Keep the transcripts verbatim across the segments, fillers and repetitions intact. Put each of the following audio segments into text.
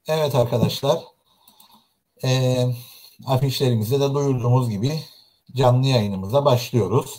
Evet arkadaşlar, eee afişlerimizde de duyurduğumuz gibi canlı yayınımıza başlıyoruz.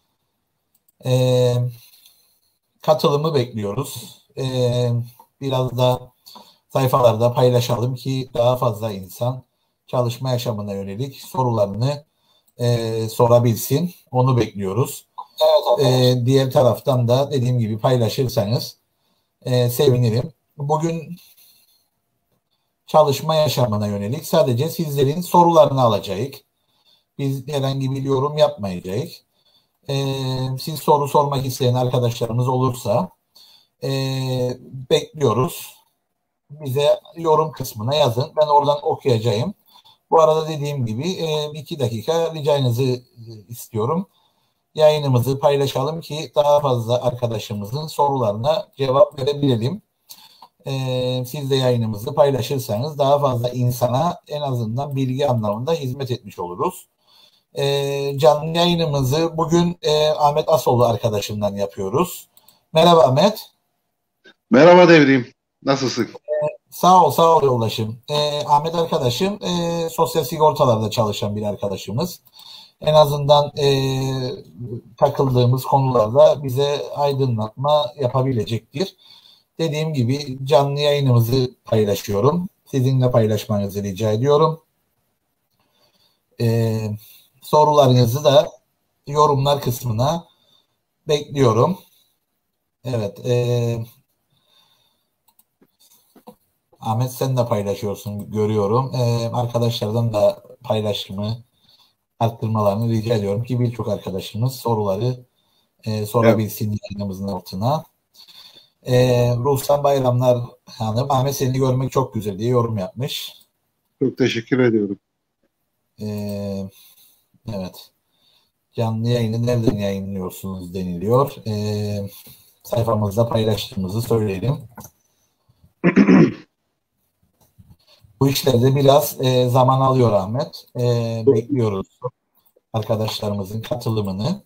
Eee, Katılımı bekliyoruz. Eee, biraz da sayfalarda paylaşalım ki daha fazla insan çalışma yaşamına yönelik sorularını eee, sorabilsin. Onu bekliyoruz. Eee, diğer taraftan da dediğim gibi paylaşırsanız eee, sevinirim. Bugün çalışma yaşamına yönelik sadece sizlerin sorularını alacağız. Biz herhangi bir yorum yapmayacağız. Ee, siz soru sormak isteyen arkadaşlarımız olursa e, bekliyoruz. Bize yorum kısmına yazın. Ben oradan okuyacağım. Bu arada dediğim gibi e, iki dakika ricanızı e, istiyorum. Yayınımızı paylaşalım ki daha fazla arkadaşımızın sorularına cevap verebilelim. E, siz de yayınımızı paylaşırsanız daha fazla insana en azından bilgi anlamında hizmet etmiş oluruz. E, canlı yayınımızı bugün e, Ahmet Asoğlu arkadaşımdan yapıyoruz. Merhaba Ahmet. Merhaba Devrim. Nasılsın? Sağ ol, sağ ol yoldaşım. E, Ahmet arkadaşım e, sosyal sigortalarda çalışan bir arkadaşımız. En azından e, takıldığımız konularda bize aydınlatma yapabilecektir. Dediğim gibi canlı yayınımızı paylaşıyorum. Sizinle paylaşmanızı rica ediyorum. E, Sorularınızı da yorumlar kısmına bekliyorum. Evet. E, Ahmet sen de paylaşıyorsun görüyorum. E, arkadaşlardan da paylaşımı arttırmalarını rica ediyorum ki birçok arkadaşımız soruları e, Evet, sorabilsin yayınımızın altına. E, Ruhsan Bayramlar Hanım, Ahmet seni görmek çok güzel diye yorum yapmış. çok teşekkür ediyorum. E, evet. Canlı yayını nereden yayınlıyorsunuz deniliyor. E, sayfamızda paylaştığımızı söyleyelim. Bu işlerde biraz e, zaman alıyor Ahmet. E, bekliyoruz arkadaşlarımızın katılımını.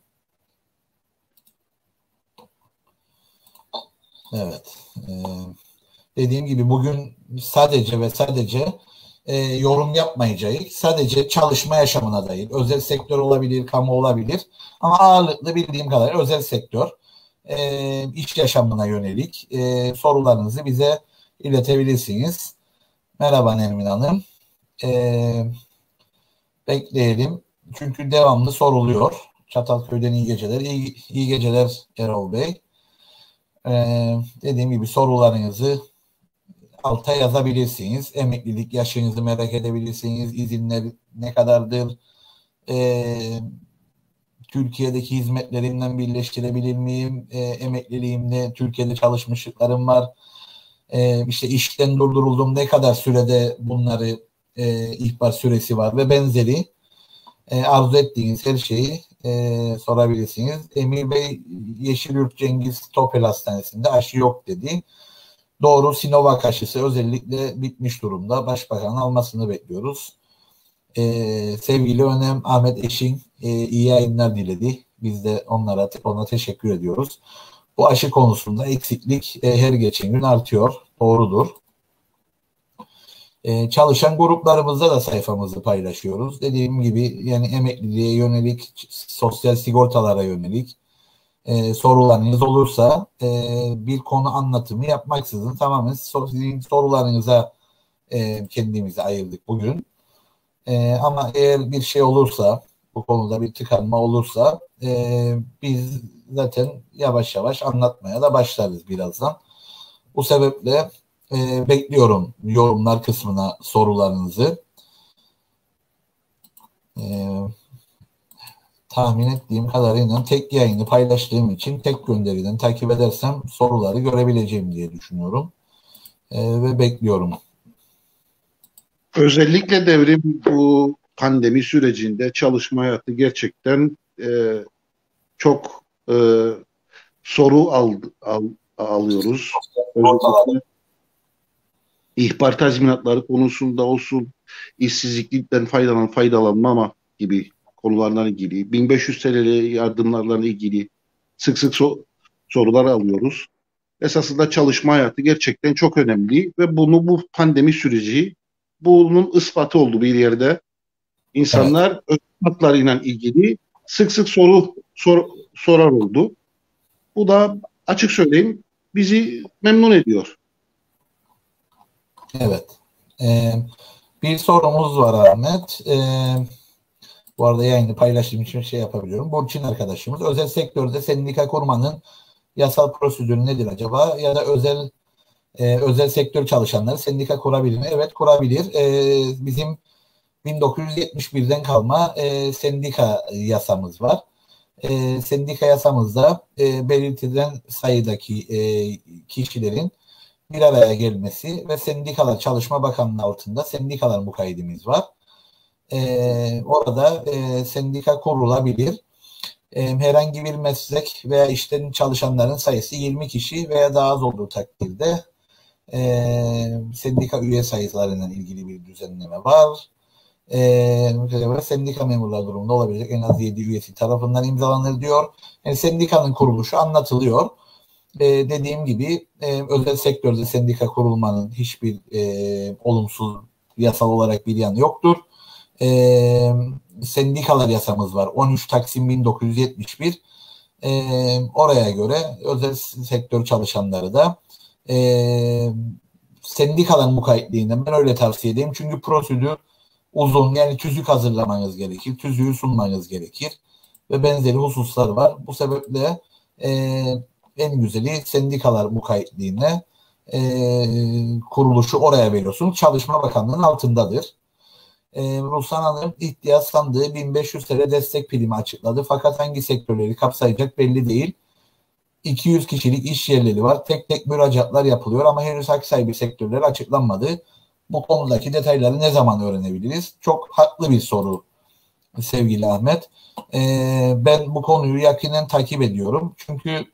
Evet. E, dediğim gibi bugün sadece ve sadece e, yorum yapmayacağız. Sadece çalışma yaşamına dair. Özel sektör olabilir, kamu olabilir. Ama ağırlıklı bildiğim kadar özel sektör. E, iş yaşamına yönelik e, sorularınızı bize iletebilirsiniz. Merhaba Nermin Hanım. E, Bekleyelim. Çünkü devamlı soruluyor. Çatalköy'den iyi geceler. İyi, iyi geceler Erol Bey. E, dediğim gibi sorularınızı alta yazabilirsiniz. Emeklilik yaşınızı merak edebilirsiniz. İzinler ne kadardır? Ee, Türkiye'deki hizmetlerimden birleştirebilir miyim? Ee, emekliliğimde Türkiye'de çalışmışlıklarım var. Ee, işte işten durduruldum. Ne kadar sürede bunları e, ihbar süresi var ve benzeri e, arzu ettiğiniz her şeyi e, sorabilirsiniz. Emir Bey Yeşilyurt Cengiz Topel Hastanesi'nde aşı yok dedi. Doğru, Sinovac aşısı özellikle bitmiş durumda. Başbakanın almasını bekliyoruz. Ee, sevgili Önem Ahmet Eşin e, iyi yayınlar diledi. Biz de onlara ona teşekkür ediyoruz. Bu aşı konusunda eksiklik e, her geçen gün artıyor. Doğrudur. E, çalışan gruplarımızda da sayfamızı paylaşıyoruz. Dediğim gibi yani emekliliğe yönelik, sosyal sigortalara yönelik e, sorularınız olursa e, bir konu anlatımı yapmaksızın tamamen sizin sorularınıza e, kendimizi ayırdık bugün. E, ama eğer bir şey olursa, bu konuda bir tıkanma olursa e, biz zaten yavaş yavaş anlatmaya da başlarız birazdan. Bu sebeple e, bekliyorum yorumlar kısmına sorularınızı. E, Tahmin ettiğim kadarıyla tek yayını paylaştığım için tek gönderiden takip edersem soruları görebileceğim diye düşünüyorum. E, ve bekliyorum. Özellikle Devrim bu pandemi sürecinde çalışma hayatı gerçekten e, çok e, soru al, al- alıyoruz. Ortalarda. Özellikle ihbar tazminatları konusunda olsun, işsizlikten faydalan faydalanmama gibi konularla ilgili, bin beş yüz T L yardımlarla ilgili sık sık so- sorular alıyoruz. Esasında çalışma hayatı gerçekten çok önemli ve bunu bu pandemi süreci bunun ispatı oldu bir yerde. Evet. İnsanlar özel haklarıyla ilgili sık sık soru sor, sorar oldu. Bu da açık söyleyeyim bizi memnun ediyor. Evet. Ee, bir sorumuz var Ahmet. Ee, bu arada yayını paylaştığım için şey yapabiliyorum. Burçin arkadaşımız. Özel sektörde sendika kurmanın yasal prosedürü nedir acaba? Ya da özel e, özel sektör çalışanları sendika kurabilir mi? Evet, kurabilir. Ee, bizim bin dokuz yüz yetmiş birden kalma e, sendika yasamız var. E, sendika yasamızda e, belirtilen sayıdaki e, kişilerin bir araya gelmesi ve Sendikalar Çalışma Bakanlığı altında sendikalar mukayyidimiz var. E, orada e, sendika kurulabilir. E, herhangi bir meslek veya işten çalışanların sayısı yirmi kişi veya daha az olduğu takdirde e, sendika üye sayılarıyla ilgili bir düzenleme var. E, sendika memurları durumunda olabilecek en az yedi üyesi tarafından imzalanır diyor. Yani sendikanın kuruluşu anlatılıyor. E, dediğim gibi e, özel sektörde sendika kurulmanın hiçbir e, olumsuz yasal olarak bir yanı yoktur. E, sendikalar yasamız var. on üç Taksim bin dokuz yüz yetmiş bir. E, oraya göre özel sektör çalışanları da e, sendikaların mukayyetliğinden ben öyle tavsiye edeyim. Çünkü prosedür uzun. Yani tüzük hazırlamanız gerekir. Tüzüğü sunmanız gerekir. Ve benzeri hususlar var. Bu sebeple e, en güzeli sendikalar mukayyetliğine e, kuruluşu oraya veriyorsun. Çalışma Bakanlığı'nın altındadır. E, Ruslan Hanım ihtiyaç sandığı bin beş yüz T L destek primi açıkladı. Fakat hangi sektörleri kapsayacak belli değil. iki yüz kişilik iş yerleri var. Tek tek müracaatlar yapılıyor ama henüz hak sahibi sektörler açıklanmadı. Bu konudaki detayları ne zaman öğrenebiliriz? Çok haklı bir soru sevgili Ahmet. Ee, ben bu konuyu yakinen takip ediyorum. Çünkü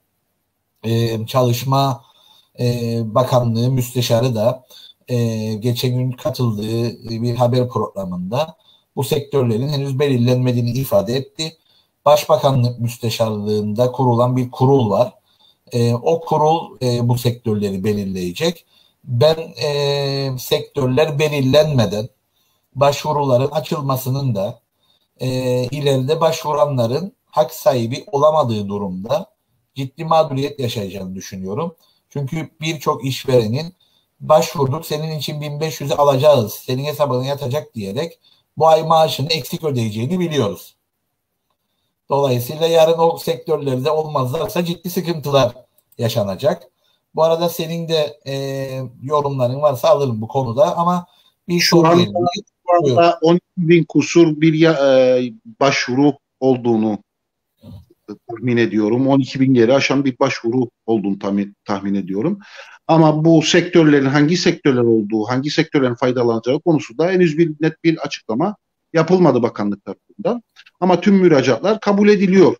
e, Çalışma e, Bakanlığı Müsteşarı da e, geçen gün katıldığı bir haber programında bu sektörlerin henüz belirlenmediğini ifade etti. Başbakanlık Müsteşarlığında kurulan bir kurul var. E, o kurul e, bu sektörleri belirleyecek. Ben e, sektörler belirlenmeden başvuruların açılmasının da e, ileride başvuranların hak sahibi olamadığı durumda ciddi mağduriyet yaşayacağını düşünüyorum. Çünkü birçok işverenin başvurduk senin için bin beş yüzü alacağız, senin hesabına yatacak diyerek bu ay maaşını eksik ödeyeceğini biliyoruz. Dolayısıyla yarın o sektörlerde olmazlarsa ciddi sıkıntılar yaşanacak. Bu arada senin de e, yorumların varsa alırım bu konuda ama bir Şu soru anda, geliyor. şu anda on iki bin kusur bir ya, e, başvuru olduğunu tahmin ediyorum. on iki bin yeri aşan bir başvuru olduğunu tahmin, tahmin ediyorum. Ama bu sektörlerin hangi sektörler olduğu, hangi sektörlerin faydalanacağı konusunda henüz bir net bir açıklama yapılmadı bakanlık tarafından. Ama tüm müracaatlar kabul ediliyor.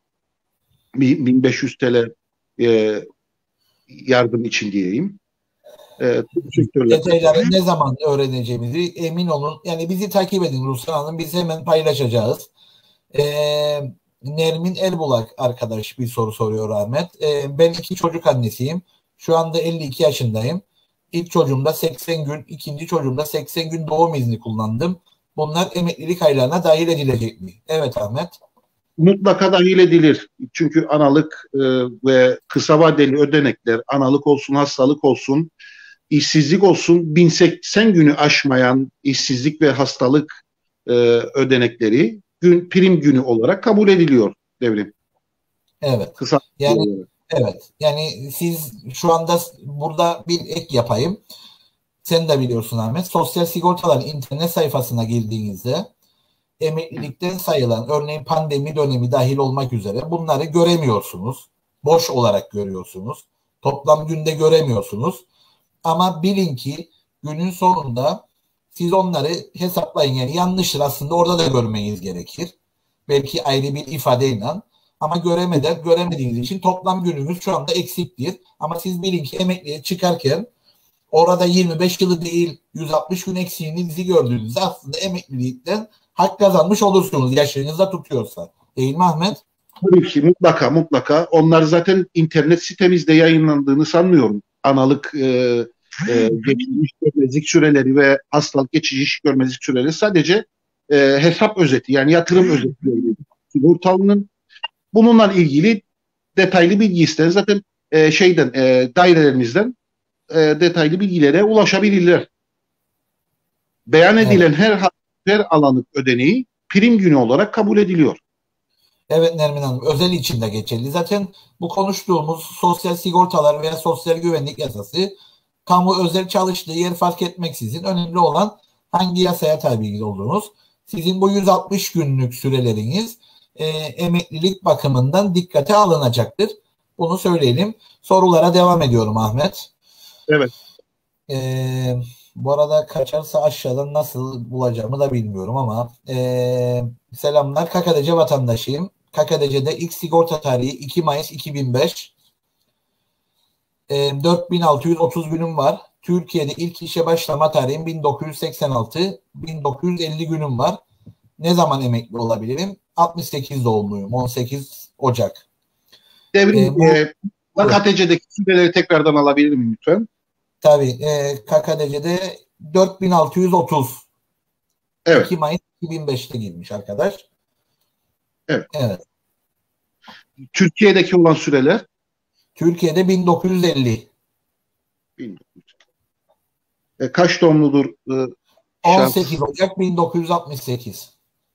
bin beş yüz T L e, yardım için diyeyim. E, tüm sektörler. Detayları ne zaman öğreneceğimizi emin olun. Yani bizi takip edin Ruslan Hanım. Biz hemen paylaşacağız. Ee, Nermin Elbulak arkadaş bir soru soruyor Ahmet. Ee, ben iki çocuk annesiyim. Şu anda elli iki yaşındayım. İlk çocuğumda seksen gün, ikinci çocuğumda seksen gün doğum izni kullandım. Bunlar emeklilik aylarına dahil edilecek mi? Evet Ahmet. Mutlaka dahil edilir. Çünkü analık e, ve kısa vadeli ödenekler, analık olsun, hastalık olsun, işsizlik olsun, bin seksen günü aşmayan işsizlik ve hastalık e, ödenekleri gün prim günü olarak kabul ediliyor devrim. Evet. Kısa Yani olarak. evet. Yani siz şu anda burada bir ek yapayım. Sen de biliyorsun Ahmet. Sosyal sigortaların internet sayfasına girdiğinizde emeklilikten sayılan örneğin pandemi dönemi dahil olmak üzere bunları göremiyorsunuz. Boş olarak görüyorsunuz. Toplam günde göremiyorsunuz. Ama bilin ki günün sonunda siz onları hesaplayın. Yani yanlıştır aslında orada da görmeniz gerekir. Belki ayrı bir ifadeyle ama göremeden göremediğiniz için toplam gününüz şu anda eksiktir. Ama siz bilin ki emekliye çıkarken orada yirmi beş yılı değil yüz altmış gün eksiğinizi gördüğünüzde aslında emeklilikten hak kazanmış olursunuz yaşınızda tutuyorsa. Değil mi Ahmet? Tabii ki mutlaka mutlaka. Onlar zaten internet sitemizde yayınlandığını sanmıyorum. Analık e, e, geçici iş görmezlik süreleri ve hastalık geçici iş görmezlik süreleri sadece e, hesap özeti, yani yatırım özeti. Sigortalının bununla ilgili detaylı bilgi ister. Zaten e, şeyden e, dairelerimizden e, detaylı bilgilere ulaşabilirler. Beyan edilen Evet. her her alanlık ödeneği prim günü olarak kabul ediliyor. Evet Nermin Hanım, özel için de geçerli. Zaten bu konuştuğumuz sosyal sigortalar veya sosyal güvenlik yasası, kamu özel çalıştığı yer fark etmeksizin önemli olan hangi yasaya tabi olduğunuz. Sizin bu yüz altmış günlük süreleriniz e, emeklilik bakımından dikkate alınacaktır. Bunu söyleyelim. Sorulara devam ediyorum Ahmet. Evet. E, Bu arada kaçarsa aşağıdan nasıl bulacağımı da bilmiyorum ama e, selamlar. K K D C vatandaşıyım. K K D C'de ilk sigorta tarihi iki Mayıs iki bin beş. E, dört bin altı yüz otuz günüm var. Türkiye'de ilk işe başlama tarihim bin dokuz yüz seksen altı. bin dokuz yüz elli günüm var. Ne zaman emekli olabilirim? altmış sekiz doğumluyum. on sekiz Ocak. Devrim E, bu e, K T C'deki süreleri tekrardan alabilir miyim lütfen? tabii e, K K D C'de dört bin altı yüz otuz. Evet. iki Mayıs iki bin beşte girmiş arkadaş. Evet. Evet. Türkiye'deki olan süreler? Türkiye'de bin dokuz yüz elli. bin dokuz yüz. E, kaç doğumludur? E, on şans. sekiz Ocak bin dokuz yüz altmış sekiz.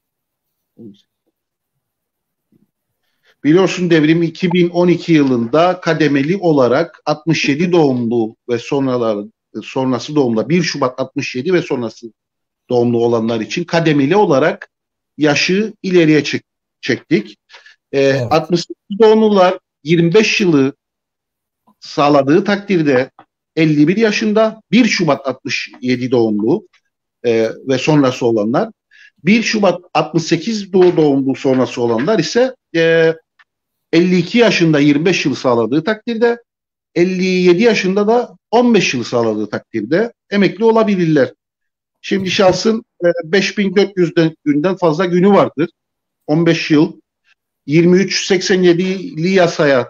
Biliyorsun devrim iki bin on iki yılında kademeli olarak altmış yedi doğumlu ve sonraları sonrası doğumda bir Şubat altmış yedi ve sonrası doğumlu olanlar için kademeli olarak yaşı ileriye çek, çektik. Ee, Evet. altmış sekiz doğumlular yirmi beş yılı sağladığı takdirde elli bir yaşında, bir Şubat altmış yedi doğumlu e, ve sonrası olanlar, bir Şubat altmış sekiz doğumlu sonrası olanlar ise e, elli iki yaşında yirmi beş yılı sağladığı takdirde, elli yedi yaşında da on beş yılı sağladığı takdirde emekli olabilirler. Şimdi şahsın beş bin dört yüz günden fazla günü vardır. on beş yıl. yirmi üç seksen yedili yasaya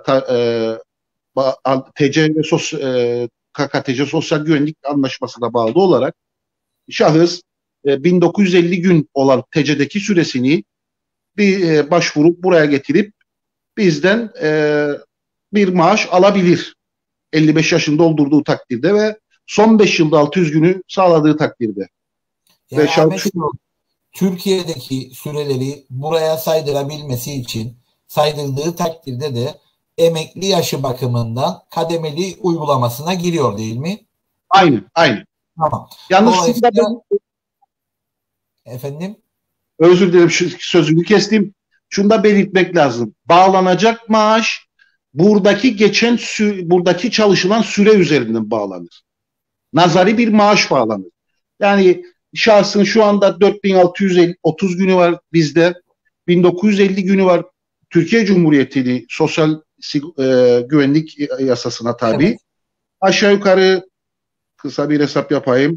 e, T C ve sos, e, K K T C Sosyal Güvenlik Anlaşması'na bağlı olarak şahıs e, bin dokuz yüz elli gün olan T C'deki süresini bir e, başvurup buraya getirip bizden e, bir maaş alabilir. elli beş yaşında doldurduğu takdirde ve son beş yılda altı yüz günü sağladığı takdirde. Yani Ve Ahmet, şu, Türkiye'deki süreleri buraya saydırabilmesi için saydırdığı takdirde de emekli yaşı bakımından kademeli uygulamasına giriyor değil mi? aynı, aynı. Tamam. Yalnız şurada ben, efendim? özür dilerim şu sözünü kestim. Şunu da belirtmek lazım. Bağlanacak maaş buradaki geçen sü, buradaki çalışılan süre üzerinden bağlanır. Nazari bir maaş bağlanır. Yani şahsın şu anda dört bin altı yüz otuz günü var bizde. bin dokuz yüz elli günü var Türkiye Cumhuriyeti'nin sosyal e, güvenlik yasasına tabi. Evet. Aşağı yukarı kısa bir hesap yapayım.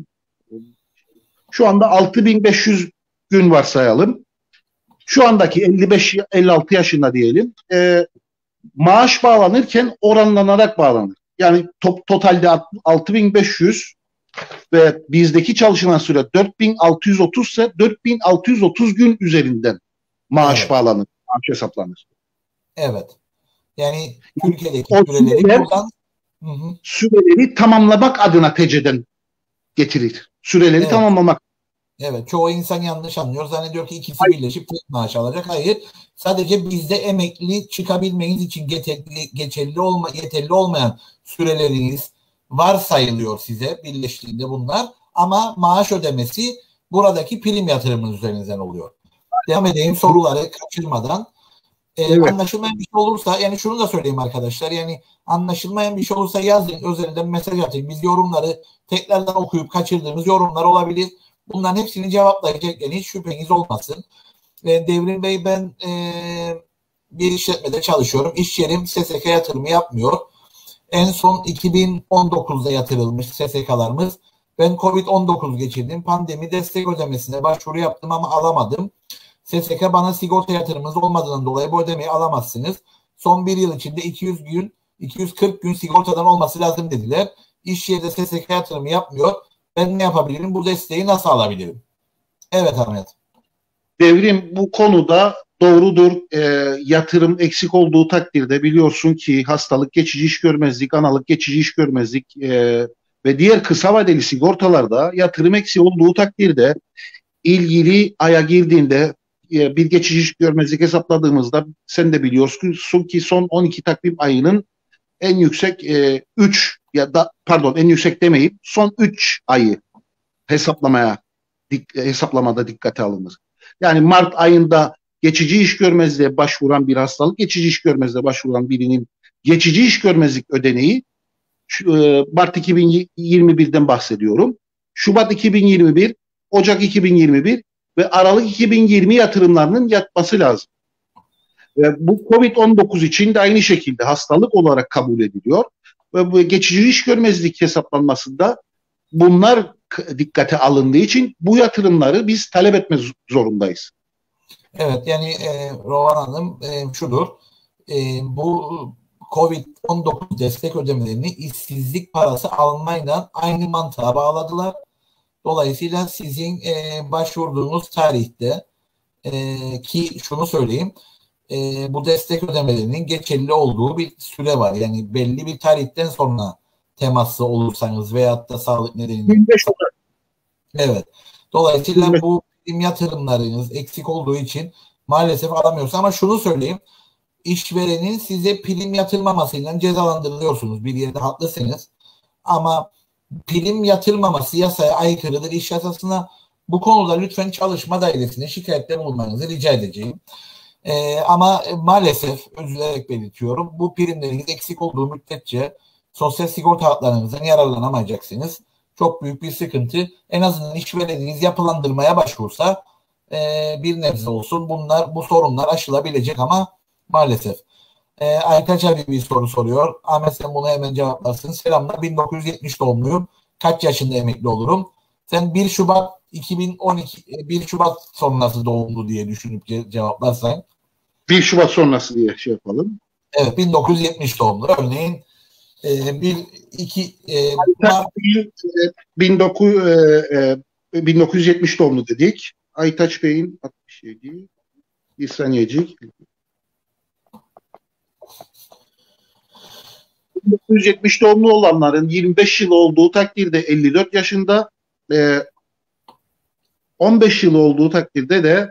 Şu anda altı bin beş yüz gün varsayalım. Şu andaki elli beş elli altı yaşında diyelim. E, maaş bağlanırken oranlanarak bağlanır. Yani to- totalde altı bin beş yüz ve bizdeki çalışılan süre dört bin altı yüz otuz ise dört bin altı yüz otuz gün üzerinden maaş evet. bağlanır, maaş hesaplanır. Evet. Yani Türkiye'deki o süreleri süreler, buradan hı hı. süreleri tamamlamak adına T C'den getirir. Süreleri evet. tamamlamak. Evet. Çoğu insan yanlış anlıyor. Zannediyor ki ikisi Hayır. birleşip tek maaş alacak. Hayır. Sadece bizde emekli çıkabilmeniz için yeterli, geçerli olma, yeterli olmayan süreleriniz varsayılıyor size birleştiğinde bunlar. Ama maaş ödemesi buradaki prim yatırımının üzerinden oluyor. Devam edeyim soruları kaçırmadan. Ee, evet. Anlaşılmayan bir şey olursa, yani şunu da söyleyeyim arkadaşlar, yani anlaşılmayan bir şey olursa yazın, özelden mesaj atayım. Biz yorumları tekrardan okuyup kaçırdığımız yorumlar olabilir. Bunların hepsini cevaplayacak, yani hiç şüpheniz olmasın. Ee, Devrim Bey, ben e, bir işletmede çalışıyorum. İş yerim S S K yatırımı yapmıyor. En son iki bin on dokuzda yatırılmış S S K'larımız. Ben kovid on dokuz geçirdim. Pandemi destek ödemesine başvuru yaptım ama alamadım. S S K bana sigorta yatırımınız olmadığından dolayı bu ödemeyi alamazsınız. Son bir yıl içinde iki yüz gün, iki yüz kırk gün sigortadan olması lazım dediler. İş yeri de S S K yatırımı yapmıyor. Ben ne yapabilirim? Bu desteği nasıl alabilirim? Evet Ahmet. Devrim, bu konuda doğrudur. E, yatırım eksik olduğu takdirde biliyorsun ki hastalık geçici iş görmezlik, analık geçici iş görmezlik e, ve diğer kısa vadeli sigortalarda yatırım eksiği olduğu takdirde ilgili aya girdiğinde e, bir geçici iş görmezlik hesapladığımızda sen de biliyorsun ki son on iki takvim ayının en yüksek e, üç ya da pardon en yüksek demeyip son üç ayı hesaplamaya dik, hesaplamada dikkate alınır. Yani Mart ayında geçici iş görmezliğe başvuran bir hastalık, geçici iş görmezliğe başvuran birinin geçici iş görmezlik ödeneği şu, e, Mart iki bin yirmi birden bahsediyorum. Şubat iki bin yirmi bir, Ocak iki bin yirmi bir ve Aralık iki bin yirmi yatırımlarının yatması lazım. Ve bu kovid on dokuz için de aynı şekilde hastalık olarak kabul ediliyor. Ve bu geçici iş görmezlik hesaplanmasında bunlar dikkate alındığı için bu yatırımları biz talep etme zorundayız. Evet, yani e, Rovan Hanım e, şudur. E, bu kovid on dokuz destek ödemelerini işsizlik parası almayla aynı mantığa bağladılar. Dolayısıyla sizin e, başvurduğunuz tarihte e, ki şunu söyleyeyim, e, bu destek ödemelerinin geçerli olduğu bir süre var. Yani belli bir tarihten sonra temaslı olursanız veyahut da sağlık nedeniyle. yirmi beş Ocak. Evet. Dolayısıyla bu yatırımlarınız eksik olduğu için maalesef alamıyoruz. Ama şunu söyleyeyim. İşverenin size prim yatırmamasıyla cezalandırılıyorsunuz. Bir yerde haklısınız. Ama prim yatırmaması yasaya aykırıdır, iş yasasına. Bu konuda lütfen çalışma dairesine şikayette bulunmanızı rica edeceğim. Ee, ama maalesef üzülerek belirtiyorum. Bu primleriniz eksik olduğu müddetçe sosyal sigorta haklarınızdan yararlanamayacaksınız. Çok büyük bir sıkıntı. En azından işvereniniz yapılandırmaya başvursa e, bir nebze olsun bunlar, bu sorunlar aşılabilecek ama maalesef. E, Aytaç abi bir soru soruyor. Ahmet sen bunu hemen cevaplarsın. Selamlar. bin dokuz yüz yetmiş doğumluyum. Kaç yaşında emekli olurum? Sen bir Şubat iki bin on iki bir Şubat sonrası doğumlu diye düşünüp ce- cevaplarsan. bir Şubat sonrası diye şey yapalım. Evet, bin dokuz yüz yetmiş doğumlu. Örneğin e, bir iki e, bin dokuz yüz, e, e, bin dokuz yüz yetmiş doğumlu dedik. Aytaç Bey'in altmış yedi bir saniyecik. bin dokuz yüz yetmiş doğumlu olanların yirmi beş yıl olduğu takdirde elli dört yaşında, e, on beş yıl olduğu takdirde de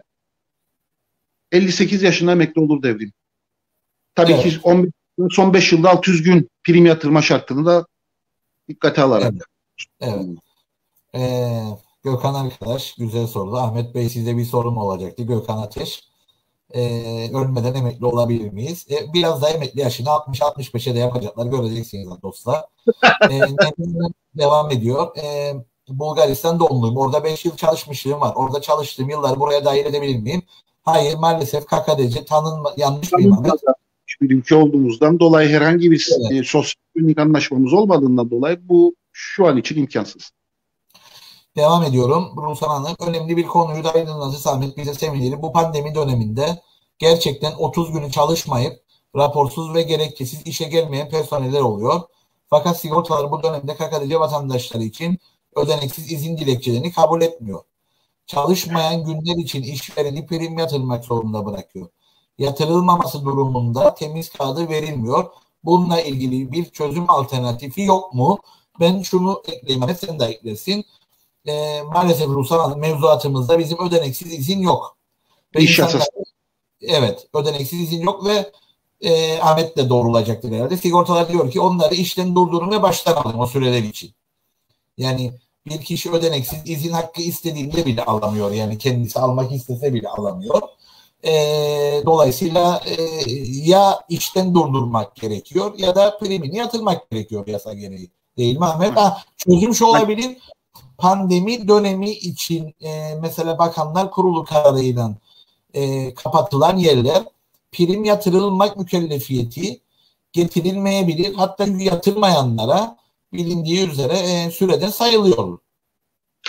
elli sekiz yaşında emekli olur Devrim. Tabii evet. ki on, son beş yılda altı yüz gün prim yatırma şartını da dikkate alarak. Evet. Evet. Ee, Gökhan arkadaş güzel sordu. Ahmet Bey size bir sorum olacaktı. Gökhan Ateş. Ee, ölmeden emekli olabilir miyiz? Ee, biraz daha emekli yaşını altmış altmış beşe de yapacaklar. Göreceksiniz dostlar. Ee, devam ediyor. Ee, Bulgaristan doğumluyum. Orada beş yıl çalışmışlığım var. Orada çalıştığım yılları buraya dahil edebilir miyim? Hayır, maalesef K K D C tanınma, yanlış mıyım Ahmet? Bir ülke olduğumuzdan dolayı herhangi bir evet. e, sosyal güvenlik anlaşmamız olmadığından dolayı bu şu an için imkansız. Devam ediyorum. Ruhsar Hanım önemli bir konuyu da aydınlatırsa Ahmet bize sevinirim. Bu pandemi döneminde gerçekten otuz günü çalışmayıp raporsuz ve gerekçesiz işe gelmeyen personeller oluyor. Fakat sigortalar bu dönemde K K D C vatandaşları için ödeneksiz izin dilekçelerini kabul etmiyor. Çalışmayan günler için işvereni prim yatırmak zorunda bırakıyor. Yatırılmaması durumunda temiz kağıdı verilmiyor. Bununla ilgili bir çözüm alternatifi yok mu? Ben şunu ekleyeyim. Sen de eklesin. E, maalesef Ruslan mevzuatımızda bizim ödeneksiz izin yok. Ve İş insanlar, yasası. evet, ödeneksiz izin yok ve e, Ahmet de doğrulacaktır herhalde. Sigortalar diyor ki onları işten durdurun ve baştan alın o süreler için. Yani bir kişi ödeneksiz izin hakkı istediğinde bile alamıyor. Yani kendisi almak istese bile alamıyor. E, dolayısıyla e, ya işten durdurmak gerekiyor ya da primini yatırmak gerekiyor yasa gereği. Değil mi Ahmet? Ha, çözüm şu olabilir. Pandemi dönemi için e, mesela Bakanlar Kurulu kararıyla e, kapatılan yerler prim yatırılmak mükellefiyeti getirilmeyebilir. Hatta yatırmayanlara bilindiği üzere e, süreden sayılıyor.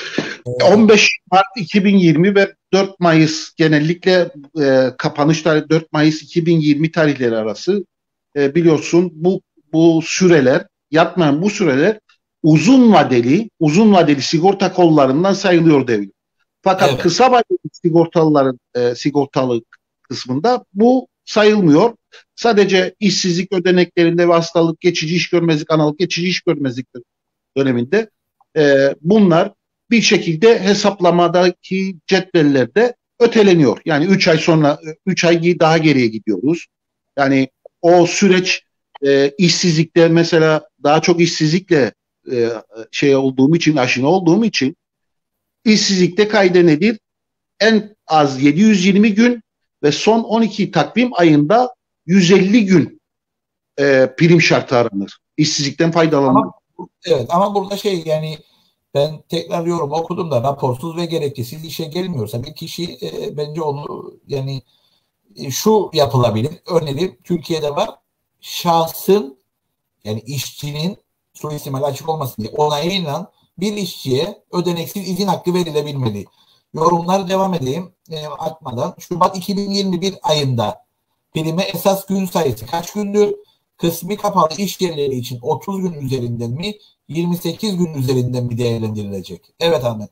on beş Mart iki bin yirmi ve dört Mayıs genellikle e, kapanış tarihi dört Mayıs iki bin yirmi tarihleri arası e, biliyorsun bu bu süreler yatmayan bu süreler uzun vadeli uzun vadeli sigorta kollarından sayılıyor devlet. Fakat evet. kısa vadeli sigortalıların e, sigortalı kısmında bu sayılmıyor. Sadece işsizlik ödeneklerinde ve hastalık, geçici iş görmezlik, analık, geçici iş görmezlik döneminde e, bunlar bir şekilde hesaplamadaki cetvellerde öteleniyor. Yani üç ay sonra, üç ay daha geriye gidiyoruz. Yani o süreç e, işsizlikte mesela daha çok işsizlikle e, şey olduğum için, aşina olduğum için işsizlikte kayda nedir? En az yedi yüz yirmi gün ve son on iki takvim ayında yüz elli gün e, prim şartı aranır. İşsizlikten faydalanmak. Evet ama burada şey yani ben tekrar yorum okudum da raporsuz ve gerekçesiz işe gelmiyorsa bir kişi e, bence onu yani e, şu yapılabilir. Örneğin Türkiye'de var. Şahsın yani işçinin suistimal açık olmasın diye onayıyla bir işçiye ödeneksiz izin hakkı verilebilmeli. Yorumlar devam edeyim e, atmadan. Şubat iki bin yirmi bir ayında prime esas gün sayısı kaç gündür? Kısmi kapalı iş yerleri için otuz gün üzerinden mi yirmi sekiz gün üzerinden mi değerlendirilecek? Evet Ahmet.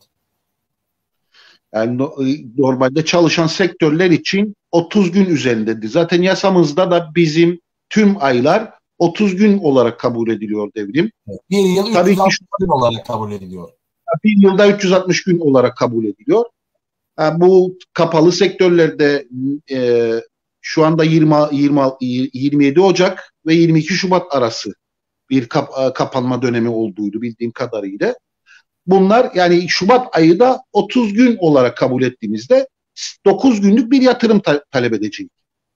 Yani normalde çalışan sektörler için otuz gün üzerindedir. Zaten yasamızda da bizim tüm aylar otuz gün olarak kabul ediliyor devrim. Bir yıl Tabii üç yüz altmış gün olarak kabul ediliyor. Bir yılda üç yüz altmış gün olarak kabul ediliyor. Yani bu kapalı sektörlerde e, şu anda yirmi, yirmi, yirmi yedi Ocak ve yirmi iki Şubat arası bir kap, kapanma dönemi olduğuydu bildiğim kadarıyla. Bunlar yani Şubat ayı da otuz gün olarak kabul ettiğimizde dokuz günlük bir yatırım ta- talep edecek.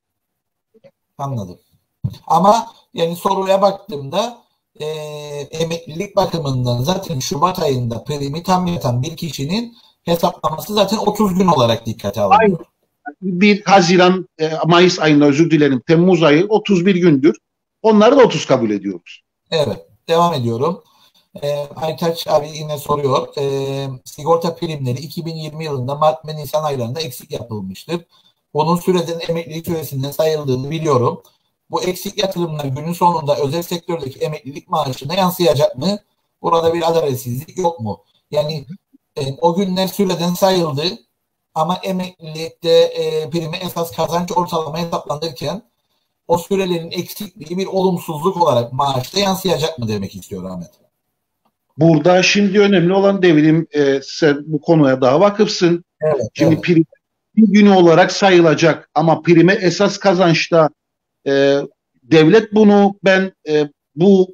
Anladım. Ama yani soruya baktığımda e, emeklilik bakımından zaten Şubat ayında primi tam yatan bir kişinin hesaplaması zaten otuz gün olarak dikkate alınıyor. Aynen. Bir Haziran, e, Mayıs ayında özür dilerim, Temmuz ayı otuz bir gündür. Onları da otuz kabul ediyoruz. Evet. Devam ediyorum. E, Aytaç abi yine soruyor. E, sigorta primleri iki bin yirmi yılında Mart ve Nisan aylarında eksik yapılmıştır. Bunun süreden emeklilik süresinden sayıldığını biliyorum. Bu eksik yatırımlar günün sonunda özel sektördeki emeklilik maaşına yansıyacak mı? Burada bir adaletsizlik yok mu? Yani e, o günler süreden sayıldı ama emeklilikte e, primi esas kazanç ortalama hesaplanırken o sürelerin eksikliği bir olumsuzluk olarak maaşta yansıyacak mı demek istiyor Ahmet? Burada şimdi önemli olan devrim e, sen bu konuya daha vakıfsın. Evet, şimdi evet. prim bir günü olarak sayılacak ama prime esas kazançta e, devlet bunu ben e, bu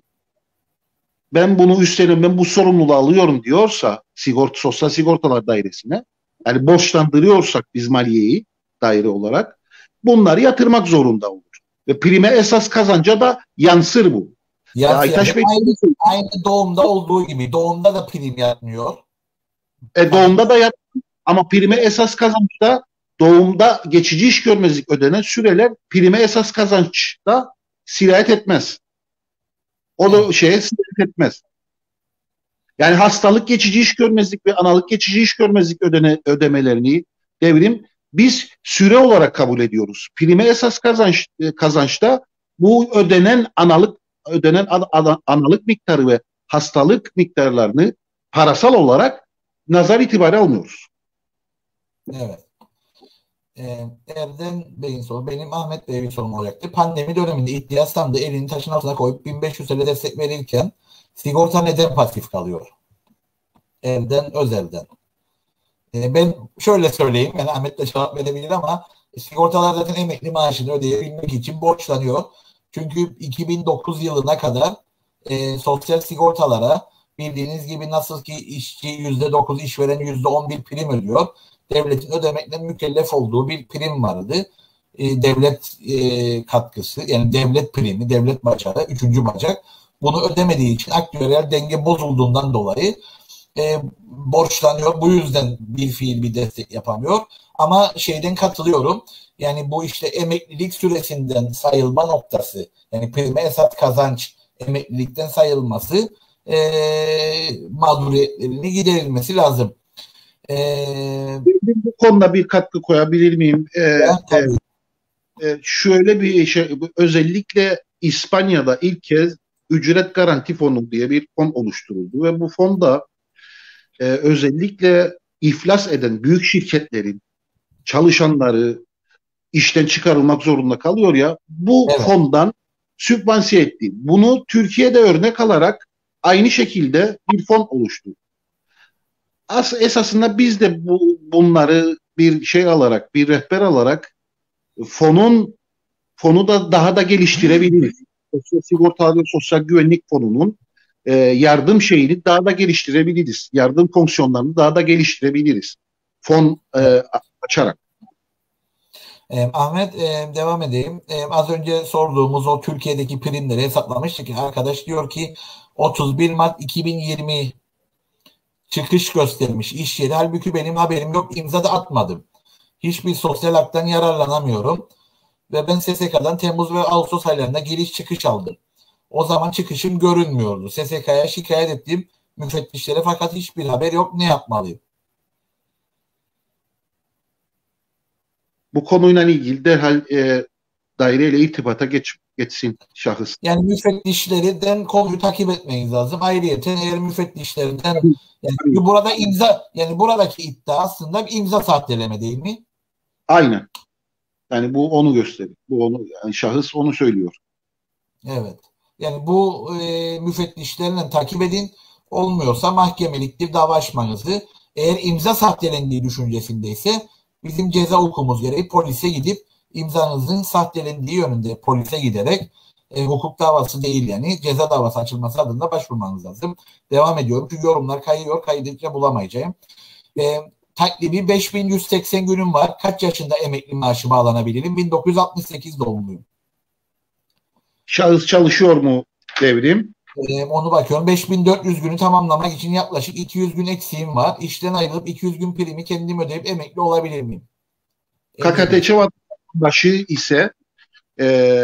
ben bunu üstleniyorum, ben bu sorumluluğu alıyorum diyorsa sigorta sosyal sigortalar dairesine yani borçlandırıyorsak biz maliyeyi daire olarak bunları yatırmak zorunda olur. Ve prime esas kazanca da yansır bu. Yani Aytaş Bey, aynı, aynı doğumda olduğu gibi doğumda da prim yatmıyor. E, doğumda da yatmıyor ama prime esas kazançta doğumda geçici iş görmezlik ödenen süreler prime esas kazançta sirayet etmez. O da şeye sirayet etmez. Yani hastalık geçici iş görmezlik ve analık geçici iş görmezlik ödene, ödemelerini devrim biz süre olarak kabul ediyoruz. Prime esas kazanç kazançta bu ödenen analık ödenen an, an, analık miktarı ve hastalık miktarlarını parasal olarak nazar itibarı almıyoruz. Evet. Ee, Erdem Bey'in soru, benim Ahmet Bey'in sorum olacaktı. Pandemi döneminde ihtiyaç sandığı elini taşın altına koyup bin beş yüz T L destek verirken sigorta neden pasif kalıyor? Erdem Özer'den. Ee, ben şöyle söyleyeyim, yani Ahmet de cevap verebilir ama sigortalar zaten emekli maaşını ödeyebilmek için borçlanıyor. Çünkü iki bin dokuz yılına kadar e, sosyal sigortalara bildiğiniz gibi nasıl ki işçi yüzde dokuz, işveren yüzde on bir prim ödüyor. Devletin ödemekle mükellef olduğu bir prim vardı. E, devlet e, katkısı, yani devlet primi, devlet bacağı, üçüncü bacak. Bunu ödemediği için aktüeryel denge bozulduğundan dolayı e, borçlanıyor. Bu yüzden bir fiil bir destek yapamıyor. Ama şeyden katılıyorum. Yani bu işte emeklilik süresinden sayılma noktası, yani prime esas kazanç emeklilikten sayılması e, mağduriyetlerini giderilmesi lazım. E, Bu konuda bir katkı koyabilir miyim? Ee, e, tabii. e, şöyle bir şey, özellikle İspanya'da ilk kez ücret garanti fonu diye bir fon oluşturuldu ve bu fonda e, özellikle iflas eden büyük şirketlerin çalışanları işten çıkarılmak zorunda kalıyor ya, bu Evet. fondan sübvanse etti. Bunu Türkiye'de örnek alarak aynı şekilde bir fon oluştu. As esasında biz de bu bunları bir şey alarak, bir rehber alarak fonun fonu da daha da geliştirebiliriz. Sosyal Sigorta ve Sosyal Güvenlik Fonu'nun e, yardım şeyini daha da geliştirebiliriz. Yardım fonksiyonlarını daha da geliştirebiliriz. Fon e, açarak. E, Ahmet, e, devam edeyim. E, az önce sorduğumuz o Türkiye'deki primleri hesaplamıştık ki arkadaş diyor ki otuz bir Mart iki bin yirmi çıkış göstermiş iş yeri. Halbuki benim haberim yok. İmza da atmadım. Hiçbir sosyal haktan yararlanamıyorum. Ve ben S S K'dan Temmuz ve Ağustos aylarında giriş çıkış aldım. O zaman çıkışım görünmüyordu. S S K'ya şikayet ettim müfettişlere fakat hiçbir haber yok. Ne yapmalıyım? Bu konuyla ilgili derhal e, daireyle irtibata geç, geçsin şahıs. Yani müfettişlerden konuyu takip etmeniz lazım. Ayrıyeten eğer müfettişlerinden yani burada imza yani buradaki iddia aslında bir imza sahteleme değil mi? Aynen. Yani bu onu gösteriyor. Bu onu yani şahıs onu söylüyor. Evet. Yani bu e, müfettişlerle takip edin. Olmuyorsa mahkemeliktir dava açmanızı. Eğer imza sahtelendiği düşüncesindeyse bizim ceza hukukumuz gereği polise gidip imzanızın sahtelendiği yönünde polise giderek e, hukuk davası değil yani ceza davası açılması adına başvurmanız lazım. Devam ediyorum çünkü yorumlar kayıyor. Kaydıkça bulamayacağım. E, takribi beş bin yüz seksen günüm var. Kaç yaşında emekli maaşı bağlanabilirim? bin dokuz yüz altmış sekiz doğumluyum. Şahıs çalışıyor mu devrim? Ee, onu bakıyorum. beş bin dört yüz günü tamamlamak için yaklaşık iki yüz gün eksiğim var. İşten ayrılıp iki yüz gün primi kendim ödeyip emekli olabilir miyim? K K T C vatandaşı ise e,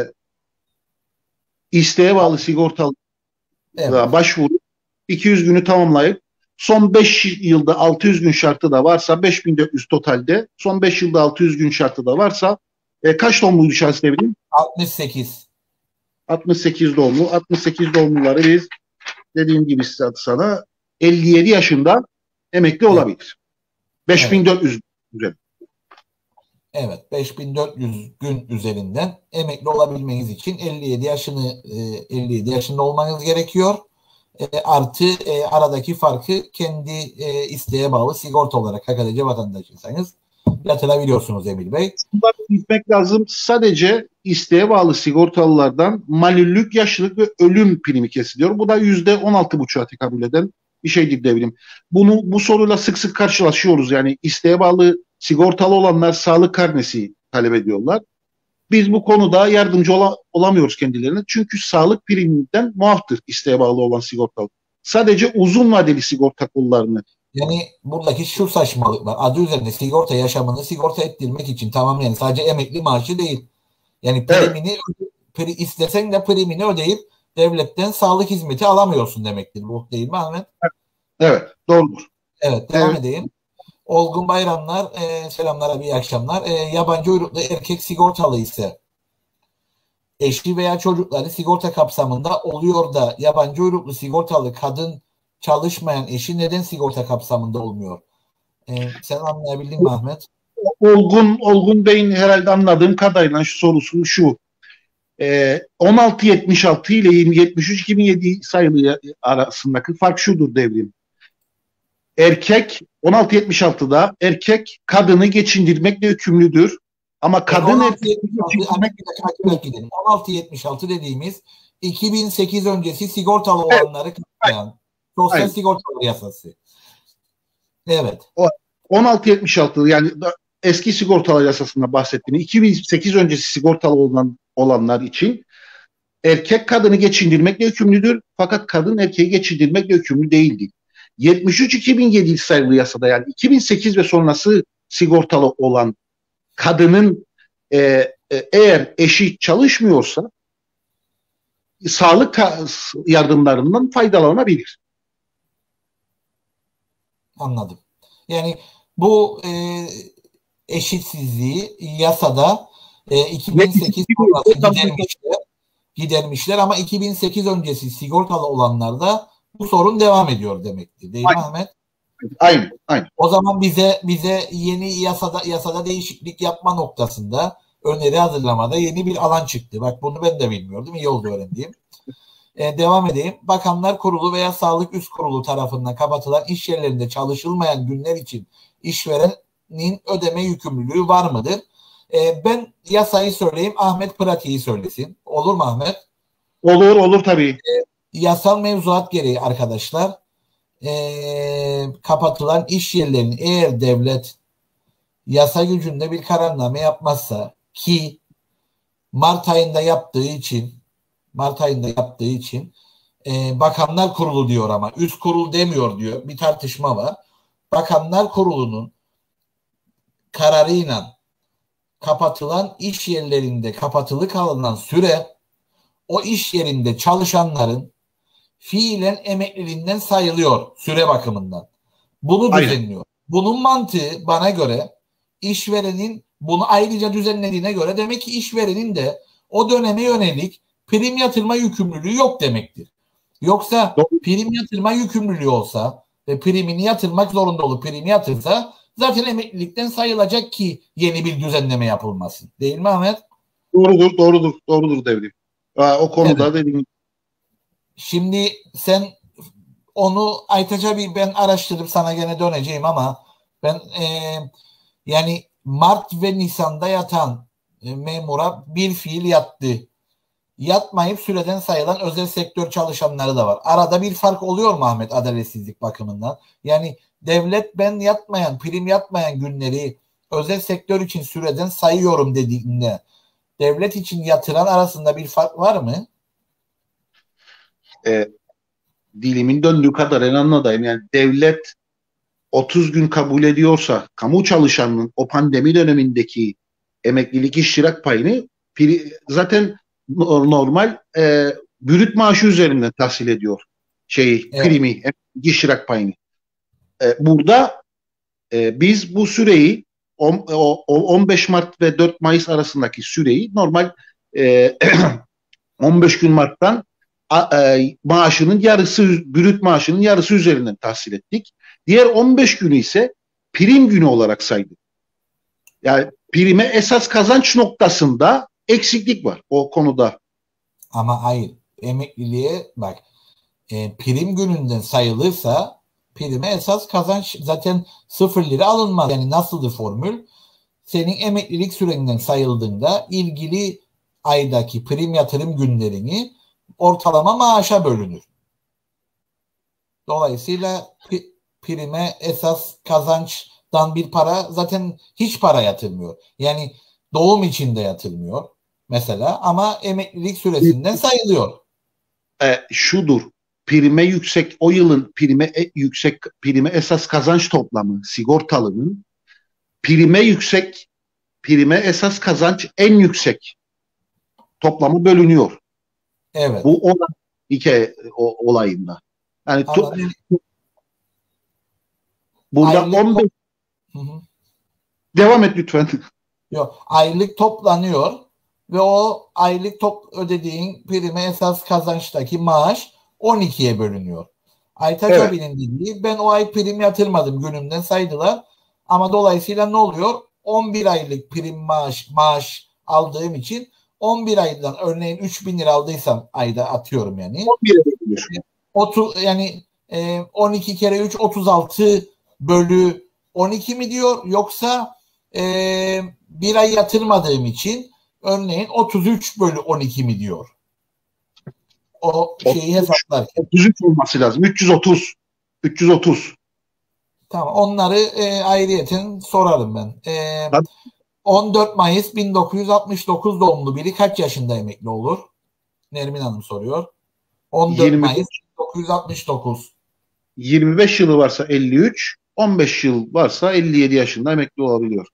isteğe bağlı sigortalı Evet. başvuru iki yüz günü tamamlayıp son beş yılda altı yüz gün şartı da varsa beş bin dört yüz totalde son beş yılda altı yüz gün şartı da varsa e, kaç doğumluydu şahıs devrim? altmış sekiz. altmış sekiz doğumlu. altmış sekiz doğumluları biz dediğim gibi sana elli yedi yaşında emekli Evet. olabilir. beş bin dört yüz üzerinde. Evet. beş bin dört yüz gün üzerinden emekli olabilmeniz için elli yedi yaşını elli yedi yaşında olmanız gerekiyor. E, artı e, aradaki farkı kendi e, isteğe bağlı sigorta olarak K K T C vatandaşıysanız yatırabiliyorsunuz Emil Bey. Bunları bilmek lazım. Sadece isteğe bağlı sigortalılardan malüllük, yaşlılık ve ölüm primi kesiliyor. Bu da yüzde on altı buçuğa tekabül eden bir şeydir devrim. Bunu bu soruyla sık sık karşılaşıyoruz. Yani isteğe bağlı sigortalı olanlar sağlık karnesi talep ediyorlar. Biz bu konuda yardımcı ola, olamıyoruz kendilerine. Çünkü sağlık priminden muaftır isteğe bağlı olan sigortalı. Sadece uzun vadeli sigorta kollarını. Yani buradaki şu saçmalık var. Adı üzerinde sigorta yaşamını sigorta ettirmek için tamam yani sadece emekli maaşı değil. Yani primini evet. pri, istesen de primini ödeyip devletten sağlık hizmeti alamıyorsun demektir. Bu değil mi Ahmet? Evet, doğrudur. Evet, devam evet. edeyim. Olgun Bayramlar, e, selamlar abi, iyi akşamlar. E, yabancı uyruklu erkek sigortalı ise eşi veya çocukları sigorta kapsamında oluyor da yabancı uyruklu sigortalı kadın çalışmayan eşi neden sigorta kapsamında olmuyor? Ee, sen anlayabildin mi Ahmet? Olgun, Olgun Bey'in herhalde anladığım kadarıyla şu sorusu şu. E, on altı yetmiş altı ile yetmiş üç iki bin yedi sayılı arasındaki fark şudur devrim. Erkek on altı yetmiş altıda erkek kadını geçindirmekle yükümlüdür. Ama kadın on altı yetmiş altı dediğimiz iki bin sekiz öncesi sigortalı olanları kapsayan sosyal Aynen. sigortalar yasası. Evet. on altı yetmiş altı yani eski sigortalar yasasında bahsettiğim iki bin sekiz öncesi sigortalı olan olanlar için erkek kadını geçindirmekle yükümlüdür. Fakat kadın erkeği geçindirmekle yükümlü değildir. yetmiş üç iki bin yedi sayılı yasada yani iki bin sekiz ve sonrası sigortalı olan kadının e, e, eğer eşi çalışmıyorsa sağlık yardımlarından faydalanabilir. Anladım. Yani bu e, eşitsizliği yasada e, iki bin sekiz sonrası gidermişler, gidermişler ama iki bin sekiz öncesi sigortalı olanlarda bu sorun devam ediyor demektir. Değil mi Ahmet? Aynen, aynen. O zaman bize bize yeni yasada yasada değişiklik yapma noktasında öneri hazırlamada yeni bir alan çıktı. Bak bunu ben de bilmiyordum. İyi oldu öğrendiğim. Ee, devam edeyim. Bakanlar Kurulu veya Sağlık Üst Kurulu tarafından kapatılan iş yerlerinde çalışılmayan günler için işverenin ödeme yükümlülüğü var mıdır? Ee, ben yasayı söyleyeyim. Ahmet pratiği söylesin. Olur mu Ahmet? Olur olur tabii. Ee, yasal mevzuat gereği arkadaşlar e, kapatılan iş yerlerinin eğer devlet yasa gücünde bir kararname yapmazsa ki Mart ayında yaptığı için Mart ayında yaptığı için e, Bakanlar Kurulu diyor ama üst kurul demiyor diyor. Bir tartışma var. Bakanlar Kurulu'nun kararıyla kapatılan iş yerlerinde kapatılı kalınan süre o iş yerinde çalışanların fiilen emekliliğinden sayılıyor süre bakımından. Bunu Aynen. düzenliyor. Bunun mantığı bana göre işverenin bunu ayrıca düzenlediğine göre demek ki işverenin de o döneme yönelik prim yatırma yükümlülüğü yok demektir. Yoksa prim yatırma yükümlülüğü olsa ve primini yatırmak zorunda olup primi yatırsa zaten emeklilikten sayılacak ki yeni bir düzenleme yapılmasın. Değil mi Ahmet? Doğrudur, doğrudur, doğrudur devrim. O konuda evet. dediğim. Şimdi sen onu Aytaç abi ben araştırıp sana gene döneceğim ama ben e, yani Mart ve Nisan'da yatan e, memura bir fiil yattı. Yatmayıp süreden sayılan özel sektör çalışanları da var. Arada bir fark oluyor mu Ahmet adaletsizlik bakımından? Yani devlet ben yatmayan, prim yatmayan günleri özel sektör için süreden sayıyorum dediğinde devlet için yatıran arasında bir fark var mı? E, dilimin döndüğü kadar en anladayım. Yani devlet otuz gün kabul ediyorsa kamu çalışanının o pandemi dönemindeki emeklilik iştirak payını zaten normal e, bürüt maaşı üzerinden tahsil ediyor şeyi Evet. primi iştirak payını. E, burada e, biz bu süreyi on, o, on beş Mart ve dört Mayıs arasındaki süreyi normal e, on beş gün Mart'tan a, e, maaşının yarısı bürüt maaşının yarısı üzerinden tahsil ettik. Diğer on beş günü ise prim günü olarak saydık. Yani prime esas kazanç noktasında eksiklik var o konuda. Ama hayır. Emekliliğe bak e, prim gününden sayılırsa prime esas kazanç zaten sıfır lira alınmaz. Yani nasıldır formül? Senin emeklilik süreninden sayıldığında ilgili aydaki prim yatırım günlerini ortalama maaşa bölünür. Dolayısıyla prime esas kazançtan bir para zaten hiç para yatırmıyor. Yani doğum içinde yatırmıyor mesela ama emeklilik süresinden sayılıyor. E, şudur. Prime yüksek o yılın prime e, yüksek prime esas kazanç toplamı sigortalının prime yüksek prime esas kazanç en yüksek toplamı bölünüyor. Evet. Bu olan hikaye o, olayında. Yani tu, burada aylık on beş hı hı. Devam et lütfen. Yok, aylık toplanıyor ve o aylık top ödediğin prime esas kazançtaki maaş on ikiye bölünüyor. Aytaç Evet. abinin dediği ben o ay prim yatırmadım günümden saydılar ama dolayısıyla ne oluyor? on bir aylık prim maaş maaş aldığım için on bir aydan örneğin üç bin lira aldıysam ayda atıyorum yani. on bire bölünüyor. otuz yani e, on iki kere üç otuz altı bölü on iki mi diyor yoksa e, bir ay yatırmadığım için örneğin otuz üç bölü on iki mi diyor? O şeyi hesaplarken. otuz üç olması lazım. üç yüz otuz. üç yüz otuz. Tamam. Onları e, ayrıyeten sorarım ben. E, on dört Mayıs bin dokuz yüz altmış dokuz doğumlu biri kaç yaşında emekli olur? Nermin Hanım soruyor. on dört Mayıs bin dokuz yüz altmış dokuz. yirmi beş yılı varsa elli üç, on beş yıl varsa elli yedi yaşında emekli olabiliyor.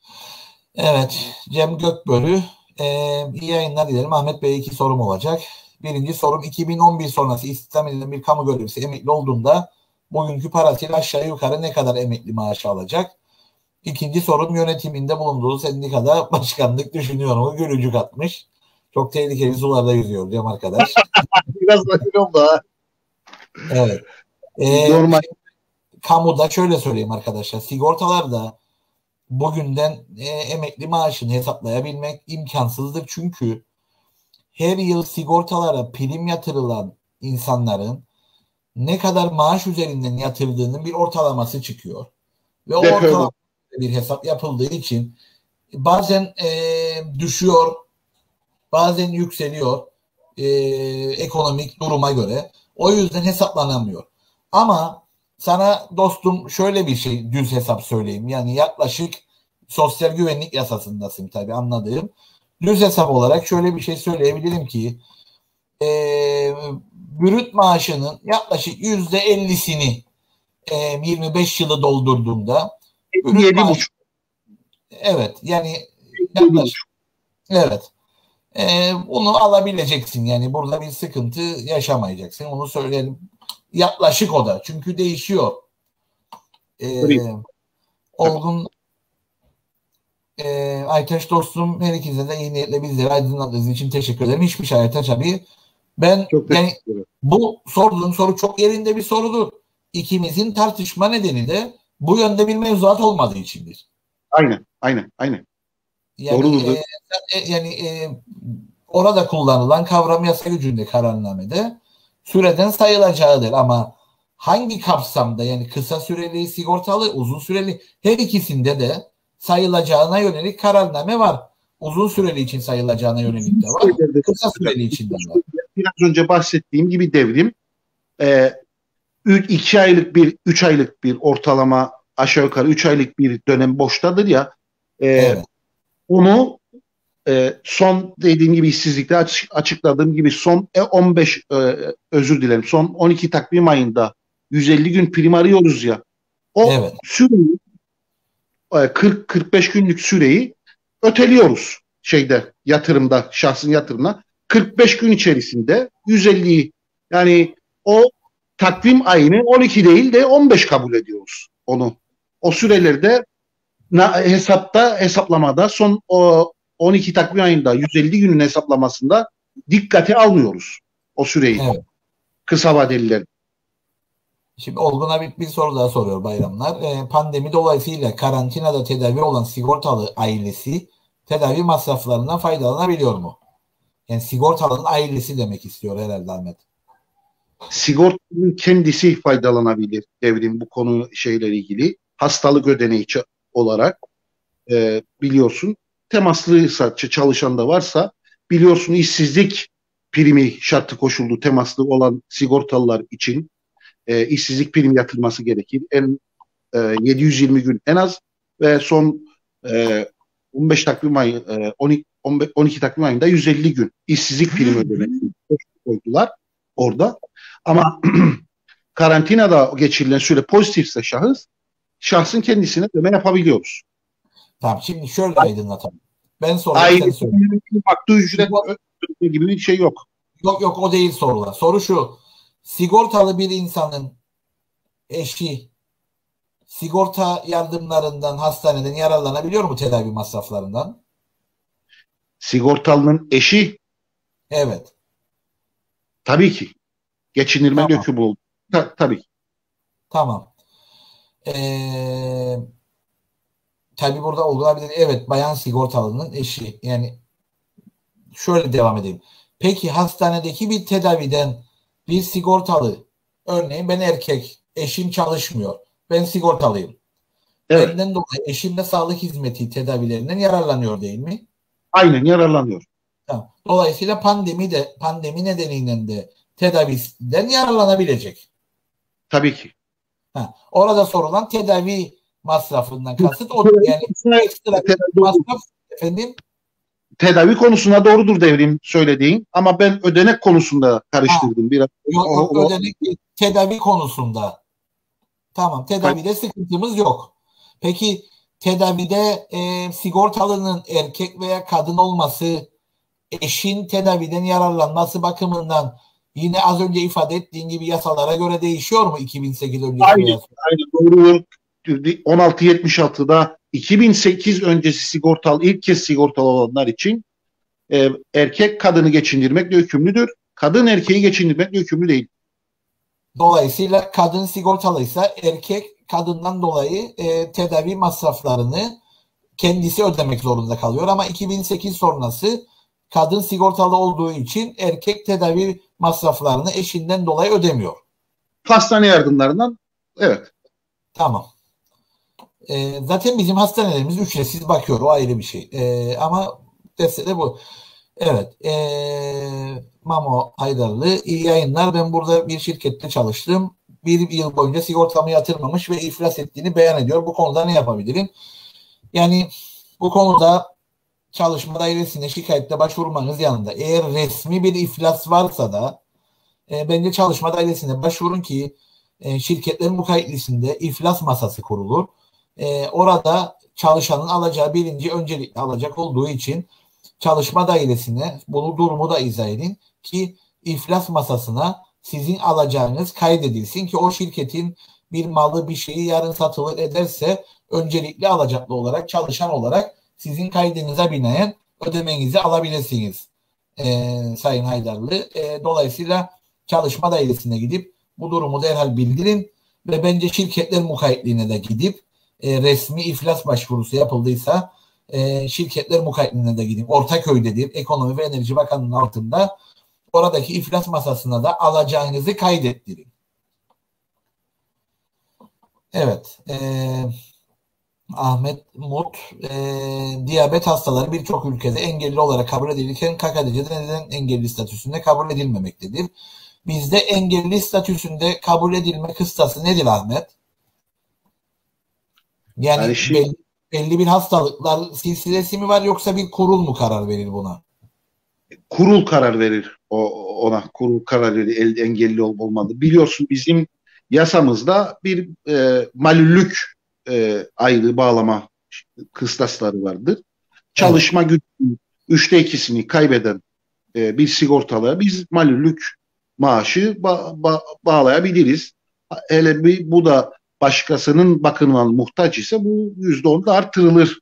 Evet. Cem Gökbörü. Ee, iyi yayınlar dilerim. Ahmet Bey iki sorum olacak. Birinci sorum, iki bin on bir sonrası istihdam edilen bir kamu görevlisi emekli olduğunda bugünkü parasıyla aşağı yukarı ne kadar emekli maaşı alacak? İkinci sorum, yönetiminde bulunduğu sendikada başkanlık düşünüyor mu? Gülücük atmış. Çok tehlikeli sularda yüzüyor diyorum arkadaş. Biraz da öyle oldu ha. Evet. Ee, Normal. Kamuda şöyle söyleyeyim arkadaşlar. Sigortalarda bugünden e, emekli maaşını hesaplayabilmek imkansızdır. Çünkü her yıl sigortalara prim yatırılan insanların ne kadar maaş üzerinden yatırdığının bir ortalaması çıkıyor. Ve o Depöyle. ortalama bir hesap yapıldığı için bazen e, düşüyor, bazen yükseliyor e, ekonomik duruma göre. O yüzden hesaplanamıyor. Ama sana dostum şöyle bir şey, düz hesap söyleyeyim. Yani yaklaşık sosyal güvenlik yasasındasın tabii, anladığım. Düz hesap olarak şöyle bir şey söyleyebilirim ki e, brüt maaşının yaklaşık yüzde ellisini e, yirmi beş yılı doldurduğunda brüt maaş, evet yani yaklaşık, evet e, bunu alabileceksin. Yani burada bir sıkıntı yaşamayacaksın. Onu söyleyelim. Yaklaşık o da. Çünkü değişiyor. E, Olgun e, Aytaş dostum, her ikinize de iyi niyetle bizleri aydınlattığınız için teşekkür ederim. Hiçbir şey Aytaç abi. Ben yani bu sorduğun soru çok yerinde bir sorudur. İkimizin tartışma nedeni de bu yönde bir mevzuat olmadığı içindir. Aynen, aynen, aynen. Yani, Doğrudur. E, e, yani e, orada kullanılan kavram yasa gücünde kararnamede süreden sayılacağıdır ama hangi kapsamda, yani kısa süreli sigortalı, uzun süreli, her ikisinde de sayılacağına yönelik kararname var. Uzun süreli için sayılacağına yönelik de var. Kısa süreli için de var. Biraz önce bahsettiğim gibi devrim e, iki aylık bir, üç aylık bir ortalama, aşağı yukarı üç aylık bir dönem boştadır ya. E, evet. Onu e, son dediğim gibi işsizlikte açık, açıkladığım gibi son on beş e, özür dilerim son on iki takvim ayında yüz elli gün prim arıyoruz ya. O evet. süreyi e, kırk kırk beş günlük süreyi öteliyoruz şeyde, yatırımda, şahsın yatırımına kırk beş gün içerisinde yüz elliyi, yani o takvim ayını on iki değil de on beş kabul ediyoruz onu. O sürelerde hesapta, hesaplamada son o on iki takvim ayında yüz elli günün hesaplamasında dikkate almıyoruz o süreyi. Evet. Kısa vadeliler. Şimdi Olgun'a bir, bir soru daha soruyor Bayramlar. Ee, pandemi dolayısıyla karantinada tedavi olan sigortalı ailesi tedavi masraflarından faydalanabiliyor mu? Yani sigortalının ailesi demek istiyor herhalde Ahmet. Sigortanın kendisi faydalanabilir devrim bu konu şeyle ilgili. Hastalık ödeneği olarak e, biliyorsun, temaslıysa, çalışan da varsa biliyorsun, işsizlik primi şartı koşuldu temaslı olan sigortalılar için e, işsizlik primi yatırması gerekir. En e, yedi yüz yirmi gün en az ve son e, on beş takvim ayı e, on iki, on iki takvim ayında yüz elli gün işsizlik primi ödemek koydular orada. Ama karantinada geçirilen süre pozitifse şahıs, şahsın kendisine ödeme yapabiliyoruz. Tamam, şimdi şöyle aydınlatalım. Ben sorayım, sen söyle. Baktığı ücret gibi bir şey yok. Yok yok, o değil sorular. Soru şu: sigortalı bir insanın eşi sigorta yardımlarından, hastaneden yararlanabiliyor mu, tedavi masraflarından? Sigortalının eşi? Evet. Tabii ki. Geçindirme tamam. dökümü oldu. Ta- tabii ki. Tamam. Ee, tabii burada olabilir. Evet, bayan sigortalının eşi. Yani şöyle devam edeyim. Peki hastanedeki bir tedaviden bir sigortalı, örneğin ben erkek, eşim çalışmıyor, ben sigortalıyım. Evet. Benden dolayı eşim de sağlık hizmeti tedavilerinden yararlanıyor değil mi? Aynen, yararlanıyor. Tamam. Dolayısıyla pandemi de pandemi nedeniyle de tedaviden yararlanabilecek. Tabii ki. Ha, orada sorulan tedavi masrafından kasıt o, yani ekstra masraf efendim. Tedavi konusuna doğrudur devrim söylediğin, ama ben ödenek konusunda karıştırdım ha, biraz. Yok, yok o, ödenek tedavi konusunda. Tamam, tedavide sıkıntımız yok. Peki tedavide e, sigortalının erkek veya kadın olması eşin tedaviden yararlanması bakımından yine az önce ifade ettiğin gibi yasalara göre değişiyor mu iki bin sekiz öncesi? Aynı, aynı doğru. on altı yetmiş altıda iki bin sekiz öncesi sigortalı, ilk kez sigortalı olanlar için e, erkek kadını geçindirmekle yükümlüdür. Kadın erkeği geçindirmekle yükümlü değil. Dolayısıyla kadın sigortalıysa erkek kadından dolayı e, tedavi masraflarını kendisi ödemek zorunda kalıyor. Ama iki bin sekiz sonrası kadın sigortalı olduğu için erkek tedavi masraflarını eşinden dolayı ödemiyor. Hastane yardımlarından evet. Tamam. E, zaten bizim hastanelerimiz ücretsiz bakıyor. O ayrı bir şey. E, ama mesele bu. Evet. E, Mamo Haydarlı. İyi yayınlar. Ben burada bir şirkette çalıştım. Bir yıl boyunca sigortamı yatırmamış ve iflas ettiğini beyan ediyor. Bu konuda ne yapabilirim? Yani bu konuda çalışma dairesine şikayette başvurmanız yanında eğer resmi bir iflas varsa da e, bence çalışma dairesine başvurun ki e, şirketlerin mukayyetlisinde iflas masası kurulur. E, orada çalışanın alacağı birinci öncelikli alacak olduğu için çalışma dairesine bunu durumu da izah edin ki iflas masasına sizin alacağınız kaydedilsin ki o şirketin bir malı bir şeyi yarın satılır ederse öncelikli alacaklı olarak çalışan olarak sizin kaydınıza binaen ödemenizi alabilirsiniz. Ee, Sayın Haydarlı. Ee, dolayısıyla çalışma dairesine gidip bu durumu derhal bildirin ve bence şirketler mukayyetliğine de gidip e, resmi iflas başvurusu yapıldıysa e, şirketler mukayyetliğine de gidin. Ortaköy'dedir. Ekonomi ve Enerji Bakanlığı'nın altında oradaki iflas masasına da alacağınızı kaydettirin. Evet. Eee Ahmet Mut, e, diyabet hastaları birçok ülkede engelli olarak kabul edilirken K K D C'de neden engelli statüsünde kabul edilmemektedir? Bizde engelli statüsünde kabul edilme kıstası nedir Ahmet? Yani, yani şimdi, belli, belli bir hastalıklar silsilesi mi var yoksa bir kurul mu karar verir buna? Kurul karar verir o ona. Kurul karar verir engelli olup olmadı. Biliyorsun bizim yasamızda bir e, malüllük e, ayrı bağlama kıstasları vardır. Çalışma evet. gücünün üçte ikisini kaybeden e, bir sigortalıya biz malüllük maaşı ba- ba- bağlayabiliriz. Hele bir, bu da başkasının bakımına muhtaç ise bu yüzde on da artırılır.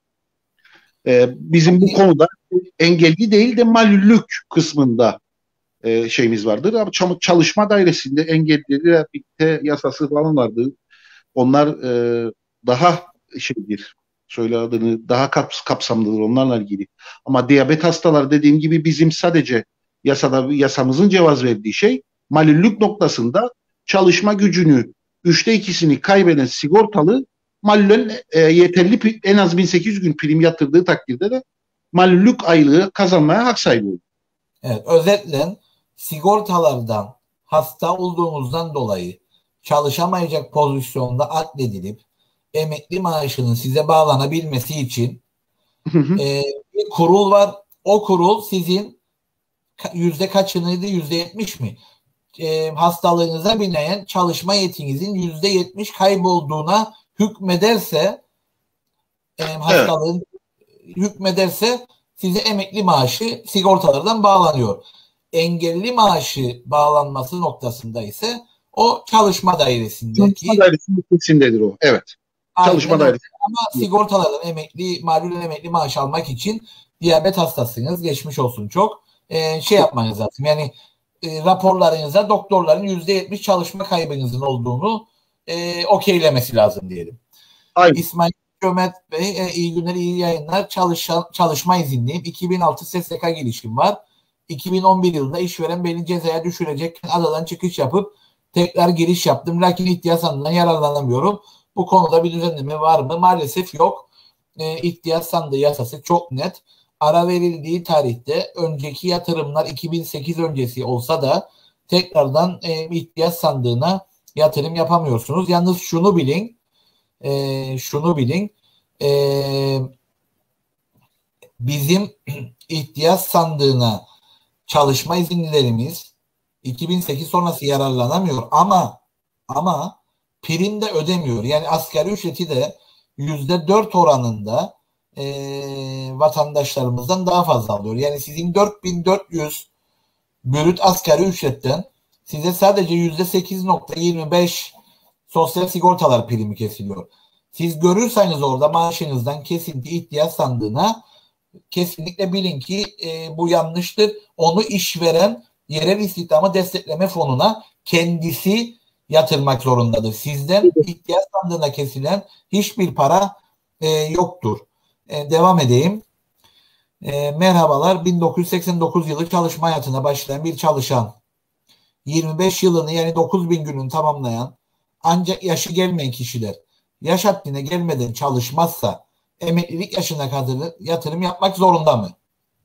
E, bizim bu konuda engelli değil de malüllük kısmında e, şeyimiz vardır. Ama çalışma dairesinde engellilerle birlikte yasası falan vardı. Onlar e, daha şeydir, söyle adını, daha kaps kapsamlıdır onlarla ilgili. Ama diyabet hastaları dediğim gibi bizim sadece yasada yasamızın cevaz verdiği şey malüllük noktasında çalışma gücünü üçte ikisini kaybeden sigortalı malülün e, yeterli en az bin sekiz yüz gün prim yatırdığı takdirde de malüllük aylığı kazanmaya hak sahibi olur. Evet, özetle sigortalardan hasta olduğunuzdan dolayı çalışamayacak pozisyonda adledilip emekli maaşının size bağlanabilmesi için e, bir kurul var. O kurul sizin yüzde kaçınıydı? Yüzde yetmiş mi? E, hastalığınıza binaen çalışma yetinizin yüzde yetmiş kaybolduğuna hükmederse e, hastalığın evet. hükmederse size emekli maaşı sigortalardan bağlanıyor. Engelli maaşı bağlanması noktasında ise o çalışma dairesindeki. Çalışma dairesindedir o. Evet. Aynen, çalışma dairesi. Ama sigortalardan emekli, malul emekli maaş almak için diyabet hastasınız. Geçmiş olsun çok. Ee, şey yapmanız lazım. Yani e, raporlarınızda doktorların yüzde yetmiş çalışma kaybınızın olduğunu e, okeylemesi lazım diyelim. Aynen. İsmail Cömert Bey, e, iyi günler, iyi yayınlar. Çalışan, çalışma izinliyim. iki bin altı S S K girişim var. iki bin on bir yılında işveren beni cezaya düşürecekken adadan çıkış yapıp tekrar giriş yaptım. Lakin ihtiyaç sandığından yararlanamıyorum. Bu konuda bir düzenleme var mı? Maalesef yok. E, ihtiyaç sandığı yasası çok net. Ara verildiği tarihte önceki yatırımlar iki bin sekiz öncesi olsa da tekrardan e, ihtiyaç sandığına yatırım yapamıyorsunuz. Yalnız şunu bilin, e, şunu bilin, e, bizim ihtiyaç sandığına çalışma izinlilerimiz iki bin sekiz sonrası yararlanamıyor ama ama prim de ödemiyor. Yani asgari ücreti de yüzde dört oranında e, vatandaşlarımızdan daha fazla alıyor. Yani sizin dört bin dört yüz brüt asgari ücretten size sadece yüzde sekiz nokta yirmi beş sosyal sigortalar primi kesiliyor. Siz görürseniz orada maaşınızdan kesinti ihtiyaç sandığına, kesinlikle bilin ki e, bu yanlıştır. Onu işveren yerel istihdamı destekleme fonuna kendisi yatırmak zorundadır. Sizden ihtiyaç sandığına kesilen hiçbir para e, yoktur. E, devam edeyim. E, merhabalar. bin dokuz yüz seksen dokuz yılı çalışma hayatına başlayan bir çalışan, yirmi beş yılını yani dokuz bin günün tamamlayan ancak yaşı gelmeyen kişiler yaş haddine gelmeden çalışmazsa emeklilik yaşına kadar yatırım yapmak zorunda mı?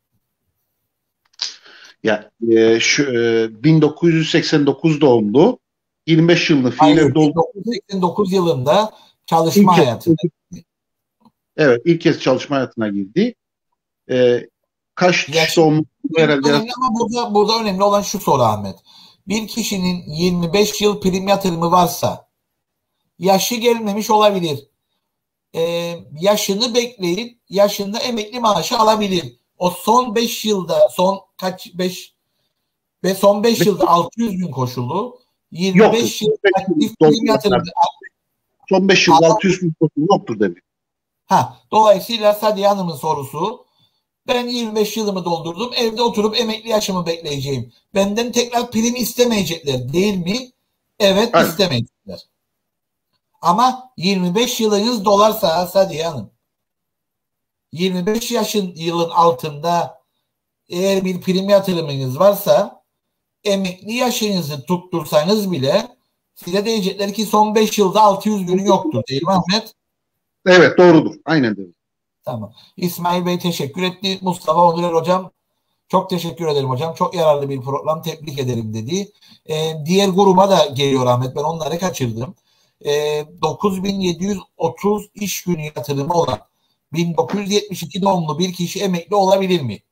Ya e, şu e, bin dokuz yüz seksen dokuz doğumlu, yirmi beş yılını fiilen doldu. bin dokuz yüz seksen dokuz yılında çalışma İlk hayatına. kez, evet, ilk kez çalışma hayatına girdi. E, kaç Yaş, doğumlu herhalde? önemli ama burada, burada önemli olan şu soru Ahmet. Bir kişinin yirmi beş yıl prim yatırımı varsa yaşı gelmemiş olabilir. Ee, yaşını bekleyip yaşında emekli maaşı alabilir. O son beş yılda son kaç beş ve son beş yılda altı yüz gün koşulu yirmi beş yıl aktif prim yatırımı. Son beş yılda altı yüz gün koşulu yoktur demek. Ha, dolayısıyla Sadiye Hanım'ın sorusu, ben yirmi beş yılımı doldurdum, evde oturup emekli yaşımı bekleyeceğim. Benden tekrar prim istemeyecekler değil mi? Evet, evet. istemeyecekler. Ama yirmi beş yılınız dolarsa Sadiye Hanım, yirmi beş yaşın yılın altında eğer bir prim yatırımınız varsa emekli yaşınızı tuttursanız bile size diyecekler ki son beş yılda altı yüz günü yoktur değil mi Ahmet? Evet, doğrudur. Aynen öyle. Tamam. İsmail Bey teşekkür etti. Mustafa Onurer hocam çok teşekkür ederim hocam. Çok yararlı bir program. Tebrik ederim dedi. Ee, diğer gruba da geliyor Ahmet. Ben onları kaçırdım. Ee, dokuz bin yedi yüz otuz iş günü yatırımı olan bin dokuz yüz yetmiş iki doğumlu bir kişi emekli olabilir mi?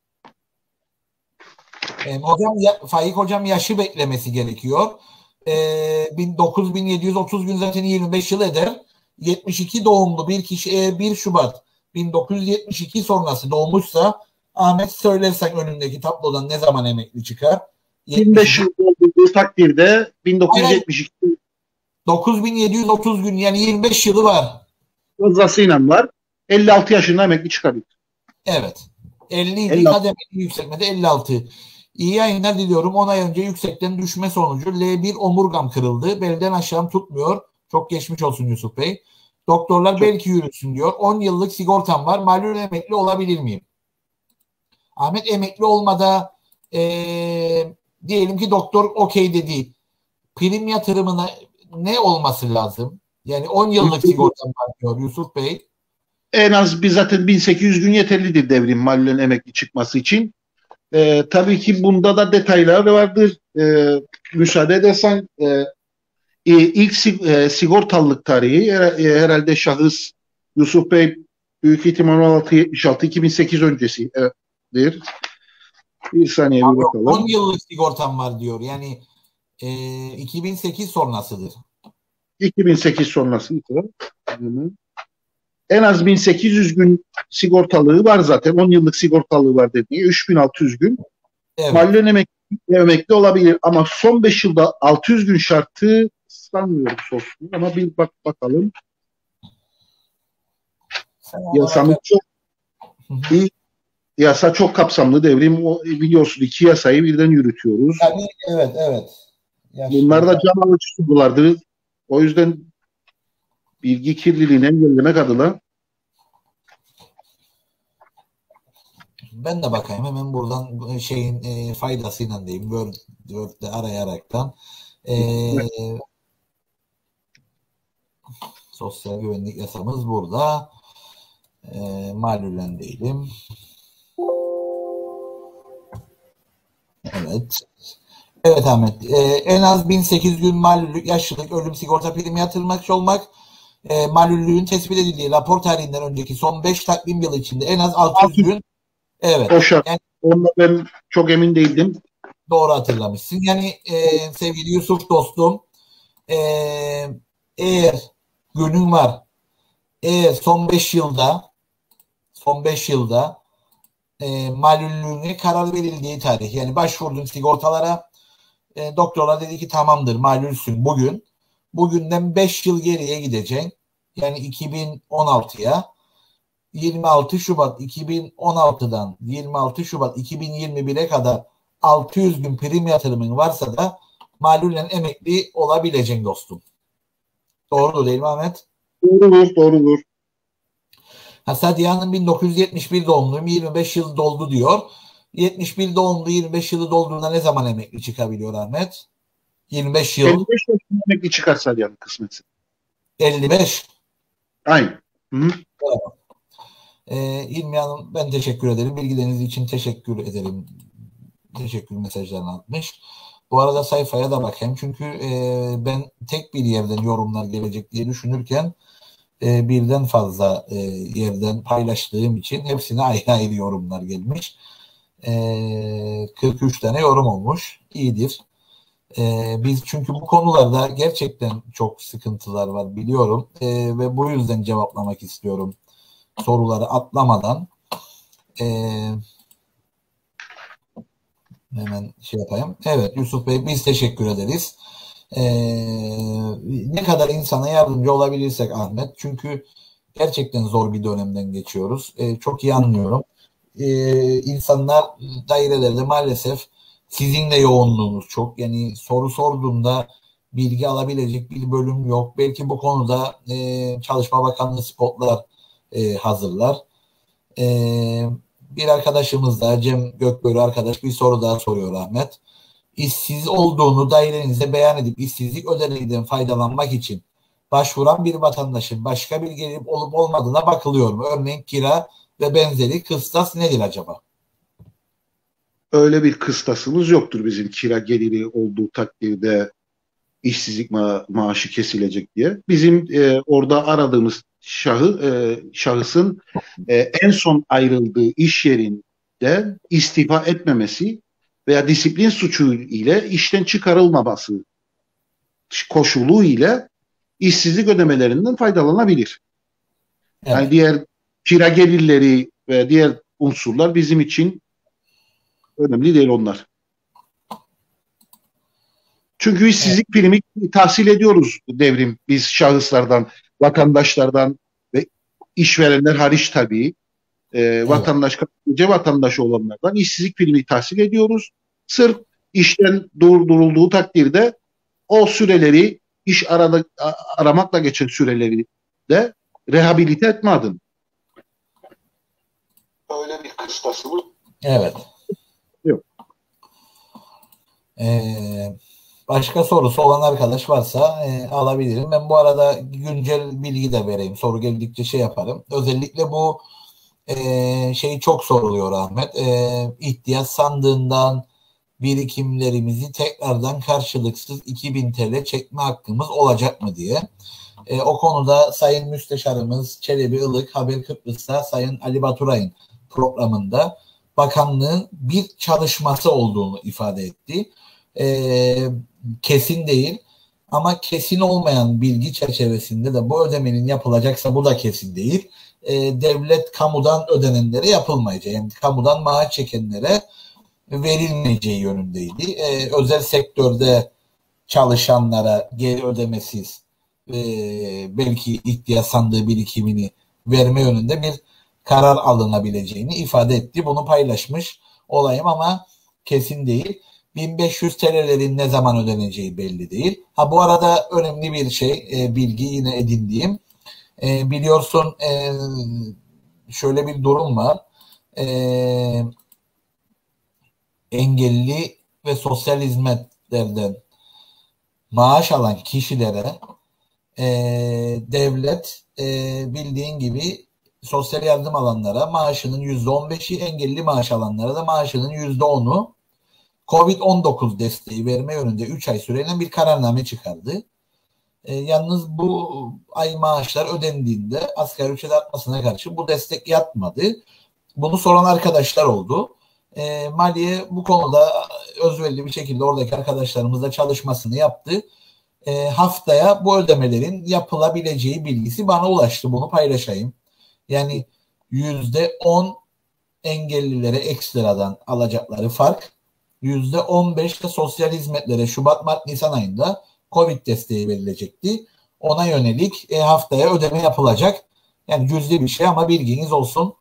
Ee, hocam ya, Faik hocam yaşı beklemesi gerekiyor. Ee, dokuz bin yedi yüz otuz gün zaten yirmi beş yıl eder. yetmiş iki doğumlu bir kişi eğer bir Şubat bin dokuz yüz yetmiş iki sonrası doğmuşsa Ahmet söylersen önündeki tablodan ne zaman emekli çıkar? yirmi beş yıl olduğu takdirde bin dokuz yüz yetmiş iki dokuz bin yedi yüz otuz gün yani yirmi beş yılı var. Fazlasıyla var. elli altı yaşında emekli çıkabilir. Evet. elli idi kademeli yükseltmede elli altı. İyi yayınlar diliyorum. on ay önce yüksekten düşme sonucu L bir omurgam kırıldı. Belden aşağım tutmuyor. Çok geçmiş olsun Yusuf Bey. Doktorlar Çok. belki yürütsün diyor. on yıllık sigortam var. Malul emekli olabilir miyim? Ahmet emekli olmada ee, diyelim ki doktor okey dedi. Prim yatırımına ne olması lazım? Yani on yıllık sigortam var diyor Yusuf Bey. En az bir zaten bin sekiz yüz gün yeterlidir devrim Malul'ün emekli çıkması için. Ee, tabii ki bunda da detaylar vardır. Ee, müsaade edersen e, ilk e, sigortalılık tarihi e, herhalde şahıs Yusuf Bey büyük ihtimal on altı yetmiş altı iki bin sekiz öncesidir. Bir saniye bir bakalım. on yıllık sigortam var diyor. Yani e, iki bin sekiz sonrasıdır. iki bin sekiz sonrası. En az bin sekiz yüz gün sigortalığı var zaten. on yıllık sigortalığı var dediği. üç bin altı yüz gün. Evet. Malul'ün emekli, emekli olabilir ama son beş yılda altı yüz gün şartı sanmıyorum sorsun ama bir bak bakalım. Yasamız çok bir yasa çok kapsamlı devrim. O, biliyorsun iki yasayı birden yürütüyoruz. Yani, evet evet. Yaşlı. Bunlar da can alıcı sulardır. O yüzden bilgi kirliliğini engellemek adına ben de bakayım hemen buradan şeyin e, faydasıyla diyeyim. Word, Word'de arayaraktan e, sosyal güvenlik yasamız burada. E, Malul'den değilim. Evet. Evet Ahmet. E, en az bin sekiz yüz gün malüllük, yaşlılık, ölüm sigorta primi yatırılmak olmak, e, malüllüğün tespit edildiği rapor tarihinden önceki son beş takvim yılı içinde en az altı yüz gün. Evet. O şart. Yani, onunla ben çok emin değildim. Doğru hatırlamışsın. Yani e, sevgili Yusuf dostum, e, eğer günün var, eğer son beş yılda son beş yılda e, malüllüğüne karar verildiği tarih. Yani başvurdun sigortalara, e, doktorlar dedi ki tamamdır, malülsün bugün. Bugünden beş yıl geriye gideceksin. Yani iki bin on altıya, yirmi altı Şubat iki bin on altıdan yirmi altı Şubat iki bin yirmi bire kadar altı yüz gün prim yatırımın varsa da malullen emekli olabileceksin dostum. Doğru değil mi Ahmet? Doğrudur, doğrudur. Ha, Sadiye'nin bin dokuz yüz yetmiş bir doğumluyum, yirmi beş yıl doldu diyor. yetmiş bir doğumlu, yirmi beş yılı dolduğunda ne zaman emekli çıkabiliyor Ahmet? yirmi beş yıl. elli beş yaşında emekli çıkarsa yani kısmetse. elli beş. Aynen. Hı-hı. Ee, İlmi Hanım, ben teşekkür ederim. Bilgileriniz için teşekkür ederim. Teşekkür mesajlarını atmış. Bu arada sayfaya da bakayım. Çünkü e, ben tek bir yerden yorumlar gelecek diye düşünürken e, birden fazla e, yerden paylaştığım için hepsine ayrı ayrı yorumlar gelmiş. E, kırk üç tane yorum olmuş. İyidir. E, biz çünkü bu konularda gerçekten çok sıkıntılar var biliyorum. E, ve bu yüzden cevaplamak istiyorum. Soruları atlamadan. Eee Hemen şey yapayım. Evet Yusuf Bey, biz teşekkür ederiz. Ee, ne kadar insana yardımcı olabilirsek Ahmet. Çünkü gerçekten zor bir dönemden geçiyoruz. Ee, çok iyi anlıyorum. Ee, insanlar dairelerde maalesef sizin de yoğunluğunuz çok. Yani soru sorduğunda bilgi alabilecek bir bölüm yok. Belki bu konuda e, Çalışma Bakanlığı spotlar e, hazırlar. Eee Bir arkadaşımız da Cem Gökbörü arkadaş bir soru daha soruyor Ahmet. İşsiz olduğunu dairenize beyan edip işsizlik ödeneğinden faydalanmak için başvuran bir vatandaşın başka bir gelir olup olmadığına bakılıyor mu? Örneğin kira ve benzeri kıstas nedir acaba? Öyle bir kıstasımız yoktur bizim, kira geliri olduğu takdirde işsizlik ma- maaşı kesilecek diye. Bizim e, orada aradığımız şahı, e, şahısın e, en son ayrıldığı iş yerinde istifa etmemesi veya disiplin suçu ile işten çıkarılmaması koşulu ile işsizlik ödemelerinden faydalanabilir. Evet. Yani diğer kira gelirleri ve diğer unsurlar bizim için önemli değil onlar. Çünkü işsizlik primi tahsil ediyoruz Devrim. Biz şahıslardan, vatandaşlardan ve işverenler hariç tabii e, vatandaş, gece vatandaşı olanlardan işsizlik primi tahsil ediyoruz. Sırf işten durdurulduğu takdirde o süreleri, iş arada, aramakla geçen süreleri de rehabilite etme adına. Öyle bir kıstası bu. Evet. Yok. Ee, başka sorusu olan arkadaş varsa e, alabilirim. Ben bu arada güncel bilgi de vereyim. Soru geldikçe şey yaparım. Özellikle bu e, şey çok soruluyor Ahmet. E, ihtiyaç sandığından birikimlerimizi tekrardan karşılıksız iki bin T L çekme hakkımız olacak mı diye. E, o konuda Sayın Müsteşarımız Çelebi Ilık Haber Kıbrıs'ta Sayın Ali Baturay'ın programında bakanlığın bir çalışması olduğunu ifade etti. E, kesin değil ama kesin olmayan bilgi çerçevesinde de bu ödemenin yapılacaksa bu da kesin değil. E, devlet kamudan ödenenlere yapılmayacak. Yani kamudan maaş çekenlere verilmeyeceği yönündeydi. E, özel sektörde çalışanlara geri ödemesiz e, belki ihtiyaç sandığı birikimini verme yönünde bir karar alınabileceğini ifade etti. Bunu paylaşmış olayım ama kesin değil. bin beş yüz T L'lerin ne zaman ödeneceği belli değil. Ha bu arada önemli bir şey, e, bilgi yine edindiğim. E, biliyorsun e, şöyle bir durum var. E, engelli ve sosyal hizmetlerden maaş alan kişilere e, devlet e, bildiğin gibi sosyal yardım alanlara maaşının yüzde on beşi, engelli maaş alanlara da maaşının yüzde onu Covid on dokuz desteği verme yönünde üç ay süreyle bir kararname çıkardı. E, yalnız bu ay maaşlar ödendiğinde asgari ücret artmasına karşı bu destek yatmadı. Bunu soran arkadaşlar oldu. E, Maliye bu konuda özverili bir şekilde oradaki arkadaşlarımızla çalışmasını yaptı. E, haftaya bu ödemelerin yapılabileceği bilgisi bana ulaştı. Bunu paylaşayım. Yani yüzde on engellilere ekstradan alacakları fark, yüzde on beş de sosyal hizmetlere Şubat, Mart, Nisan ayında Covid desteği verilecekti. Ona yönelik e, haftaya ödeme yapılacak. Yani cüzi bir şey ama bilginiz olsun.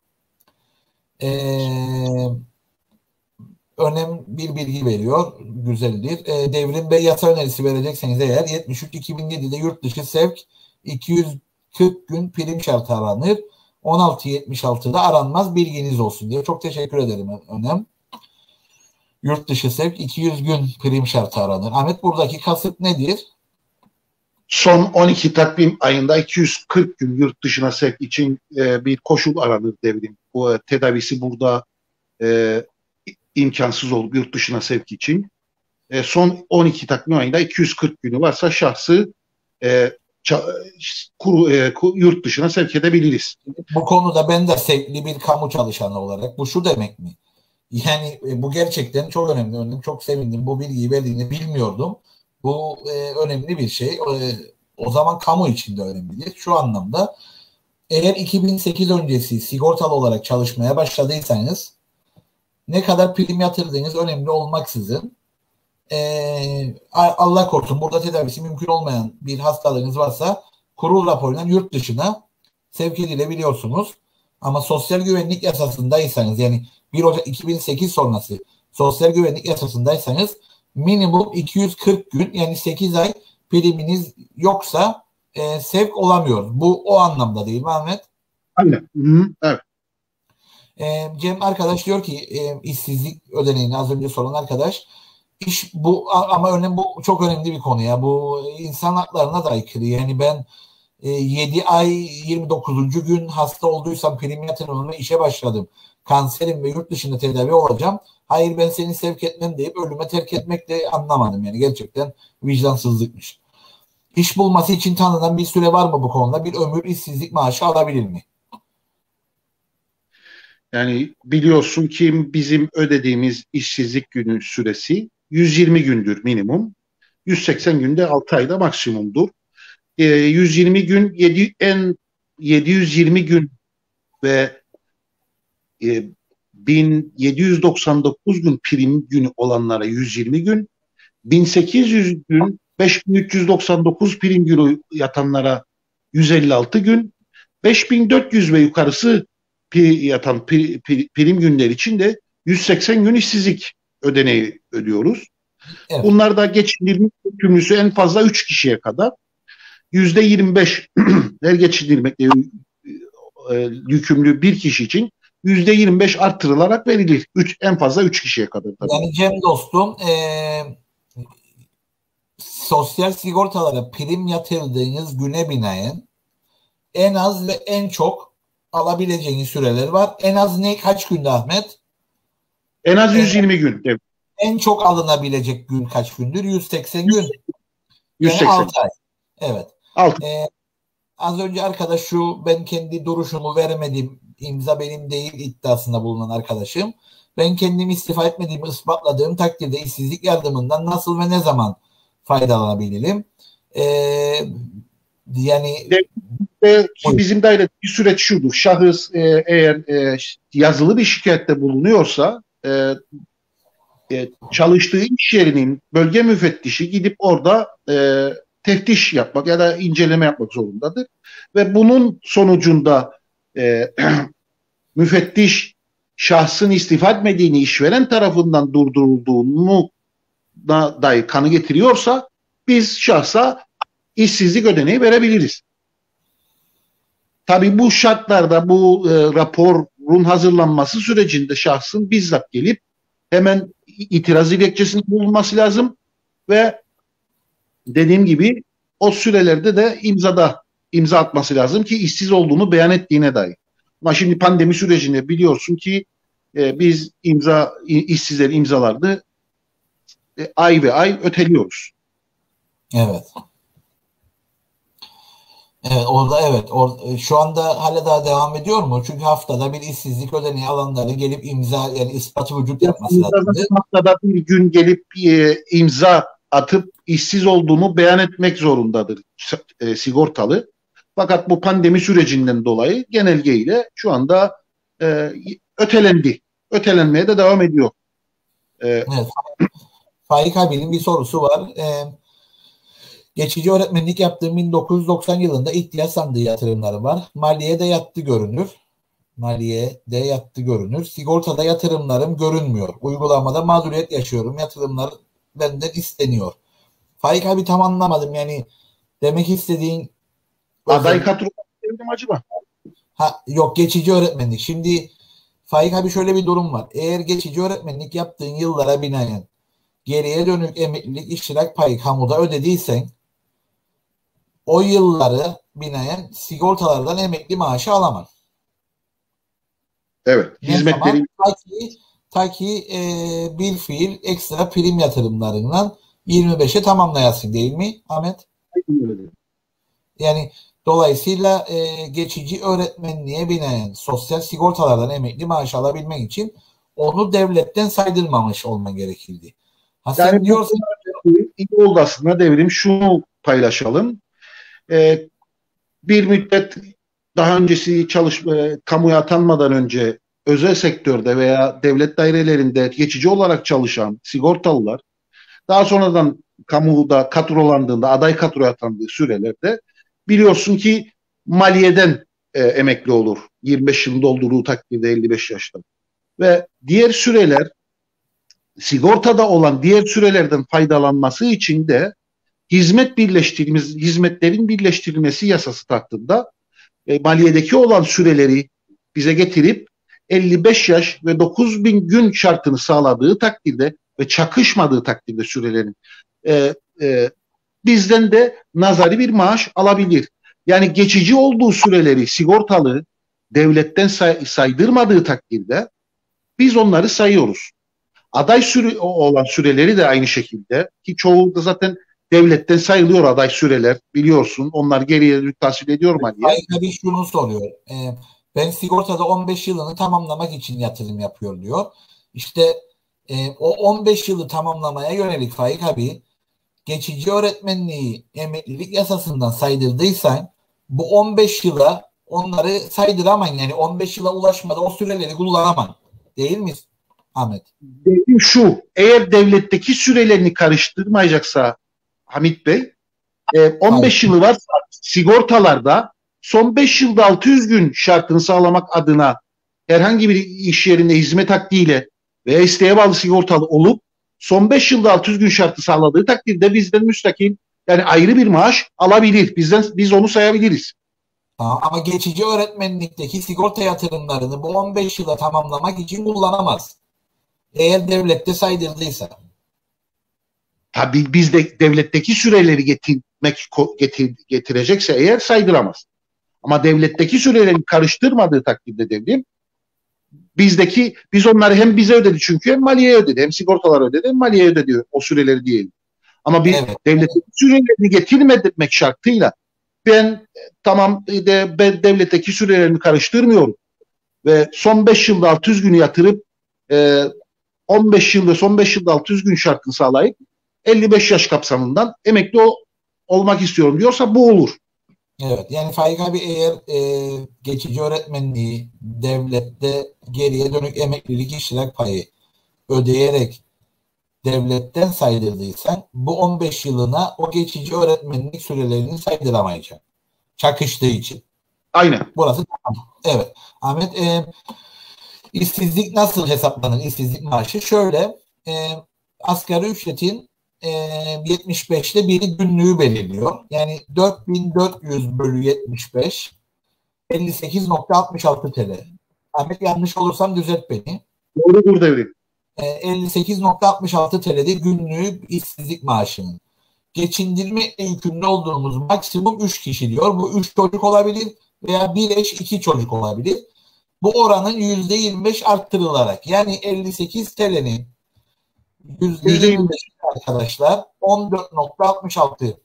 Eee önem bir bilgi veriyor. Güzeldir. E, devrim ve yasa önerisi verecekseniz eğer yetmiş üç iki bin yedide yurt dışı sevk iki yüz kırk gün prim şartı aranır. on altı yetmiş altıda aranmaz, bilginiz olsun diye. Çok teşekkür ederim önem. Yurt dışı sevk iki yüz gün prim şartı aranır. Ahmet, buradaki kasıt nedir? Son on iki takvim ayında iki yüz kırk gün yurt dışına sevk için e, bir koşul aranır devrim. Bu e, tedavisi burada e, imkansız olup yurt dışına sevk için. E, son on iki takvim ayında iki yüz kırk günü varsa şahsı e, kuru, e, yurt dışına sevk edebiliriz. Bu konuda ben de sevkli bir kamu çalışanı olarak bu şu demek mi? Yani e, bu gerçekten çok önemli. önemli. Çok sevindim. Bu bilgiyi verdiğini bilmiyordum. Bu e, önemli bir şey. E, o zaman kamu için de önemlidir. Şu anlamda, eğer iki bin sekiz öncesi sigortalı olarak çalışmaya başladıysanız ne kadar prim yatırdığınız önemli olmaksızın, e, Allah korusun burada tedavisi mümkün olmayan bir hastalığınız varsa kurul raporuyla yurt dışına sevk edilebiliyorsunuz. Ama sosyal güvenlik yasasındaysanız, yani bir Ocak iki bin sekiz sonrası sosyal güvenlik yasasındaysanız minimum iki yüz kırk gün, yani sekiz ay priminiz yoksa e, sevk olamıyor. Bu o anlamda değil mi Ahmet? Aynen. Hı-hı. Evet. E, Cem arkadaş diyor ki e, işsizlik ödeneğini az önce soran arkadaş, iş bu ama önemli, bu çok önemli bir konu ya. Bu insan haklarına da aykırı. Yani ben e, yedi ay yirmi dokuzuncu gün hasta olduysam prim yatırımına işe başladım. Kanserim ve yurt dışında tedavi olacağım. Hayır, ben seni sevk etmem deyip ölüme terk etmek de anlamadım. Yani gerçekten vicdansızlıkmış. İş bulması için tanınan bir süre var mı bu konuda? Bir ömür işsizlik maaşı alabilir mi? Yani biliyorsun ki bizim ödediğimiz işsizlik günü süresi yüz yirmi gündür minimum. yüz seksen günde altı ayda maksimumdur. E, yüz yirmi gün yedi, en yedi yüz yirmi gün ve e, bin yedi yüz doksan dokuz gün prim günü olanlara yüz yirmi gün, bin sekiz yüz gün, beş bin üç yüz doksan dokuz prim günü yatanlara yüz elli altı gün, beş bin dört yüz ve yukarısı yatan prim günler için de yüz seksen gün işsizlik ödeneği ödüyoruz. Evet. Bunlarda geçindirme yükümlüsü en fazla üç kişiye kadar, yüzde yirmi beş her geçindirmekle yükümlü bir kişi için yüzde yirmi beş artırılarak verilir. Üç, en fazla üç kişiye kadar. Tabii. Yani Cem dostum, e, sosyal sigortalara prim yatırdığınız güne binaen en az ve en çok alabileceğiniz süreler var. En az ne, kaç günde Ahmet? En az yüz yirmi en, gün. Evet. En çok alınabilecek gün kaç gündür? yüz seksen gün. yüz seksen. Yani altı ay. Evet. altı. Ee, az önce arkadaş şu, ben kendi duruşumu veremedim, imza benim değil iddiasında bulunan arkadaşım. Ben kendimi istifa etmediğimi ispatladığım takdirde işsizlik yardımından nasıl ve ne zaman faydalanabilirim? Ee, yani e, bizim dairede bir süreç şudur. Şahıs e, eğer e, yazılı bir şikayette bulunuyorsa e, e, çalıştığı iş yerinin bölge müfettişi gidip orada e, teftiş yapmak ya da inceleme yapmak zorundadır. Ve bunun sonucunda e, müfettiş şahsın istifa etmediğini işveren tarafından durdurulduğunu da dair kanı getiriyorsa biz şahsa işsizlik ödeneği verebiliriz. Tabii bu şartlarda bu e, raporun hazırlanması sürecinde şahsın bizzat gelip hemen itiraz dilekçesinde bulunması lazım ve dediğim gibi o sürelerde de imzada imza atması lazım ki işsiz olduğunu beyan ettiğine dair. Ama şimdi pandemi sürecinde biliyorsun ki e, biz imza işsizler imzalardı e, ay ve ay öteliyoruz. Evet. Evet, orada evet. Or, şu anda hala daha devam ediyor mu? Çünkü haftada bir işsizlik ödeneği alanları gelip imza, yani ispatı vücut yapması lazım. Haftada bir gün gelip e, imza atıp işsiz olduğunu beyan etmek zorundadır e, sigortalı. Fakat bu pandemi sürecinden dolayı genelgeyle şu anda e, ötelendi. Ötelenmeye de devam ediyor. E, Evet. Faik abinin bir sorusu var. Ee, geçici öğretmenlik yaptığım bin dokuz yüz doksan yılında ihtiyaç sandığı yatırımları var. Maliye de yattı görünür. Maliye de yattı görünür. Sigortada yatırımlarım görünmüyor. Uygulamada mağduriyet yaşıyorum. Yatırımlar benden isteniyor. Faik abi tam anlamadım. Yani demek istediğin aday kadro dedim acaba? Ha, yok geçici öğretmenlik. Şimdi Faik abi şöyle bir durum var. Eğer geçici öğretmenlik yaptığın yıllara binaen geriye dönük emeklilik iştirak payı kamuda ödediysen o yılları binaen sigortalardan emekli maaşı alamam. Evet. Ne Hizmetleri zaman? Ta ki, ta ki e, bir fiil ekstra prim yatırımlarından yirmi beşe tamamlayasın değil mi Ahmet? Yani dolayısıyla e, geçici öğretmenliğe binaen sosyal sigortalardan emekli maaş alabilmek için onu devletten saydırmamış olman gerekirdi. Ha sen yani bu diyorsun iyi oldu aslında devrim. Şunu paylaşalım. Ee, bir müddet daha öncesi çalışma, kamuya atanmadan önce özel sektörde veya devlet dairelerinde geçici olarak çalışan sigortalılar daha sonradan kamuda kadrolandığında, aday kadroya atandığı sürelerde biliyorsun ki maliyeden e, emekli olur. yirmi beş yıl doldurduğu takdirde elli beş yaşta. Ve diğer süreler sigortada olan diğer sürelerden faydalanması için de hizmet birleştirilmesi, hizmetlerin birleştirilmesi yasası taktığında e, maliyedeki olan süreleri bize getirip elli beş yaş ve dokuz bin gün şartını sağladığı takdirde ve çakışmadığı takdirde sürelerin e, e, bizden de nazari bir maaş alabilir. Yani geçici olduğu süreleri sigortalı devletten say- saydırmadığı takdirde biz onları sayıyoruz. Aday süre olan süreleri de aynı şekilde ki çoğu da zaten devletten sayılıyor aday süreler biliyorsun. Onlar geriye dönük tahsil ediyor maliye. Faik abi şunu soruyor. E, ben sigortada on beş yılını tamamlamak için yatırım yapıyor diyor. İşte e, o on beş yılı tamamlamaya yönelik Faik abi geçici öğretmenliği emeklilik yasasından saydırdıysan bu on beş yıla onları saydıraman yani on beş yıla ulaşmadan o süreleri kullanaman. Değil mi Ahmet? Dediğim şu, eğer devletteki sürelerini karıştırmayacaksa Hamit Bey, e, on beş Hayır. yılı varsa sigortalarda son beş yılda altı yüz gün şartını sağlamak adına herhangi bir iş yerinde hizmet hakkıyla veya isteğe bağlı sigortalı olup son beş yılda altı yüz gün şartı sağladığı takdirde bizden müstakil yani ayrı bir maaş alabilir. Bizden biz onu sayabiliriz. Ama geçici öğretmenlikteki sigorta yatırımlarını bu on beş yıla tamamlamak için kullanamaz. Eğer devlette saydırdıysa. Tabii biz de devletteki süreleri getirmek getir, getirecekse eğer saydıramaz. Ama devletteki süreleri karıştırmadığı takdirde devrim bizdeki biz onları hem bize ödedi çünkü hem maliyeye ödedi. Hem sigortalar ödedi hem maliyeye ödedi o süreleri diyelim. Ama bir Evet. devletin sürelerini getirmemek şartıyla ben tamam de, ben devletteki sürelerini karıştırmıyorum ve son beş yılda altı yüz günü yatırıp e, on beş yılda son beş yılda altı yüz gün şartını sağlayıp elli beş yaş kapsamından emekli ol, olmak istiyorum diyorsa bu olur. Evet. Yani Faik abi eğer e, geçici öğretmenliği devlette geriye dönük emeklilik iştirak payı ödeyerek devletten saydırdıysan bu on beş yılına o geçici öğretmenlik sürelerini saydıramayacak. Çakıştığı için. Aynen. Burası tamam. Evet. Ahmet e, işsizlik nasıl hesaplanır? İşsizlik maaşı şöyle e, asgari ücretin e, yetmiş beşte biri günlüğü belirliyor. Yani dört bin dört yüz bölü yetmiş beş elli sekiz nokta altmış altı T L. Ahmet yanlış olursam düzelt beni. Doğrudur devrim. E, elli sekiz nokta altmış altı T L'de günlüğü işsizlik maaşının. Geçindirmekle yükümlü olduğumuz maksimum üç kişi diyor. Bu üç çocuk olabilir veya bir eş iki çocuk olabilir. Bu oranın yüzde yirmi beş arttırılarak yani elli sekiz T L'nin yüzde yirmi beş arkadaşlar on dört nokta altmış altı.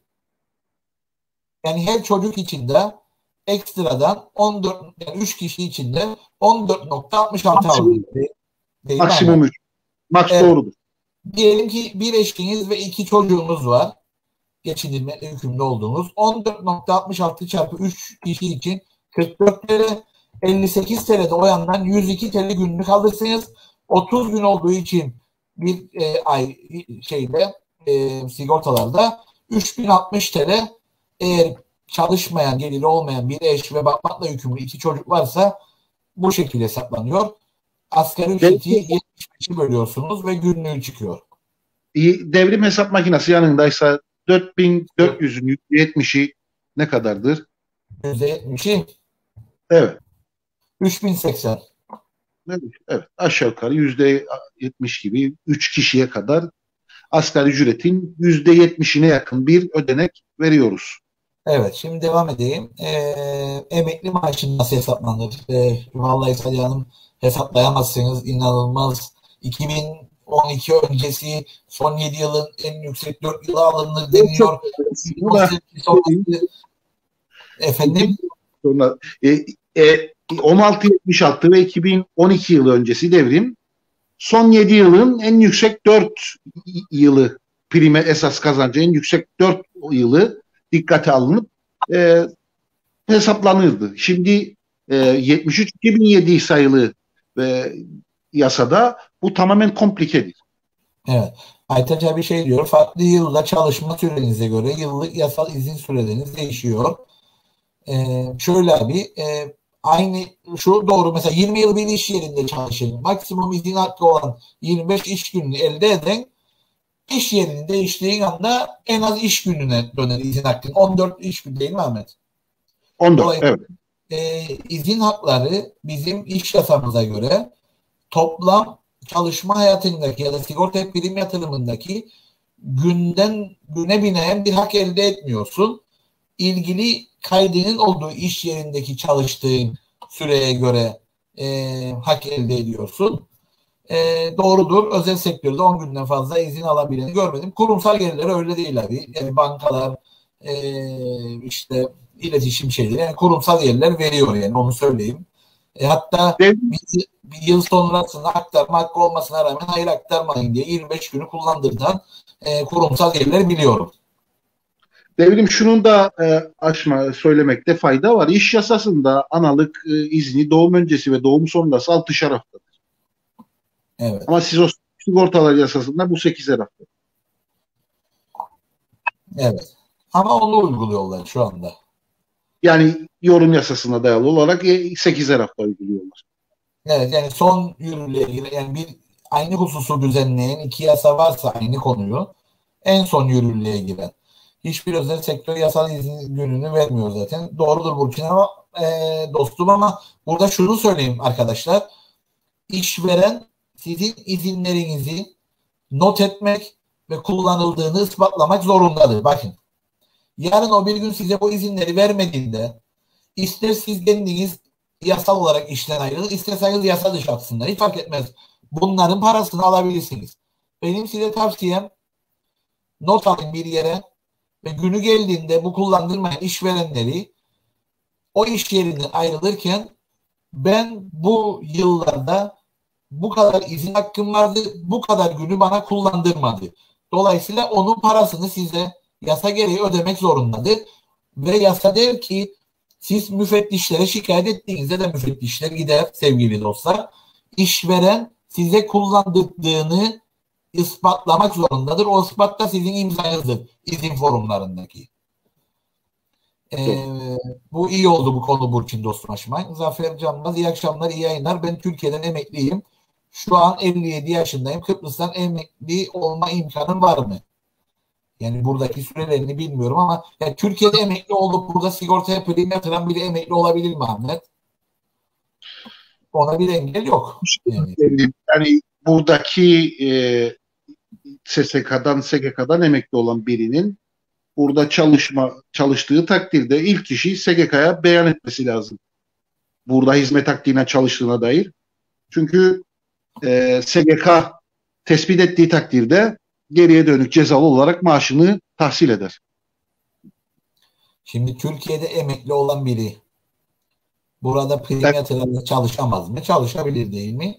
Yani her çocuk içinde ekstradan on dört yani üç kişi içinde on dört nokta altmış altı alıyor. Değil Maksimum üç. Max evet. Doğrudur. Diyelim ki bir eşiniz ve iki çocuğunuz var. geçinilmekle yükümlü olduğunuz on dört nokta altmış altı çarpı üç kişi için kırk dört T L, elli sekiz T L'de o yandan yüz iki T L günlük alırsınız. otuz gün olduğu için bir e, ay şeyde e, sigortalarda üç bin altmış T L, eğer çalışmayan, geliri olmayan bir eş ve bakmakla yükümlü iki çocuk varsa bu şekilde hesaplanıyor. Asgari ücreti yetmiş beşe bölüyorsunuz ve günlüğü çıkıyor. Devrim hesap makinesi yanındaysa dört bin dört yüzün yüzde yetmişi ne kadardır? yüzde yetmişi Evet. üç bin seksen. Evet, evet. Aşağı yukarı yüzde yetmiş gibi üç kişiye kadar asgari ücretin yüzde yetmişine yakın bir ödenek veriyoruz. Evet, şimdi devam edeyim. Ee, emekli maaşı nasıl hesaplanır? Ee, vallahi Salih Hanım, hesaplayamazsınız. İnanılmaz. iki bin on iki öncesi son yedi yılın en yüksek dört yılı alınır deniyor. Efendim? Sonra, e, e, on altı yetmiş altı ve iki bin on iki yılı öncesi devrim son yedi yılın en yüksek dört yılı prime esas kazancı en yüksek dört yılı dikkate alınıp e, hesaplanırdı. Şimdi e, yetmiş üç iki bin yedi sayılı e, yasada bu tamamen komplikedir. Evet. Aytaç abi şey diyor, farklı yılda çalışma sürenize göre yıllık yasal izin süreleriniz değişiyor. Ee, şöyle abi, e, aynı şu doğru, mesela yirmi yıl bir iş yerinde çalışın. Maksimum izin hakkı olan yirmi beş iş gününü elde eden, iş yerini değiştiğin anda en az iş gününe döner izin hakkın. on dört iş günü değil mi Ahmet? on dört, evet. E, izin hakları bizim iş yasamıza göre toplam çalışma hayatındaki ya da sigorta prim yatırımındaki günden güne binen bir hak elde etmiyorsun. İlgili kaydının olduğu iş yerindeki çalıştığın süreye göre e, hak elde ediyorsun. E, doğrudur. Özel sektörde on günden fazla izin alabileni görmedim. Kurumsal gelirleri öyle değil abi. Yani bankalar, e, işte iletişim şeyleri, yani kurumsal yerler veriyor, yani onu söyleyeyim. E, hatta bir, bir yıl sonrasında aktarma hakkı olmasına rağmen hayır aktarmayın diye yirmi beş günü kullandırdan e, kurumsal yerler biliyorum. Devrim şunun da e, aşma söylemekte fayda var. İş yasasında analık e, izni doğum öncesi ve doğum sonrası altışar haftadır. Evet. Ama siz o sigortalar yasasında bu sekizer hafta. Evet. Ama onu uyguluyorlar şu anda. Yani yorum yasasına dayalı olarak e, sekizer hafta uyguluyorlar. Evet, yani son yürürlüğe giren, yani bir aynı hususu düzenleyen iki yasa varsa aynı konuyu, en son yürürlüğe giren. Hiçbir özel sektör yasal izin gününü vermiyor zaten. Doğrudur Burkin ama e, dostum, ama burada şunu söyleyeyim arkadaşlar. İşveren sizin izinlerinizi not etmek ve kullanıldığını ispatlamak zorundadır. Bakın. Yarın o bir gün size bu izinleri vermediğinde, ister siz kendiniz yasal olarak işten ayrılın, isterseniz yasa dışı atsınlar. Hiç fark etmez. Bunların parasını alabilirsiniz. Benim size tavsiyem, not alın bir yere ve günü geldiğinde bu kullandırmayan işverenleri o iş yerinden ayrılırken, ben bu yıllarda bu kadar izin hakkım vardı, bu kadar günü bana kullandırmadı. Dolayısıyla onun parasını size yasa gereği ödemek zorundadır. Ve yasa der ki, siz müfettişlere şikayet ettiğinizde de müfettişler gider sevgili dostlar. İşveren size kullandırdığını ispatlamak zorundadır. O ispat da sizin imzanızdır izin forumlarındaki. Ee, bu iyi oldu bu konu Burçin dostum aşmayın. Zafer Canmaz, iyi akşamlar, iyi yayınlar. Ben Türkiye'den emekliyim. Şu an elli yedi yaşındayım. Kıbrıs'tan emekli olma imkanım var mı? Yani buradaki sürelerini bilmiyorum ama yani Türkiye'de emekli olup burada sigortaya prim yatıran biri emekli olabilir mi Ahmet? Ona bir engel yok. Yani, yani buradaki e, S S K'dan S G K'dan emekli olan birinin burada çalışma çalıştığı takdirde ilk kişi S G K'ya beyan etmesi lazım. Burada hizmet akdine çalıştığına dair. Çünkü e, S G K tespit ettiği takdirde geriye dönük cezalı olarak maaşını tahsil eder. Şimdi Türkiye'de emekli olan biri burada prim yatırarak çalışamaz mı? Çalışabilir değil mi?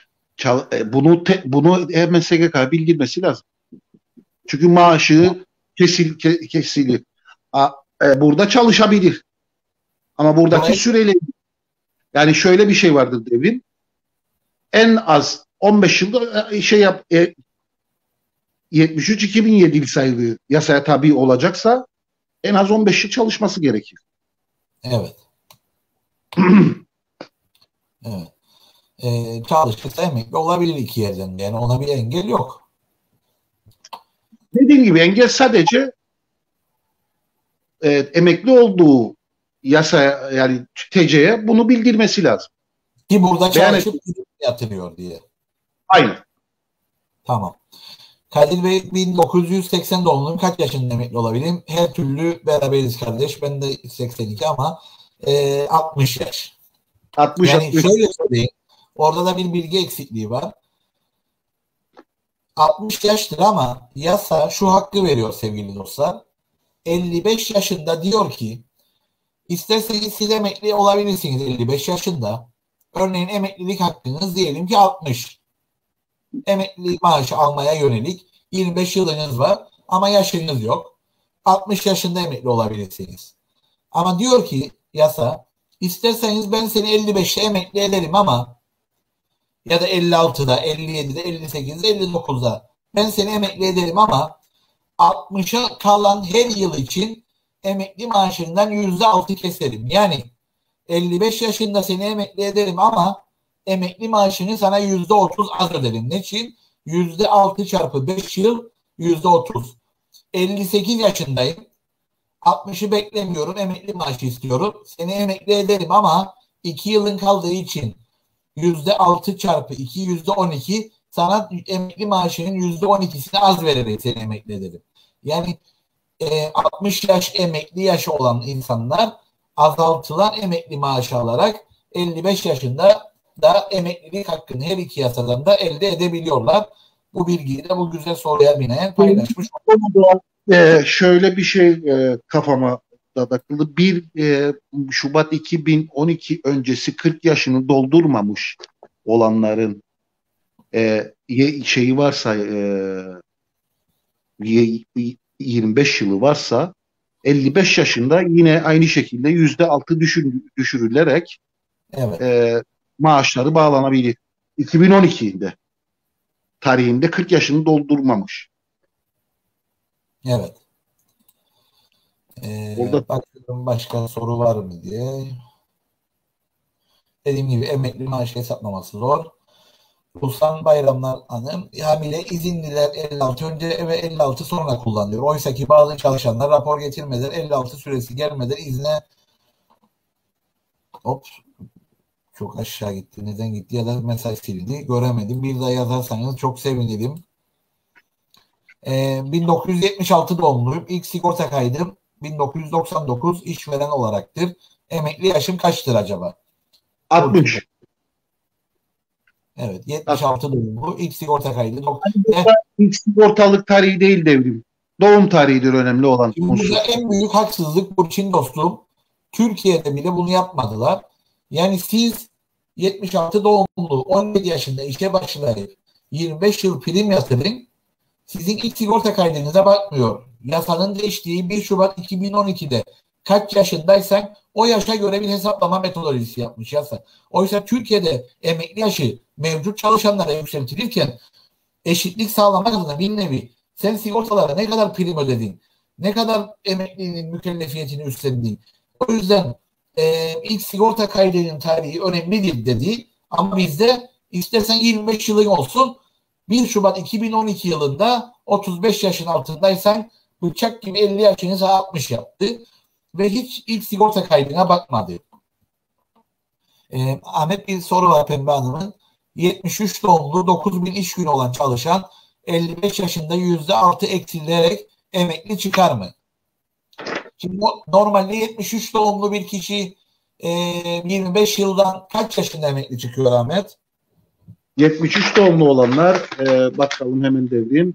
Çal, e, bunu te, bunu hemen S G K'ya bildirmesi lazım. Çünkü maaşı kesil, ke, kesilir. A, e, burada çalışabilir. Ama buradaki Evet. süreyle, yani şöyle bir şey vardır Devrim. En az on beş yılda e, şey yap e, yetmiş üç iki bin yedi sayılı yasaya tabi olacaksa en az on beş yıl çalışması gerekir. Evet. Evet. Ee, çalışırsa emekli olabilir iki yerden. Yani ona bir engel yok. Dediğim gibi engel sadece e, emekli olduğu yasaya, yani T C'ye bunu bildirmesi lazım. Ki burada Beyan et. çalışıp yatırıyor diye. Aynen. Tamam. Kadir Bey bin dokuz yüz seksen doğumluyum. Kaç yaşında emekli olabilirim? Her türlü beraberiz kardeş. Ben de seksen iki ama e, altmış yaş. altmış Yani altmış. şöyle söyleyeyim. Orada da bir bilgi eksikliği var. altmış yaştır ama yasa şu hakkı veriyor sevgili dostlar. elli beş yaşında diyor ki isterseniz siz emekli olabilirsiniz elli beş yaşında. Örneğin emeklilik hakkınız diyelim ki altmış. Emeklilik maaşı almaya yönelik yirmi beş yılınız var ama yaşınız yok. altmış yaşında emekli olabilirsiniz. Ama diyor ki yasa isterseniz ben seni elli beşte emekli ederim ama ya da elli altıda, elli yedide, elli sekizde, elli dokuzda ben seni emekli ederim ama altmışa kalan her yıl için emekli maaşından yüzde altı keserim. Yani elli beş yaşında seni emekli ederim ama emekli maaşını sana yüzde otuz az öderim. Ne için? yüzde altı çarpı beş yıl yüzde otuz. elli sekiz yaşındayım. altmışı beklemiyorum. Emekli maaşı istiyorum. Seni emekli ederim ama iki yılın kaldığı için yüzde altı çarpı iki yüzde on iki sana emekli maaşının yüzde on ikisini az vererek seni emekli ederim. Yani e, altmış yaş emekli yaşı olan insanlar azaltılan emekli maaşı alarak elli beş yaşında da emeklilik hakkını her iki yasadan da elde edebiliyorlar. Bu bilgiyi de bu güzel soruya binaen paylaşmış. Ee, şöyle bir şey e, kafama da takıldı. bir e, Şubat iki bin on iki öncesi kırk yaşını doldurmamış olanların e, ye, şeyi varsa e, ye, yirmi beş yılı varsa elli beş yaşında yine aynı şekilde yüzde altı düşür, düşürülerek Evet. e, maaşları bağlanabilir. iki bin on ikide tarihinde kırk yaşını doldurmamış. Evet. Ee, Orada bakıyorum başka soru var mı diye. Dediğim gibi emekli maaşı hesaplaması zor. Ulusal bayramlar hanım hamile izinliler elli altı önce ve elli altı sonra kullanılıyor. Oysa ki bazı çalışanlar rapor getirmeden elli altı süresi gelmeden izne hop çok aşağı gitti. Neden gitti ya da mesaj silindi. Göremedim. Bir daha yazarsanız çok sevinirim. Ee, bin dokuz yüz yetmiş altı doğumluyum. İlk sigorta kaydım bin dokuz yüz doksan dokuz işveren olaraktır. Emekli yaşım kaçtır acaba? altmış. Evet. yetmiş altı doğumlu. İlk sigorta kaydı. Yani ilk sigortalık tarihi değil Devrim. Doğum tarihidir önemli olan Şimdi unsur. burada en büyük haksızlık Burçin dostum. Türkiye'de bile bunu yapmadılar. Yani siz yetmiş altı doğumlu on yedi yaşında işe başlayıp yirmi beş yıl prim yatırın. Sizin ilk sigorta kaydınıza bakmıyor. Yasanın değiştiği bir Şubat iki bin on ikide kaç yaşındaysan o yaşa göre bir hesaplama metodolojisi yapmış yasa. Oysa Türkiye'de emekli yaşı mevcut çalışanlara yükseltilirken eşitlik sağlamak adına bir nevi sen sigortalara ne kadar prim ödedin, ne kadar emekliliğinin mükellefiyetini üstlendin. O yüzden e, ilk sigorta kaydının tarihi önemlidir dedi. Ama bizde istersen yirmi beş yılın olsun bir Şubat iki bin on iki yılında otuz beş yaşın altındaysan bıçak gibi elli yaşını altmış yaptı. Ve hiç ilk sigorta kaydına bakmadı. E, Ahmet bir soru var Pembe Hanım'ın. yetmiş üç doğumlu dokuz bin iş günü olan çalışan elli beş yaşında yüzde altı eksilerek emekli çıkar mı? Şimdi normalde yetmiş üç doğumlu bir kişi e, yirmi beş yıldan kaç yaşında emekli çıkıyor Ahmet? yetmiş üç doğumlu olanlar e, bakalım hemen Devrim.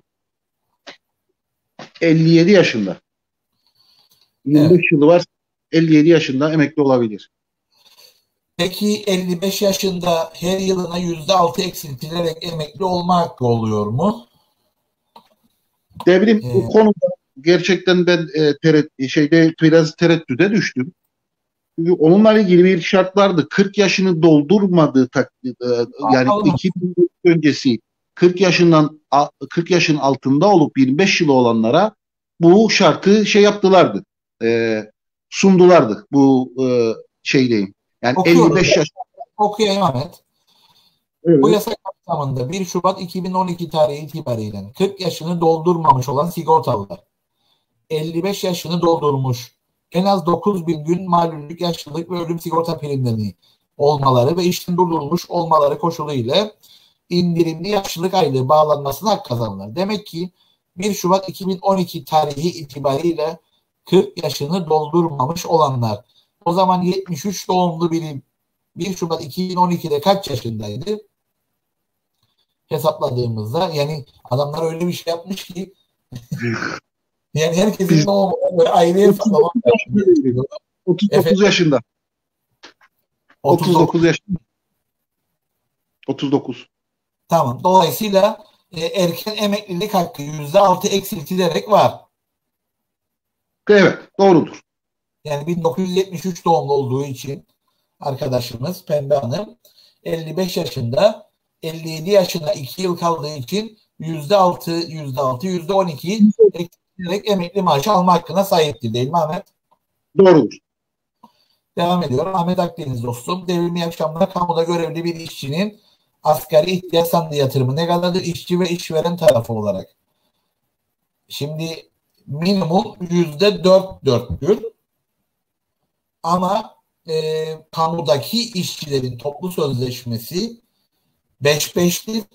elli yedi yaşında. yirmi beş evet. Yılı var. elli yedi yaşında emekli olabilir. Peki elli beş yaşında her yılına yüzde altı eksiltilerek emekli olma hakkı oluyor mu? Devrim ee, bu konuda gerçekten ben e, teret, şeyde biraz tereddüde düştüm. Çünkü onunla ilgili bir şart vardı. kırk yaşını doldurmadığı takdirde, yani Alınmaz. iki bin öncesi kırk yaşından kırk yaşın altında olup yirmi beş yılı olanlara bu şartı şey yaptılardı. E, sundulardı bu e, şeydeyim. Yani Okuyorum. elli beş yaş. Okuyayım Ahmet. Bu Evet. yasa kapsamında bir Şubat iki bin on iki tarihi itibariyle kırk yaşını doldurmamış olan sigortalılar, elli beş yaşını doldurmuş, en az dokuz bin gün malüllük, yaşlılık ve ölüm sigorta primleri olmaları ve işten durdurulmuş olmaları koşuluyla indirimli yaşlılık aylığı bağlanmasına hak kazanırlar. Demek ki bir Şubat iki bin on iki tarihi itibariyle kırk yaşını doldurmamış olanlar, o zaman yetmiş üç doğumlu biri bir Şubat iki bin on ikide kaç yaşındaydı? Hesapladığımızda yani adamlar öyle bir şey yapmış ki yani herkesin Biz doğumu böyle ayrı hesaplamak gerekiyor. otuz dokuz Efendim yaşında. otuz dokuz. otuz dokuz yaşında. otuz dokuz. Tamam. Dolayısıyla e, erken emeklilik hakkı yüzde altı eksiltilerek var. Evet, doğrudur. Yani bin dokuz yüz yetmiş üç doğumlu olduğu için arkadaşımız Pembe Hanım elli beş yaşında, elli yedi yaşına iki yıl kaldığı için yüzde altı, yüzde altı, yüzde on iki eksiltilerek emekli maaşı alma hakkına sahiptir, değil mi Ahmet? Doğrudur. Devam ediyorum. Ahmet Akdeniz dostum. Devrimli yaşamda kamuda görevli bir işçinin asgari ihtiyaç sandığı yatırımı ne kadardır? İşçi ve işveren tarafı olarak. Şimdi minimum yüzde dört dörttür. Ama e, kamudaki işçilerin toplu sözleşmesi beş beştir.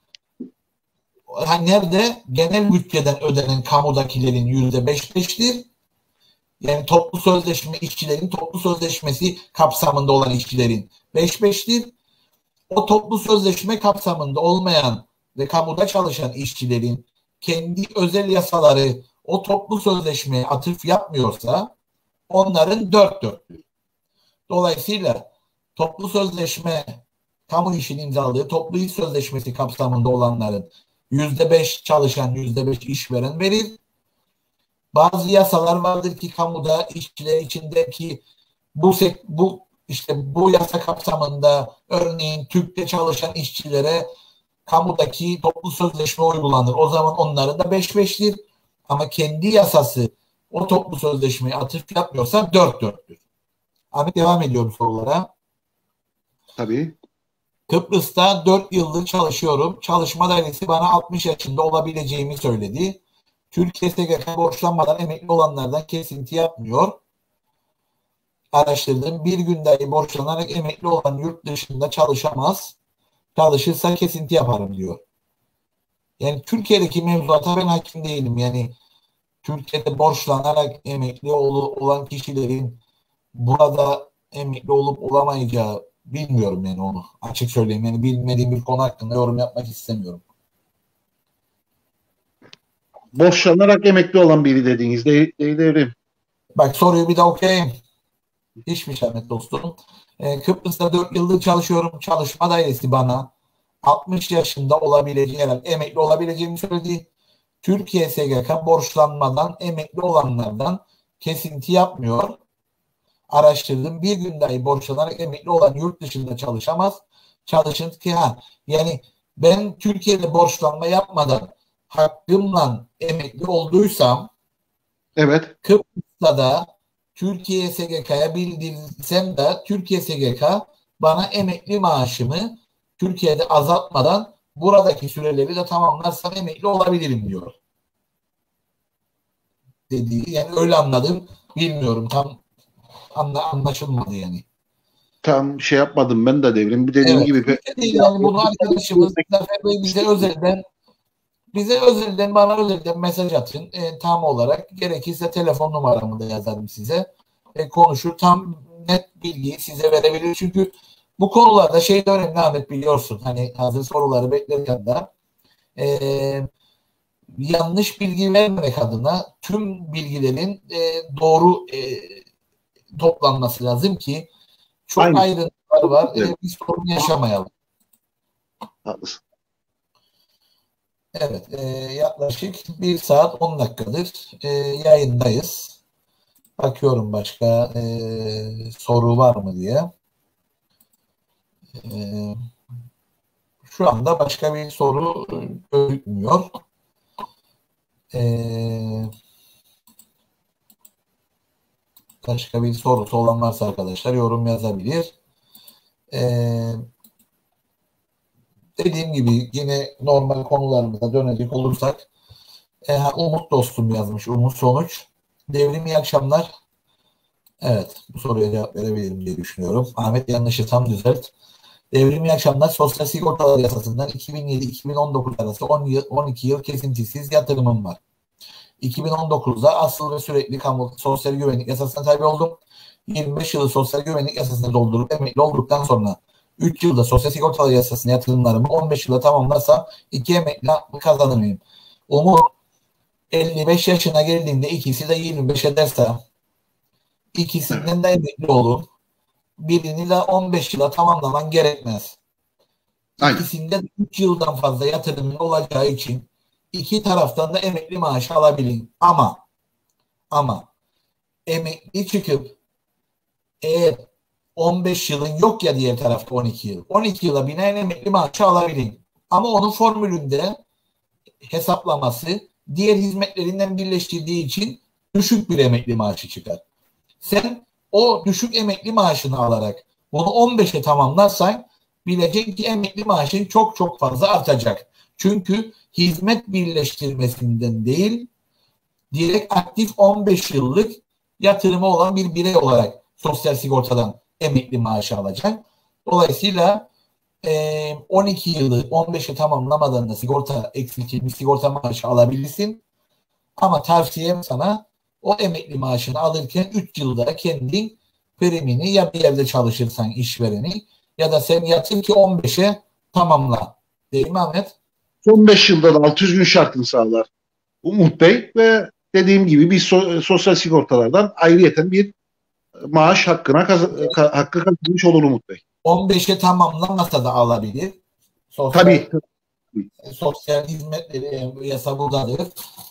Yani nerede? Genel bütçeden ödenen kamudakilerin yüzde beş beştir. Yani toplu sözleşme işçilerin toplu sözleşmesi kapsamında olan işçilerin beş beştir. O toplu sözleşme kapsamında olmayan ve kamuda çalışan işçilerin kendi özel yasaları o toplu sözleşmeye atıf yapmıyorsa onların dört dörtlüğü. Dolayısıyla toplu sözleşme, kamu işin imzaladığı toplu iş sözleşmesi kapsamında olanların yüzde beş çalışan, yüzde beş işveren verir. Bazı yasalar vardır ki kamuda işçiler içindeki bu bu işte bu yasa kapsamında örneğin TÜİK'te çalışan işçilere kamudaki toplu sözleşme uygulanır. O zaman onların da beş beştir. Ama kendi yasası o toplu sözleşmeye atıf yapmıyorsa dört dörttür. Ahmet devam ediyorum sorulara. Tabii. Kıbrıs'ta dört yıldır çalışıyorum. Çalışma dairesi bana altmış yaşında olabileceğimi söyledi. Türkiye S G K borçlanmadan emekli olanlardan kesinti yapmıyor. Araştırdım. Bir gün dahi borçlanarak emekli olan yurt dışında çalışamaz. Çalışırsa kesinti yaparım diyor. Yani Türkiye'deki mevzuata ben hakim değilim. Yani Türkiye'de borçlanarak emekli olan kişilerin burada emekli olup olamayacağı bilmiyorum yani onu. Açık söyleyeyim. Yani bilmediğim bir konu hakkında yorum yapmak istemiyorum. Boşlanarak emekli olan biri dediğiniz değil, değil devrim. Bak soruyu bir daha okuyayım. Hiçbir Ahmet dostum. Ee, Kıbrıs'ta dört yıldır çalışıyorum. Çalışma dairesi bana altmış yaşında olabileceği, emekli olabileceğimi söyledi. Türkiye S G K borçlanmadan emekli olanlardan kesinti yapmıyor. Araştırdım. Bir gün dahi borçlanarak emekli olan yurt dışında çalışamaz. Çalışın ki ha yani ben Türkiye'de borçlanma yapmadan hakkımla emekli olduysam Evet. Kıbrıs'ta da Türkiye S G K'ya bildirsem de Türkiye S G K bana emekli maaşımı Türkiye'de azaltmadan buradaki süreleri de tamamlarsam emekli olabilirim diyor. Dediği yani öyle anladım. Bilmiyorum tam anla, anlaşılmadı yani. Tam şey yapmadım ben de devrim. Bir dediğim Evet. gibi pe- Değil yani bunu arkadaşımız Zafer Bey bize özelden bize özelden bana özelden mesaj atın. E, tam olarak gerekirse telefon numaramı da yazarım size. E, konuşur tam net bilgiyi size verebilir. Çünkü bu konularda şey de önemli Ahmet biliyorsun. Hani hazır soruları beklerken de e, yanlış bilgi vermemek adına tüm bilgilerin e, doğru e, toplanması lazım ki çok aynı. ayrıntılar var. Evet. E, bir sorun yaşamayalım. Haklısın. Evet, e, yaklaşık bir saat on dakikadır e, yayındayız. Bakıyorum başka e, soru var mı diye. E, Şu anda başka bir soru gözükmüyor. E, Başka bir sorusu olan varsa arkadaşlar yorum yazabilir. E, Dediğim gibi yine normal konularımıza dönecek olursak e, Umut dostum yazmış. Umut Sonuç. Devrim iyi akşamlar. Evet, bu soruya cevap verebilirim diye düşünüyorum. Ahmet yanlışı tam düzelt. Devrim iyi akşamlar. Sosyal Sigortalar Yasası'ndan iki bin yedi iki bin on dokuz arası on yıl, on iki yıl kesintisiz yatırımım var. iki bin on dokuzda asıl ve sürekli kamu sosyal güvenlik yasasına tabi oldum. yirmi beş yılı sosyal güvenlik yasasını doldurup emekli olduktan sonra üç yılda sosyal sigortalar yasasına yatırımlarımı on beş yılda tamamlarsam iki emekli hakkı kazanır mıyım? Umut elli beş yaşına geldiğinde ikisi de yirmi beş ederse ikisinden de emekli olur. Birini de on beş yıla tamamlaman gerekmez. Aynen. İkisinde üç yıldan fazla yatırımın olacağı için iki taraftan da emekli maaşı alabilin. Ama ama emekli çıkıp eğer on beş yılın yok ya diğer tarafta on iki yıl. on iki yıla binen emekli maaşı alabilin. Ama onun formülünde hesaplaması diğer hizmetlerinden birleştirdiği için düşük bir emekli maaşı çıkar. Sen o düşük emekli maaşını alarak bunu on beşe tamamlarsan bilecek ki emekli maaşın çok çok fazla artacak. Çünkü hizmet birleştirmesinden değil, direkt aktif on beş yıllık yatırımı olan bir birey olarak sosyal sigortadan emekli maaşı alacak. Dolayısıyla e, on iki yılı on beşe tamamlamadan da sigorta eksiltilmiş sigorta maaşı alabilirsin. Ama tavsiyem sana o emekli maaşını alırken üç yılda kendin primini ya bir yerde çalışırsan işvereni ya da sen yatır ki on beşe tamamla. Değil mi Ahmet? Son beş yılda da altı yüz gün şartını sağlar Umut Bey ve dediğim gibi bir so- sosyal sigortalardan ayrıyeten bir maaş hakkına kaz- ka- hakkı kazanmış olur Umut Bey. on beşe tamamlamasa da alabilir. Sosyal, Tabii. sosyal hizmetleri yasa buradadır.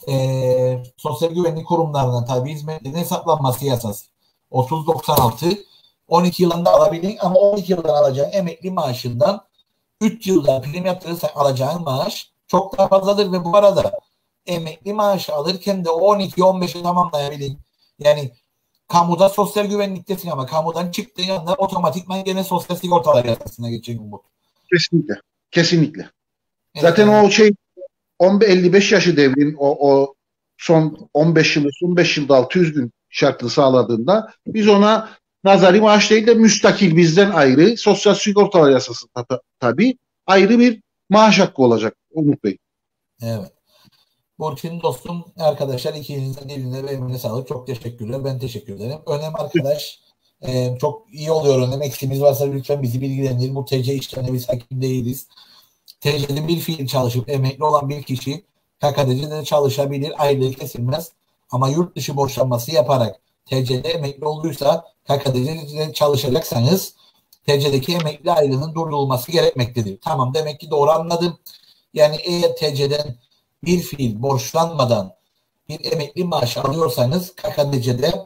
E, sosyal güvenlik kurumlarından tabii hizmetlerin hesaplanması yasası. otuz doksan altı on iki yılında alabilir ama on iki yıldan alacağın emekli maaşından üç yılda prim yatırırsan alacağın maaş çok daha fazladır ve bu arada emekli maaşı alırken de on iki on beşe tamamlayabilir. Yani kamuda sosyal güvenliktesin ama kamudan çıktığın anda otomatikman gene sosyal sigortalar yasasına geçecek bu. Kesinlikle. Kesinlikle. Evet. Zaten o şey elli beş yaşı devrin o, o son on beş yılı son beş yılda altı yüz gün şartını sağladığında biz ona nazari maaş değil de müstakil bizden ayrı sosyal sigortalar yasası ta- tabii ayrı bir maaş hakkı olacak Umut Bey. Evet. Burçin dostum arkadaşlar ikinizin eline ve emeğine sağlık. Çok teşekkürler. Ben teşekkür ederim. Önem arkadaş e, çok iyi oluyor. Önem eksiğimiz varsa lütfen bizi bilgilendirin. Bu T C işlerine biz hakim değiliz. T C'de bir fiil çalışıp emekli olan bir kişi K K D C'de çalışabilir. Aylığı kesilmez. Ama yurt dışı borçlanması yaparak T C'de emekli olduysa K K D C'de çalışacaksanız T C'deki emekli aylığının durdurulması gerekmektedir. Tamam, demek ki doğru anladım. Yani eğer T C'den bir fiil borçlanmadan bir emekli maaşı alıyorsanız K K D C'de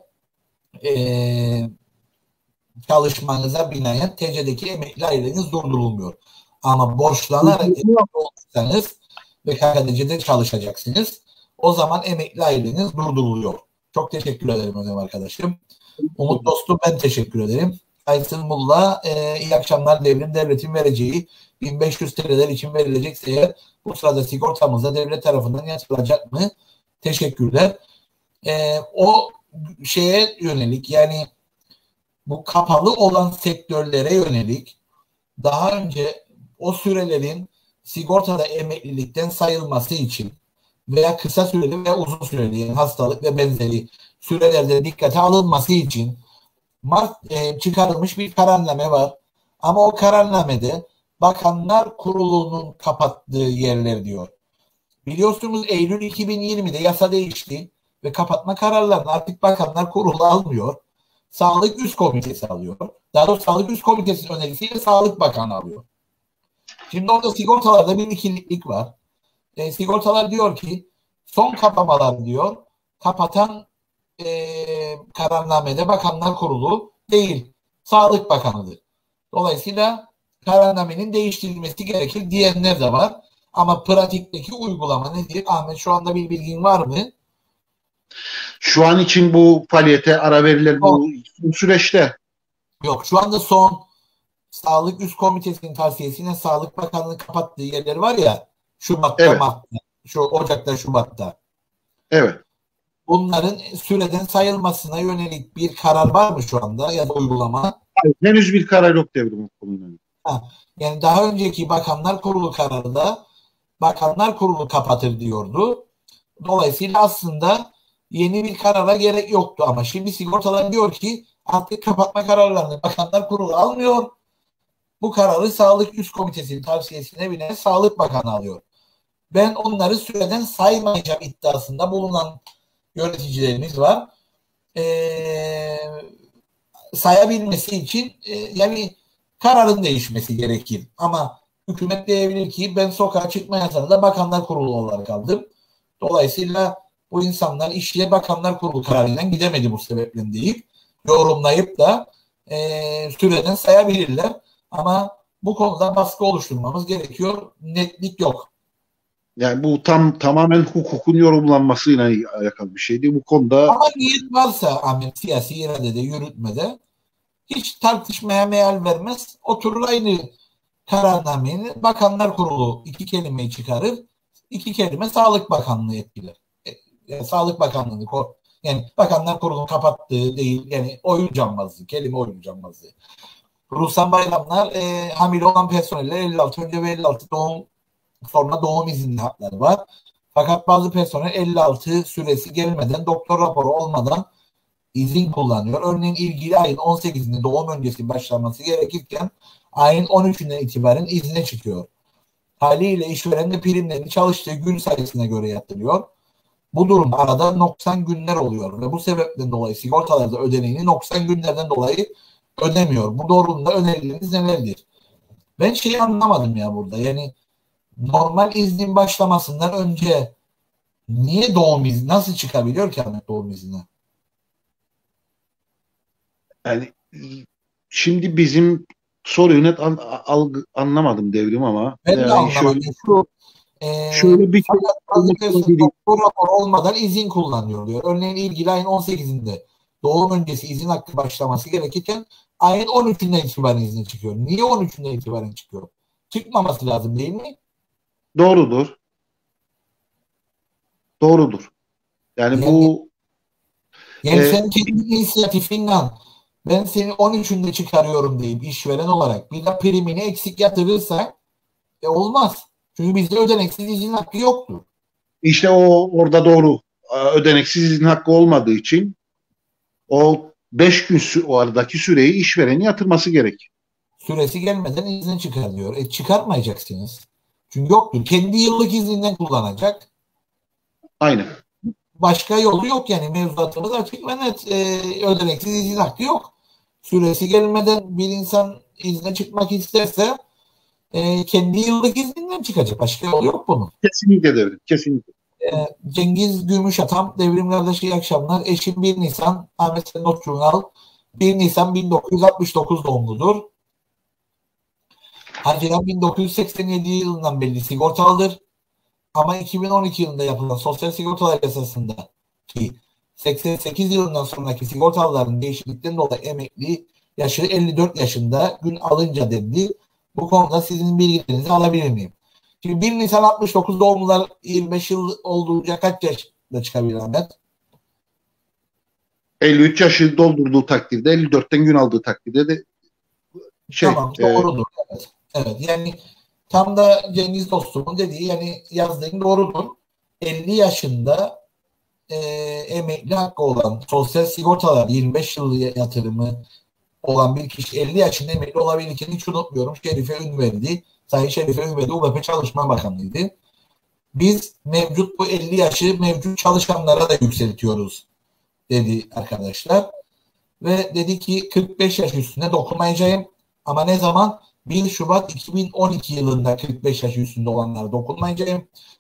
e, çalışmanıza binaen T C'deki emekli aylığınız durdurulmuyor. Ama borçlanarak emekli olursanız ve K K D C'de çalışacaksınız. O zaman emekli aylığınız durduruluyor. Çok teşekkür ederim Önem arkadaşım. Umut dostum ben teşekkür ederim. Aysın Mulla e, iyi akşamlar. Devrim devletin vereceği bin beş yüz T L'ler için verilecekse eğer bu sırada sigortamıza devlet tarafından yatırılacak mı? Teşekkürler. E, o şeye yönelik yani bu kapalı olan sektörlere yönelik daha önce o sürelerin sigortada emeklilikten sayılması için veya kısa süreli veya uzun süreli yani hastalık ve benzeri sürelerde dikkate alınması için Mart e, çıkarılmış bir kararname var. Ama o kararnamede Bakanlar Kurulu'nun kapattığı yerler diyor. Biliyorsunuz Eylül iki bin yirmide yasa değişti ve kapatma kararlarını artık Bakanlar Kurulu almıyor. Sağlık Üst Komitesi alıyor. Daha doğrusu Sağlık Üst Komitesi'nin önerisiyle Sağlık Bakanı alıyor. Şimdi orada sigortalarda bir ikiliklik var. E, sigortalar diyor ki son kapamalar diyor kapatan e, kararnamede Bakanlar Kurulu değil, Sağlık Bakanı'dır. Dolayısıyla kararnamenin değiştirilmesi gerekir diyenler de var. Ama pratikteki uygulama nedir? Ahmet, şu anda bir bilgin var mı? Şu an için bu faaliyete ara verilen bu, bu süreçte. Yok. Şu anda son Sağlık Üst Komitesi'nin tavsiyesiyle Sağlık Bakanlığı kapattığı yerler var ya, Şubat'ta, Evet. Mart'ta, şu Ocak'ta, Şubat'ta. Evet. Bunların süreden sayılmasına yönelik bir karar var mı şu anda ya da uygulama? Hayır, henüz bir karar yok devrim konuyla. Ha, yani daha önceki Bakanlar Kurulu kararında Bakanlar Kurulu kapatır diyordu. Dolayısıyla aslında yeni bir karara gerek yoktu ama şimdi sigortalar diyor ki artık kapatma kararlarını Bakanlar Kurulu almıyor. Bu kararı Sağlık Üst Komitesi'nin tavsiyesine bile Sağlık Bakanı alıyor. Ben onları süreden saymayacağım iddiasında bulunan yöneticilerimiz var. Ee, sayabilmesi için e, yani kararın değişmesi gerekir. Ama hükümet diyebilir ki ben sokağa çıkma yasağını da Bakanlar Kurulu olarak aldım. Dolayısıyla bu insanlar işle Bakanlar Kurulu kararıyla gidemedi bu sebeple deyip yorumlayıp da e, süreden sayabilirler. Ama bu konuda baskı oluşturmamız gerekiyor. Netlik yok. Yani bu tam tamamen hukukun yorumlanmasıyla alakalı bir şeydi. Bu konuda ama niyet varsa Ahmet, siyasi iradede, yürütmede hiç tartışmaya meal vermez. Oturur aynı kararnameyi Bakanlar Kurulu iki kelimeyi çıkarır. İki kelime Sağlık Bakanlığı etkiler. Yani Sağlık Bakanlığı yani Bakanlar Kurulu'nun kapattığı değil, yani oyun cambazlığı, kelime oyun cambazlığı. Ruhsar Bayramlar e, hamile olan personelle elli altı önce ve elli altı doğum sonra doğum izinli hakları var. Fakat bazı personel elli altı süresi gelmeden, doktor raporu olmadan izin kullanıyor. Örneğin ilgili ayın on sekizinde doğum öncesi başlaması gerekirken ayın on üçünden itibaren izne çıkıyor. Haliyle işveren de primlerini çalıştığı gün sayısına göre yatırıyor. Bu durumda arada noksan günler oluyor ve bu sebepten dolayı sigortalarda ödeneğini noksan günlerden dolayı ödemiyor. Bu durumda önerileriniz nelerdir? Ben şeyi anlamadım ya burada. Yani normal iznin başlamasından önce niye doğum izni, nasıl çıkabiliyor ki Ahmet doğum izni? yani şimdi bizim soruyu net an, algı, anlamadım devrim ama Ben de yani şöyle anlamadım. Şu e, şöyle bir şey fakat bazı personel doktor raporu olmadan izin kullanıyor diyor. Örneğin ilgili ayın on sekizinde doğum öncesi izin hakkı başlaması gerekirken ayın on üçünden itibaren izni çıkıyor. Niye on üçünden itibaren çıkıyor? Çıkmaması lazım değil mi? doğrudur. Doğrudur. Yani Yani, bu yani e, sen kendi inisiyatifinle ben seni on üçünde çıkarıyorum deyip işveren olarak bir de primini eksik yatırırsan e, olmaz. Çünkü bizde ödeneksiz izin hakkı yoktur. işte o orada doğru ödeneksiz izin hakkı olmadığı için o beş gün sü- o aradaki süreyi işverenin yatırması gerek. Süresi gelmeden izin çıkar diyor. E çıkartmayacaksınız. Çünkü yoktur. Kendi yıllık izninden kullanacak. Aynen. Başka yolu yok yani. Mevzuatımız açık ve net. E, ödeneksiz izin hakkı yok. Süresi gelmeden bir insan izne çıkmak isterse e, kendi yıllık izninden çıkacak. Başka yolu yok bunun. Kesinlikle devrim. Kesinlikle. E, Cengiz Gümüşatam, Devrim kardeşi, iyi akşamlar. Eşim bir Nisan, Ahmet Senot Cunal, bir Nisan bin dokuz yüz altmış dokuz doğumludur. Haziran bin dokuz yüz seksen yedi yılından beri sigortalıdır. Ama iki bin on iki yılında yapılan sosyal sigortalar yasasında ki seksen sekiz yılından sonraki sigortalıların değişiklikten dolayı emekli yaşı elli dört yaşında gün alınca dedi. Bu konuda sizin bilgilerinizi alabilir miyim? Şimdi bir Nisan altmış dokuz doğumlular yirmi beş yıl olduğunca kaç yaşında çıkabilir Ahmet? elli üç yaşı doldurduğu takdirde elli dörtten gün aldığı takdirde de şey Tamam, e, doğrudur. Evet. Evet. Yani tam da Cengiz dostumun dediği, yani yazdığın doğrudur. elli yaşında e, emekli hakkı olan sosyal sigortalar yirmi beş yıl yatırımı olan bir kişi elli yaşında emekli olabilirken hiç unutmuyorum. Şerife Ünverdi, Sayın Şerife Ünverdi U B P Çalışma Bakanı'ydı. Biz mevcut bu elli yaşı mevcut çalışanlara da yükseltiyoruz dedi arkadaşlar. Ve dedi ki kırk beş yaş üstüne dokunmayacağım. Ama ne zaman? bir Şubat iki bin on iki yılında kırk beş yaş üstünde olanlara dokunmayacağım.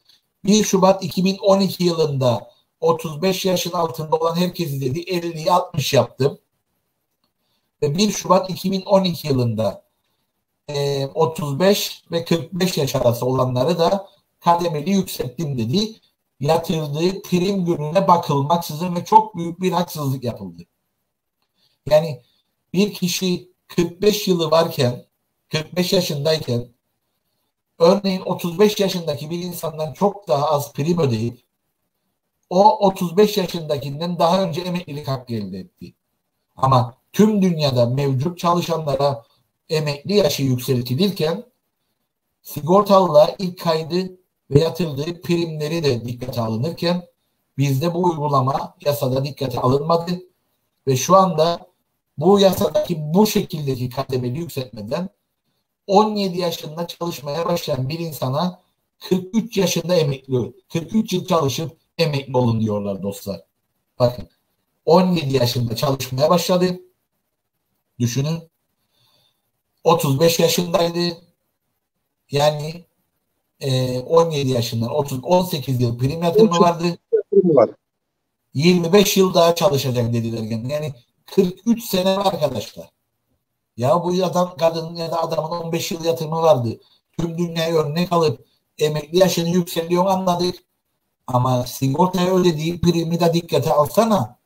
bir Şubat iki bin on iki yılında otuz beş yaşın altında olan herkesi dedi elliye altmış yaptım. Ve bir Şubat iki bin on iki yılında e, otuz beş ve kırk beş yaş arası olanları da kademeli yükselttim dedi. Yatırdığı prim gününe bakılmaksızın ve çok büyük bir haksızlık yapıldı. Yani bir kişi kırk beş yılı varken, kırk beş yaşındayken örneğin otuz beş yaşındaki bir insandan çok daha az prim ödeyip o otuz beş yaşındakinden daha önce emeklilik hakkı elde etti. Ama tüm dünyada mevcut çalışanlara emekli yaşı yükseltilirken sigortalılar ilk kaydı ve yatırdığı primleri de dikkate alınırken bizde bu uygulama yasada dikkate alınmadı ve şu anda bu yasadaki bu şekildeki kademeli yükseltmeden on yedi yaşında çalışmaya başlayan bir insana kırk üç yaşında emekli, kırk üç yıl çalışıp emekli olun diyorlar dostlar. Bakın on yedi yaşında çalışmaya başladı. Düşünün. otuz beş yaşındaydı. Yani e, on yedi yaşından otuz on sekiz yıl prim yatırımı vardı. Var. yirmi beş yıl daha çalışacak dediler. Yani kırk üç sene arkadaşlar. Ya bu adam kadının ya da adamın on beş yıl yatırımı vardı. Tüm dünyaya örnek alıp emekli yaşını yükseliyor anladık. Ama sigortaya ödediği primi de dikkate alsana.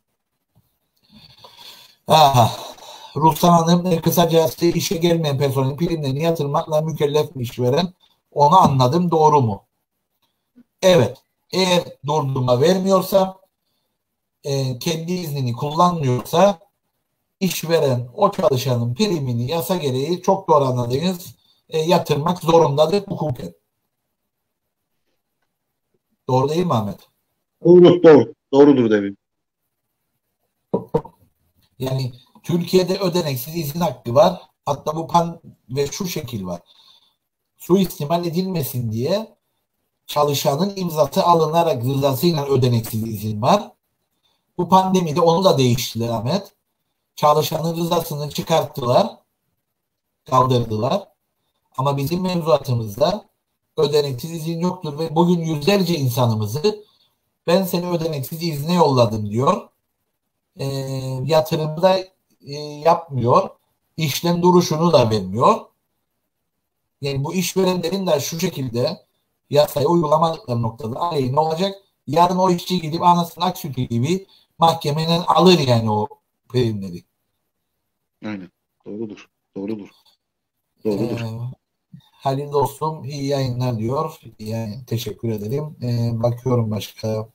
Ah, Ruslan Hanım kısacası işe gelmeyen personelin primlerini yatırmakla mükellef mi işveren? Onu anladım. Doğru mu? Evet. Eğer durdurma vermiyorsa e, kendi iznini kullanmıyorsa işveren o çalışanın primini yasa gereği çok doğru anladığınız e, yatırmak zorundadır hukuken. Doğru değil mi Ahmet? Doğru, doğru. Doğrudur Devrim. Yani Türkiye'de ödeneksiz izin hakkı var. Hatta bu pan ve şu şekil var. Suistimal edilmesin diye çalışanın imzası alınarak rızasıyla ödeneksiz izin var. Bu pandemide onu da değiştiler Ahmet. Çalışanın rızasını çıkarttılar, kaldırdılar. Ama bizim mevzuatımızda ödeneksiz izin yoktur ve bugün yüzlerce insanımızı ben seni ödeneksiz izne yolladım diyor. E, yatırımı da e, yapmıyor. İşlem duruşunu da vermiyor. Yani bu işverenlerin de şu şekilde yasayı uygulamadıkları noktada aleyhine olacak. Yarın o işçi gidip anasının ak sütü gibi mahkemeden alır yani o primleri. Aynen. Doğrudur. Doğrudur. Doğrudur. Ee, Halil dostum iyi yayınlar diyor. Yani teşekkür ederim. Ee, bakıyorum başka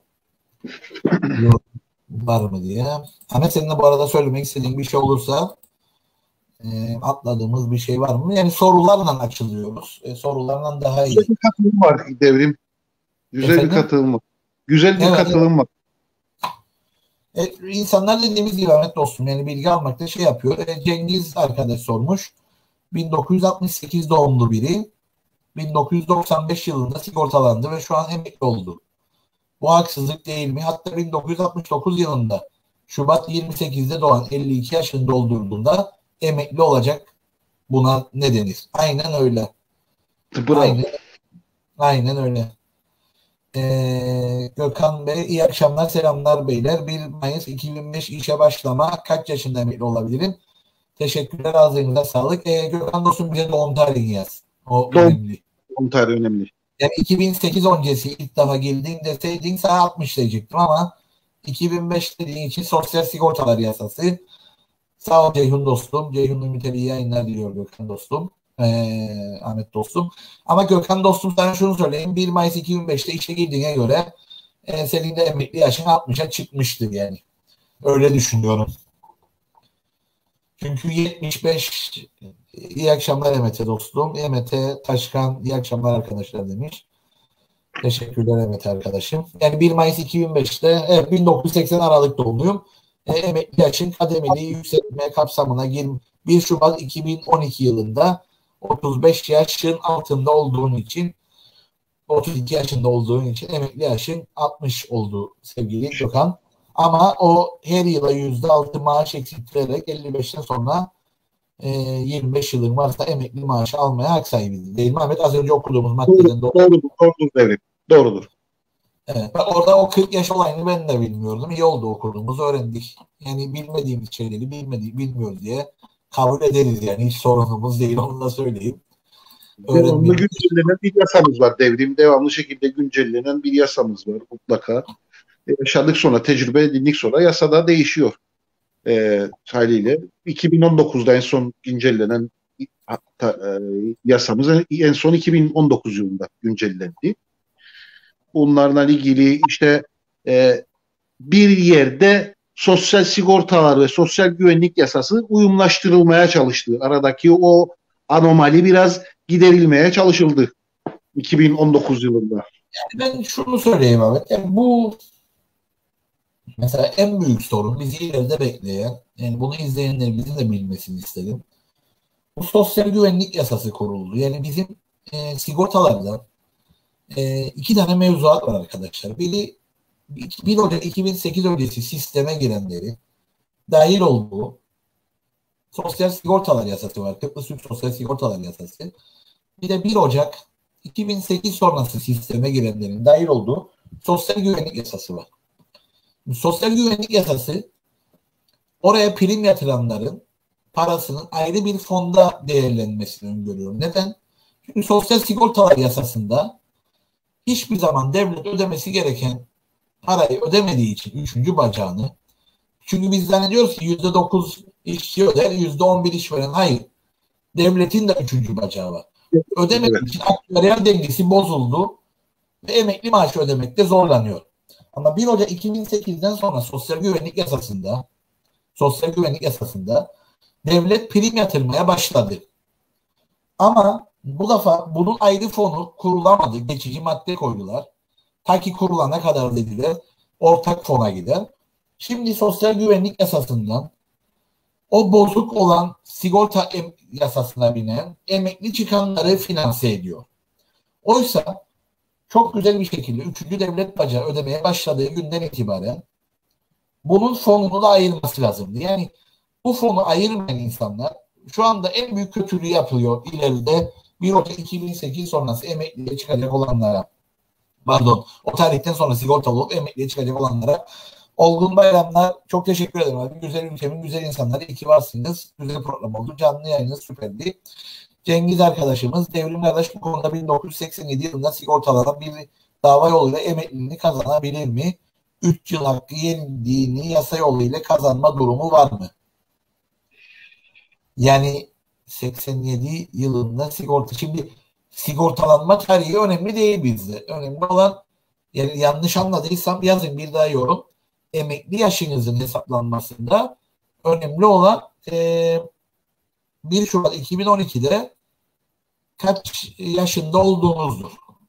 var mı diye. Ahmet senin de bu arada söylemek istediğin bir şey olursa e, atladığımız bir şey var mı? Yani sorularla açılıyoruz. E, sorularla daha iyi. Güzel bir katılım var Devrim. Güzel Efendim? bir katılım var. Güzel bir Evet, katılım var. E, insanlar dediğimiz gibi Ahmet dostum yani bilgi almakta şey yapıyor. E, Cengiz arkadaş sormuş. bin dokuz yüz altmış sekiz doğumlu biri. bin dokuz yüz doksan beş yılında sigortalandı ve şu an emekli oldu. Bu haksızlık değil mi? Hatta bin dokuz yüz altmış dokuz yılında Şubat yirmi sekizde doğan elli iki yaşını doldurduğunda emekli olacak. Buna ne denir? Aynen öyle. Bravo. Aynen, aynen öyle. Ee, Gökhan Bey iyi akşamlar, selamlar beyler. bir Mayıs iki bin beş işe başlama kaç yaşında emekli olabilirim? Teşekkürler, ağzınıza sağlık. Ee, Gökhan dostum bize doğum tarihini yaz. O Doğum, önemli. doğum tarihi önemli. Yani iki bin sekiz öncesi ilk defa geldiğin deseydin sana altmış diyecektim ama iki bin beş dediğin için sosyal sigortalar yasası. Sağ ol Ceyhun dostum. Ceyhun Ümit'e iyi yayınlar diliyor Gökhan dostum. Ee, Ahmet dostum. Ama Gökhan dostum sana şunu söyleyeyim. bir Mayıs iki bin beşte işe girdiğine göre e, senin de emekli yaşın altmışa çıkmıştır yani. Öyle düşünüyorum. Çünkü yetmiş beş iyi akşamlar Emet'e dostum. Emet'e Taşkan iyi akşamlar arkadaşlar demiş. Teşekkürler Emet arkadaşım. Yani bir Mayıs iki bin beşte evet, bin dokuz yüz seksen Aralık doğumluyum. E, emekli yaşın kademeli yükseltme kapsamına girmiş. bir Şubat iki bin on iki yılında otuz beş yaşın altında olduğun için otuz iki yaşında olduğun için emekli yaşın altmış oldu sevgili Gökhan. Ama o her yıla yüzde altı maaş eksiltilerek elli beşten sonra e, yirmi beş yılın varsa emekli maaşı almaya hak sahibidir. Değil mi Ahmet? Az önce okuduğumuz maddeden Doğru, doğrudur, doğrudur Devrim. Doğrudur. Evet, bak orada o kırk yaş olayını ben de bilmiyordum. İyi oldu, okuduğumuzu öğrendik. Yani bilmediğimiz şeyleri bilmediği, bilmiyoruz diye kabul ederiz yani. Hiç sorunumuz değil, onu da söyleyeyim. Devamlı Öğrenmemiz. güncellenen bir yasamız var. Devrim devamlı şekilde güncellenen bir yasamız var mutlaka. E, yaşadık sonra, tecrübe edindik sonra yasa da değişiyor e, haliyle. iki bin on dokuzda en son güncellenen hatta, e, yasamız en son iki bin on dokuz yılında güncellendi. Bunlarla ilgili işte e, bir yerde sosyal sigortalar ve sosyal güvenlik yasası uyumlaştırılmaya çalıştı. Aradaki o anomali biraz giderilmeye çalışıldı iki bin on dokuz yılında. Ben şunu söyleyeyim abi. Yani bu mesela en büyük sorun bizi ileride bekleyen, yani bunu izleyenlerimizin de bilmesini istedim. Bu sosyal güvenlik yasası kuruldu. Yani bizim e, sigortalarda e, iki tane mevzuat var arkadaşlar. Biri bir Ocak iki bin sekiz öncesi sisteme girenleri dahil olduğu sosyal sigortalar yasası var. Kıbrıs Türk Sosyal Sigortalar Yasası. Bir de bir Ocak iki bin sekiz sonrası sisteme girenlerin dahil olduğu sosyal güvenlik yasası var. Sosyal güvenlik yasası oraya prim yatıranların parasının ayrı bir fonda değerlenmesini öngörüyor. Neden? Çünkü sosyal sigortalar yasasında hiçbir zaman devlet ödemesi gereken parayı ödemediği için üçüncü bacağını, çünkü biz zannediyoruz ki yüzde dokuz işçi öder, yüzde on bir işveren. Hayır. Devletin de üçüncü bacağı var. Ödemediği Evet. için aktüeryal dengesi bozuldu ve emekli maaşı ödemekte zorlanıyor. Ama bir Ocak iki bin sekizden sonra sosyal güvenlik yasasında sosyal güvenlik yasasında devlet prim yatırmaya başladı. Ama bu defa bunun ayrı fonu kurulamadı. Geçici madde koydular. Ta ki kurulana kadar dediler ortak fona gider. Şimdi sosyal güvenlik yasasından o bozuk olan sigorta yasasına binen emekli çıkanları finanse ediyor. Oysa çok güzel bir şekilde üçüncü devlet bacağı ödemeye başladığı günden itibaren bunun fonunu da ayırması lazımdı. Yani bu fonu ayırmayan insanlar şu anda en büyük kötülüğü yapılıyor ileride bir Ocak iki bin sekiz sonrası emekliye çıkacak olanlara. Pardon, o tarihten sonra sigortalı olup emekliye çıkacak olanlara. Olgun bayramlar. Çok teşekkür ederim abi. Güzel ülkemin güzel insanları. İyi ki varsınız. Güzel program oldu. Canlı yayınınız süperdi. Cengiz arkadaşımız Devrim Kardeş bu konuda bin dokuz yüz seksen yedi yılında sigortalanan bir dava yoluyla emekliliğini kazanabilir mi? üç yıl hakkı yenildiğini yasa yoluyla kazanma durumu var mı? Yani seksen yedi yılında sigorta. Şimdi sigortalanma tarihi önemli değil bizde. Önemli olan, yani yanlış anladıysam yazın bir daha yorum. Emekli yaşınızın hesaplanmasında önemli olan e, bir Şubat iki bin on ikide kaç yaşında olduğunuzdur.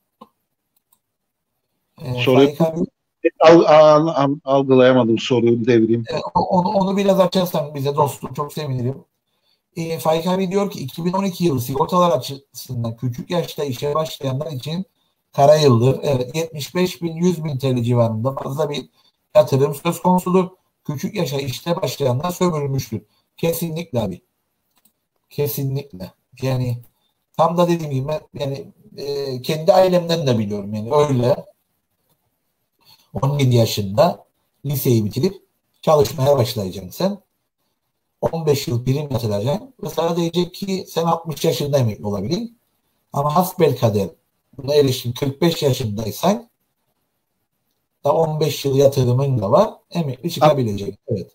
E, Soruyu al, al, al, algılayamadım soruyu Devrim. E, onu, onu biraz açarsan bize dostum çok sevinirim. E, Faik abi diyor ki iki bin on iki yılı sigortalar açısından küçük yaşta işe başlayanlar için kara yıldır. Evet, yetmiş beş bin yüz bin T L civarında fazla bir yatırım söz konusudur. Küçük yaşa işte başlayanlar sömürülmüştür. Kesinlikle abi. Kesinlikle. Yani tam da dediğim gibi ben yani e, kendi ailemden de biliyorum yani öyle. on yedi yaşında liseyi bitirip çalışmaya başlayacaksın sen. on beş yıl prim yatıracaksın. Ve sana diyecek ki sen altmış yaşında emekli olabilir. Ama hasbelkader buna erişim kırk beş yaşındaysan da on beş yıl yatırımın da var. Emekli çıkabilecek. Evet.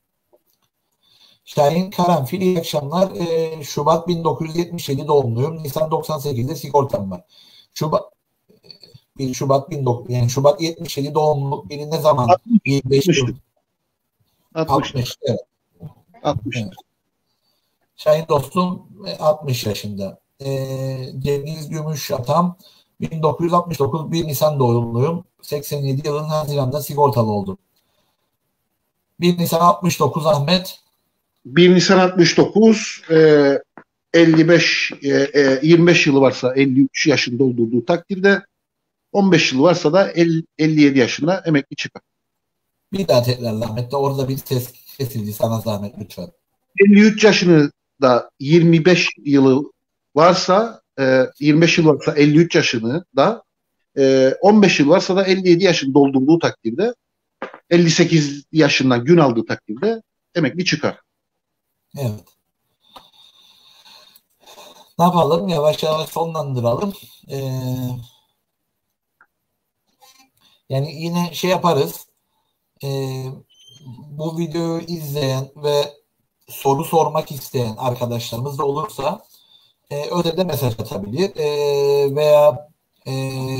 Şahin Karanfil, iyi akşamlar. Ee, Şubat bin dokuz yüz yetmiş yedi doğumluyum. Nisan doksan sekizde sigortam var. Şubat bir Şubat bin dokuz yüz yani Şubat yetmiş yedi doğumlu biri ne zaman? yirmi beş yıl. altmış. Evet. altmış. Evet. Şahin dostum altmış yaşında. Ee, Cengiz Gümüş Atam bin dokuz yüz altmış dokuz bir Nisan doğumluyum. seksen yedi yılın Haziran'da sigortalı oldum. bir Nisan altmış dokuz Ahmet. bir Nisan altmış dokuz e, elli beş e, e, yirmi beş yılı varsa elli üç yaşında olduğu takdirde on beş yılı varsa da elli, elli yedi yaşında emekli çıkar. Bir daha tekrarla Ahmet de orada bir ses kesildi, sana zahmet lütfen. elli üç yaşını da yirmi beş yılı varsa e, yirmi beş yıl varsa elli üç yaşını da e, on beş yıl varsa da elli yedi yaşını doldurduğu takdirde, elli sekiz yaşından gün aldığı takdirde emekli çıkar. Evet. Ne yapalım? Yavaş yavaş sonlandıralım. Ee, yani yine şey yaparız. Ee, bu videoyu izleyen ve soru sormak isteyen arkadaşlarımız da olursa e, özellikle mesaj atabilir. E, veya e,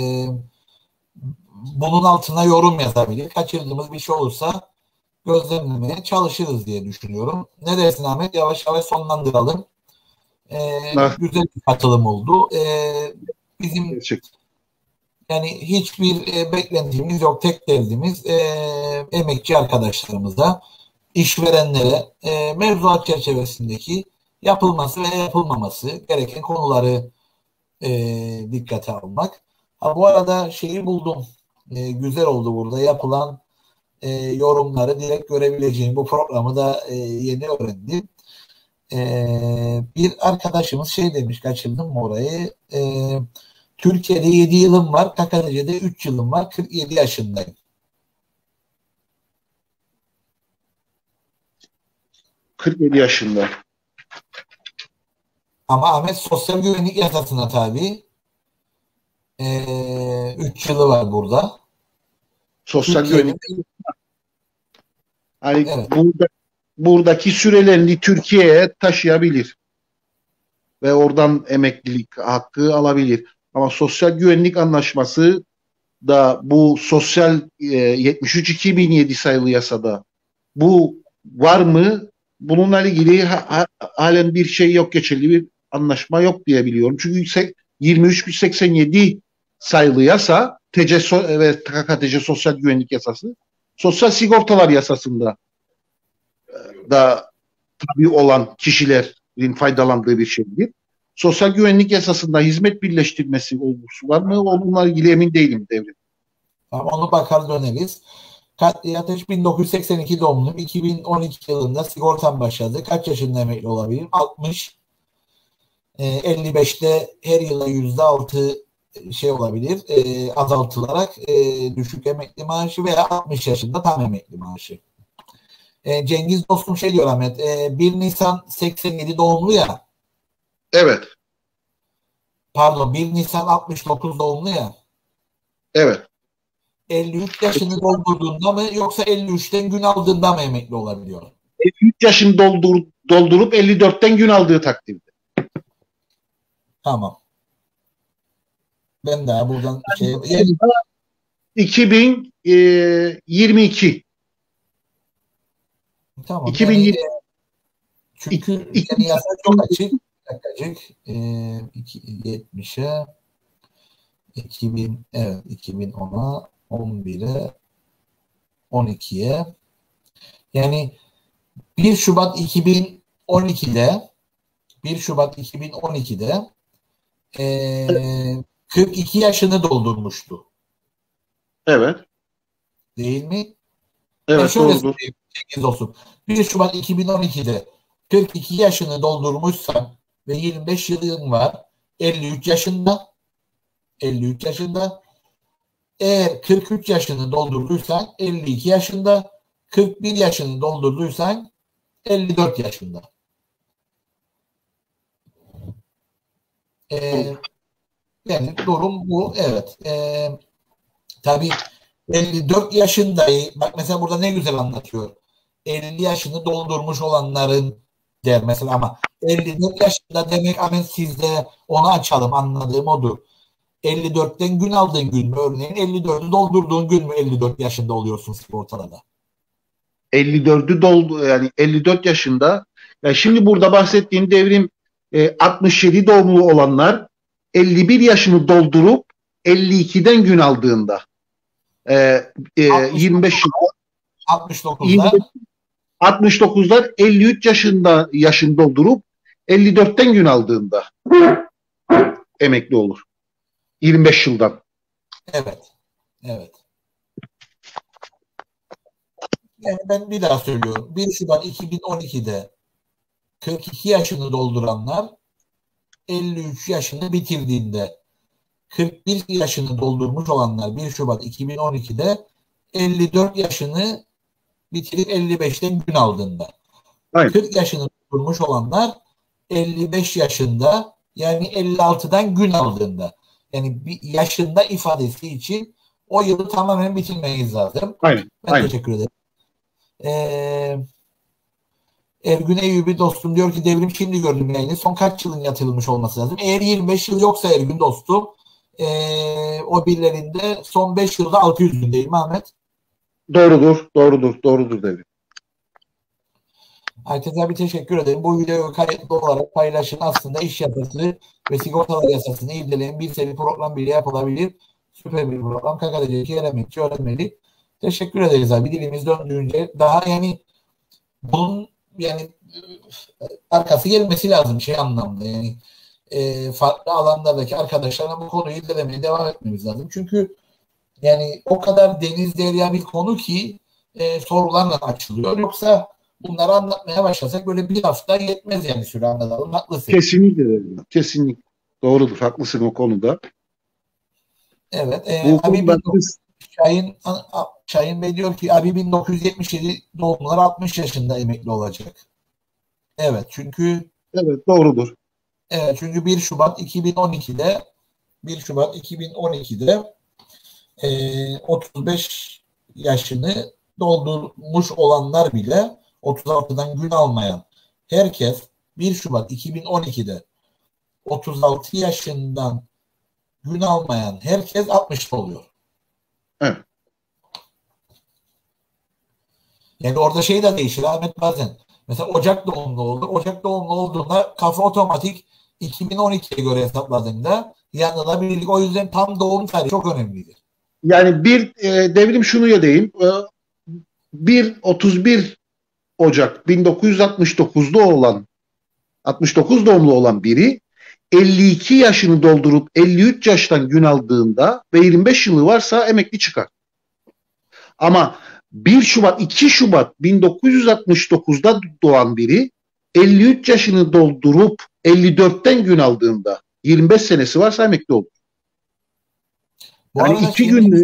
bunun altına yorum yazabilir. Kaçırdığımız bir şey olursa gözlemlemeye çalışırız diye düşünüyorum. Ne dersin Ahmet? Yavaş yavaş sonlandıralım. Ee, güzel bir katılım oldu. Ee, bizim Gerçekten. yani hiçbir e, beklentimiz yok. Tek derdimiz e, emekçi arkadaşlarımıza, işverenlere e, mevzuat çerçevesindeki yapılması ve yapılmaması gereken konuları e, dikkate almak. Ha, bu arada şeyi buldum. E, güzel oldu burada yapılan e, yorumları direkt görebileceğim. Bu programı da e, yeni öğrendim. Ee, bir arkadaşımız şey demiş, kaçırdım mı orayı? Ee, Türkiye'de yedi yılım var, K K T C'de üç yılım var, kırk yedi yaşındayım. kırk yedi yaşında. Ama Ahmet sosyal güvenlik yasasına tabi. Ee, üç yılı var burada. Sosyal Türkiye'de güvenlik. Hani evet. burada, buradaki sürelerini Türkiye'ye taşıyabilir ve oradan emeklilik hakkı alabilir. Ama sosyal güvenlik anlaşması da bu sosyal e, yetmiş üç iki bin yedi sayılı yasada bu var mı? Bununla ilgili ha, ha, halen bir şey yok, geçerli bir anlaşma yok diye biliyorum. Çünkü yirmi üç seksen yedi sayılı yasa T C ve K K T C Sosyal Güvenlik Yasası Sosyal Sigortalar Yasası'nda da tabi olan kişilerin faydalandığı bir şeydir. Sosyal Güvenlik Yasası'nda hizmet birleştirmesi olgusu var mı? Onunla ilgili emin değilim devrim. Tamam, onu bakar döneriz. Ateş bin dokuz yüz seksen iki doğumluyum. iki bin on iki yılında sigortam başladı. Kaç yaşında emekli olabilirim? altmış. E, elli beşte her yıla yüzde altı şey olabilir. E, azaltılarak e, düşük emekli maaşı veya altmış yaşında tam emekli maaşı. E, Cengiz dostum şey diyor Ahmet. E, bir Nisan seksen yedi doğumlu ya. Evet. Pardon, bir Nisan altmış dokuz doğumlu ya. Evet. elli üç yaşını doldurduğunda mı yoksa elli üçten gün aldığında mı emekli olabiliyor? elli üç yaşını doldur, doldurup elli dörtten gün aldığı takdirde. Tamam. Ben daha buradan şey... iki bin yirmi iki. Tamam. iki bin yirmi. Yani, çünkü iki, yani yasa çok açık. Açık. E, yetmişe iki bin evet iki bin ona on bire on ikiye yani bir Şubat iki bin on ikide bir Şubat iki bin on ikide e, kırk iki yaşını doldurmuştu. Evet. Değil mi? Evet, yani şöyle doğrudur. söyleyeyim olsun. bir Şubat iki bin on ikide kırk iki yaşını doldurmuşsan ve yirmi beş yılın var, elli üç yaşında elli üç yaşında eğer kırk üç yaşını doldurduysan elli iki yaşında, kırk bir yaşını doldurduysan elli dört yaşında. Ee, yani durum bu. Evet. Ee, tabii elli dört yaşındayı bak mesela burada ne güzel anlatıyor. elli yaşını doldurmuş olanların der mesela ama elli dört yaşında demek Ahmet sizde onu açalım anladığım odur. elli dörtten gün aldığın gün mü? Örneğin elli dördü doldurduğun gün mü elli dört yaşında oluyorsun sigortada da? elli dördü doldu, yani elli dört yaşında. Yani şimdi burada bahsettiğim devrim e, altmış yedi doğumlu olanlar elli bir yaşını doldurup elli ikiden gün aldığında e, e, yirmi beş yılda altmış dokuzda altmış dokuzlar elli üç yaşında yaşını doldurup elli dörtten gün aldığında emekli olur. yirmi beş yıldan. Evet. Evet. Yani ben bir daha söylüyorum. bir Şubat iki bin on ikide kırk iki yaşını dolduranlar elli üç yaşını bitirdiğinde kırk bir yaşını doldurmuş olanlar bir Şubat iki bin on ikide elli dört yaşını bitirip elli beşten gün aldığında. Aynen. kırk yaşını doldurmuş olanlar elli beş yaşında, yani elli altıdan gün aldığında. Yani bir yaşında ifadesi için o yılı tamamen bitirmeniz lazım. Aynen. Ben Aynen. teşekkür ederim. Ee, Ergün Eyyubi dostum diyor ki devrim şimdi gördüm yayını. Son kaç yılın yatırılmış olması lazım? Eğer yirmi beş yıl yoksa Ergün dostum, ee, o birilerinde son beş yılda altı yüz gün değil mi Ahmet? Doğrudur. Doğrudur. Doğrudur devrim. Herkese bir teşekkür ederim. Bu videoyu kayıtlı olarak paylaşın. Aslında iş yasası ve sigortalar yasasını irdeleyen bir seri program bile yapılabilir. Süper bir program. K K D'deki emekçi öğrenmeli. Teşekkür ederiz abi. Dilimiz döndüğünce daha yani bunun yani arkası gelmesi lazım şey anlamda. Yani e, farklı alanlardaki arkadaşlarla bu konuyu irdelemeye devam etmemiz lazım. Çünkü yani o kadar deniz derya bir konu ki e, sorularla açılıyor. Yoksa bunları anlatmaya başlasak böyle bir hafta yetmez yani süre anlatalım. Haklısın. Kesinlikle devrim. Kesinlikle. Doğrudur. Haklısın o konuda. Evet. E, Bu abi konuda Şahin, Şahin Bey diyor ki abi bin dokuz yüz yetmiş yedi doğumlular altmış yaşında emekli olacak. Evet. Çünkü evet doğrudur. evet çünkü bir Şubat iki bin on ikide bir Şubat iki bin on ikide e, otuz beş yaşını doldurmuş olanlar bile otuz altıdan gün almayan herkes bir Şubat iki bin on ikide otuz altı yaşından gün almayan herkes altmışta oluyor. Evet. Yani orada şey de değişir Ahmet bazen. Mesela Ocak doğumlu olur. Ocak doğumlu olduğunda kafa otomatik iki bin on ikiye göre hesapladığında yanına birlik. O yüzden tam doğum tarihi çok önemlidir. Yani bir e, devrim şunu ya diyeyim. E, bir otuz bir Ocak bin dokuz yüz altmış dokuzda olan altmış dokuz doğumlu olan biri elli iki yaşını doldurup elli üç yaştan gün aldığında ve yirmi beş yılı varsa emekli çıkar. Ama bir Şubat iki Şubat bin dokuz yüz altmış dokuzda doğan biri elli üç yaşını doldurup elli dörtten gün aldığında yirmi beş senesi varsa emekli olur. Bu yani iki günde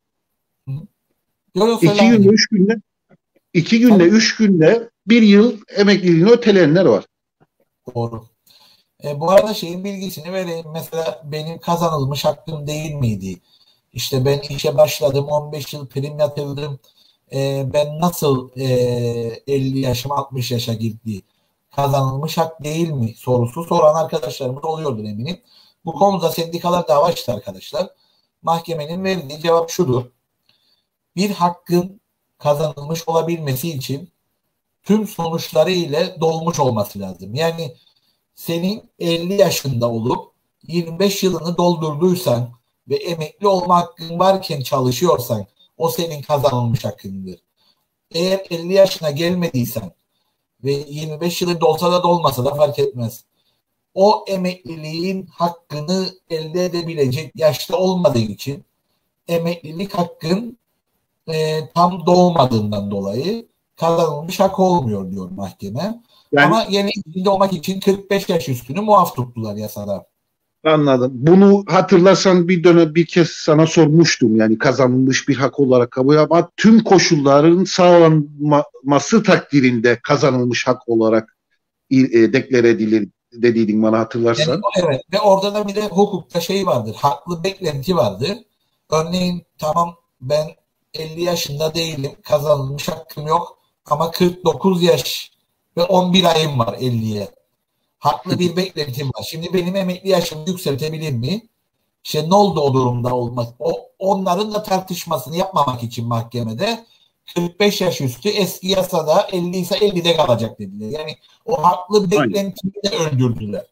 iki günde üç günde iki günde üç günde bir yıl emekliliğini öteleyenler var. Doğru. E, bu arada şeyin bilgisini vereyim. Mesela benim kazanılmış hakkım değil miydi? İşte ben işe başladım, on beş yıl prim yatırdım. E, ben nasıl e, elli yaşım altmış yaşa girdi? Kazanılmış hak değil mi sorusu soran arkadaşlarımız oluyordur eminim. Bu konuda sendikalar dava açtı arkadaşlar. Mahkemenin verdiği cevap şudur. Bir hakkın kazanılmış olabilmesi için tüm sonuçları ile dolmuş olması lazım. Yani senin elli yaşında olup yirmi beş yılını doldurduysan ve emekli olma hakkın varken çalışıyorsan o senin kazanılmış hakkındır. Eğer elli yaşına gelmediysen ve yirmi beş yılı dolsa da dolmasa da fark etmez. O emekliliğin hakkını elde edebilecek yaşta olmadığı için emeklilik hakkın e, tam doğmadığından dolayı kazanılmış hak olmuyor diyor mahkeme. Yani, ama yeni izin doğmak için kırk beş yaş üstünü muaf tuttular yasada. Anladım. Bunu hatırlarsan bir dönem bir kez sana sormuştum. Yani kazanılmış bir hak olarak kabul ama tüm koşulların sağlanması takdirinde kazanılmış hak olarak e, deklare edilir dediydin bana hatırlarsan. Yani, evet ve orada da bir de hukukta şey vardır. Haklı beklenti vardır. Örneğin tamam ben elli yaşında değilim. Kazanılmış hakkım yok. Ama kırk dokuz yaş ve on bir ayım var elliye. Haklı bir beklentim var. Şimdi benim emekli yaşımı yükseltebilir mi? İşte ne oldu o durumda olmaz? O, onların da tartışmasını yapmamak için mahkemede kırk beş yaş üstü eski yasada elli ise ellide kalacak dediler. Yani o haklı beklentiyi de öldürdüler.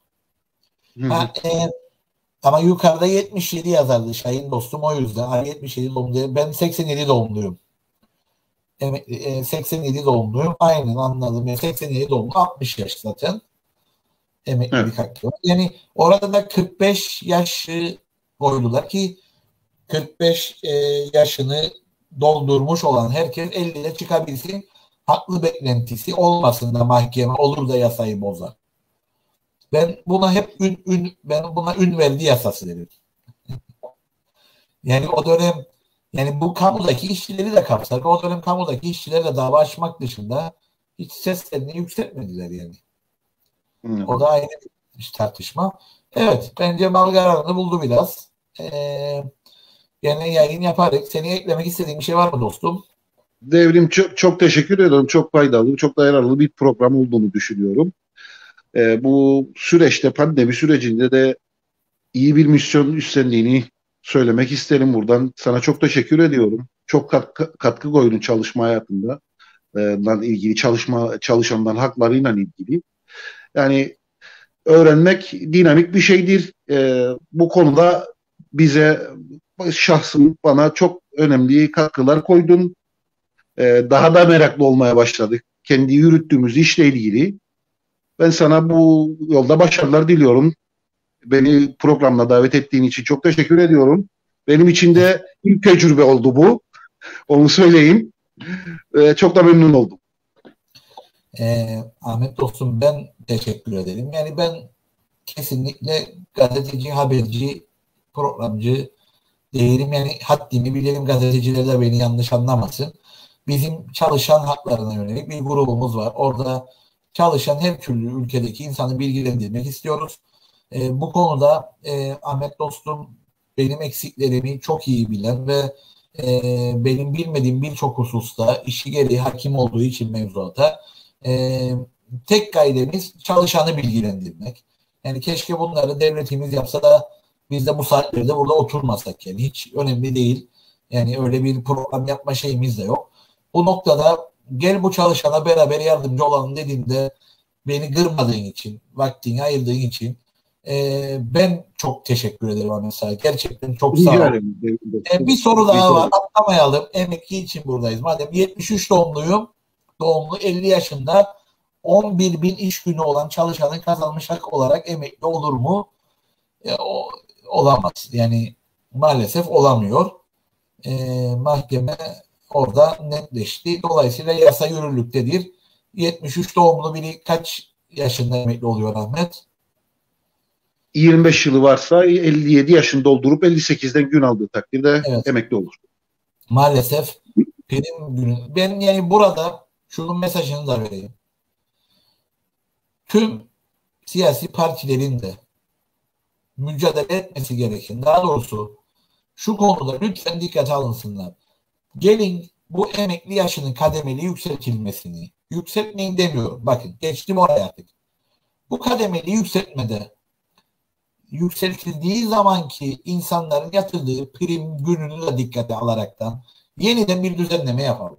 Ha, e, ama yukarıda yetmiş yedi yazardı Şahin dostum o yüzden. Ha, yetmiş yedi doğumluyum. Ben seksen yedi doğumluyum. Evet, e, seksen yedi doğumluyum. Aynen anladım. Yani seksen yedi doğumlu altmış yaş zaten. Emeklilik evet. hakkı var. Yani orada da kırk beş yaşı koydular ki kırk beş e, yaşını doldurmuş olan herkes elliye çıkabilsin. Haklı beklentisi olmasın da mahkeme olur da yasayı bozar. Ben buna hep ün, ün ben buna ün verdi yasası derim. Yani o dönem, yani bu kamudaki işçileri de kapsar. O dönem kamudaki işçileri de dava açmak dışında hiç seslerini yükseltmediler yani. Hı. O da ayrı bir tartışma. Evet, bence mal kararını buldu biraz. Ee, Gene yayın yaparız. Senin eklemek istediğin bir şey var mı dostum? Devrim, çok, çok teşekkür ediyorum. Çok faydalı, çok da yararlı bir program olduğunu düşünüyorum. Ee, bu süreçte, pandemi sürecinde de iyi bir misyon üstlendiğini söylemek isterim buradan. Sana çok teşekkür ediyorum. Çok katkı, katkı koydun çalışma hayatında, e, ilgili çalışma çalışanların haklarıyla ilgili. Yani öğrenmek dinamik bir şeydir. E, bu konuda bize, şahsım bana çok önemli katkılar koydun. E, daha da meraklı olmaya başladık. Kendi yürüttüğümüz işle ilgili. Ben sana bu yolda başarılar diliyorum. Beni programına davet ettiğin için çok teşekkür ediyorum. Benim için de ilk tecrübe oldu bu. Onu söyleyeyim. Ee, çok da memnun oldum. Ee, Ahmet dostum, ben teşekkür ederim. Yani ben kesinlikle gazeteci, haberci, programcı değilim. Yani haddimi bilirim, gazeteciler de beni yanlış anlamasın. Bizim çalışan haklarına yönelik bir grubumuz var. Orada çalışan her türlü ülkedeki insanı bilgilendirmek istiyoruz. E, bu konuda e, Ahmet dostum benim eksiklerimi çok iyi bilen ve e, benim bilmediğim birçok hususta işi gereği hakim olduğu için mevzuata e, tek gayremiz çalışanı bilgilendirmek. Yani keşke bunları devletimiz yapsa da biz de bu saatlerde burada oturmasak, yani hiç önemli değil. Yani öyle bir program yapma şeyimiz de yok. Bu noktada gel bu çalışana beraber yardımcı olalım dediğinde beni kırmadığın için, vaktini ayırdığın için e, ben çok teşekkür ederim Ahmet Sağ. Gerçekten çok sağ Rica ol. ederim. E, bir soru daha var. Atlamayalım. Emekli için buradayız. Madem yetmiş üç doğumluyum. Doğumlu elli yaşında on bir bin iş günü olan çalışanın kazanmış hak olarak emekli olur mu? E, o, olamaz. Yani maalesef olamıyor. E, Mahkeme orada netleşti. Dolayısıyla yasa yürürlüktedir. yetmiş üç doğumlu biri kaç yaşında emekli oluyor Ahmet? yirmi beş yılı varsa elli yedi yaşını doldurup elli sekizden gün aldığı takdirde Evet. emekli olur. Maalesef prim günü. Ben yani burada şunun mesajını da vereyim. Tüm siyasi partilerin de mücadele etmesi gereken, daha doğrusu şu konuda lütfen dikkate alınsınlar. Gelin bu emekli yaşının kademeli yükseltilmesini, yükseltmeyin demiyorum. Bakın geçtim oraya artık. Bu kademeli yükseltmede yükseltildiği zamanki insanların yatırdığı prim gününü de dikkate alaraktan yeniden bir düzenleme yapalım.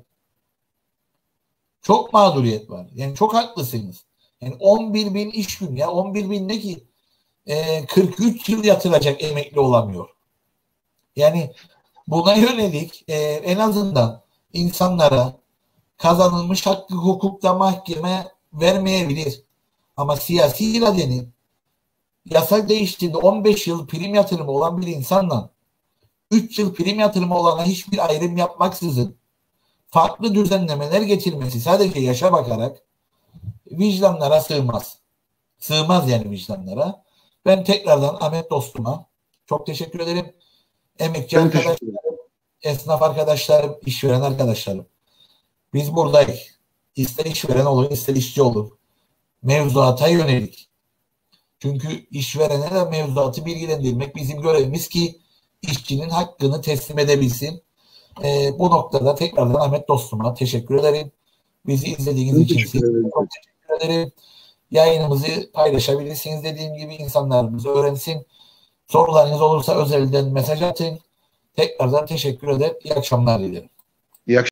Çok mağduriyet var. Yani çok haklısınız. Yani on bir bin iş günü, ya on bir bin ne ki e, kırk üç yıl yatıracak emekli olamıyor. Yani buna yönelik e, en azından insanlara kazanılmış hakkı hukukta mahkeme vermeyebilir. Ama siyasi iradenin yasa değiştiğinde on beş yıl prim yatırımı olan bir insanla üç yıl prim yatırımı olana hiçbir ayrım yapmaksızın farklı düzenlemeler getirmesi sadece yaşa bakarak vicdanlara sığmaz. Sığmaz yani vicdanlara. Ben tekrardan Ahmet dostuma çok teşekkür ederim. Emekçi Ben arkadaşlarım, teşekkür ederim. esnaf arkadaşlarım, işveren arkadaşlarım. Biz buradayız. İster işveren olun, ister işçi olun. Mevzuata yönelik. Çünkü işverene de mevzuatı bilgilendirmek bizim görevimiz ki işçinin hakkını teslim edebilsin. Ee, bu noktada tekrardan Ahmet dostuma teşekkür ederim. Bizi izlediğiniz Ben için teşekkür size ederim. çok teşekkür ederim. Yayınımızı paylaşabilirsiniz. Dediğim gibi insanlarımız öğrensin. Sorularınız olursa özelden mesaj atın. Tekrardan teşekkür ederim. İyi akşamlar dilerim.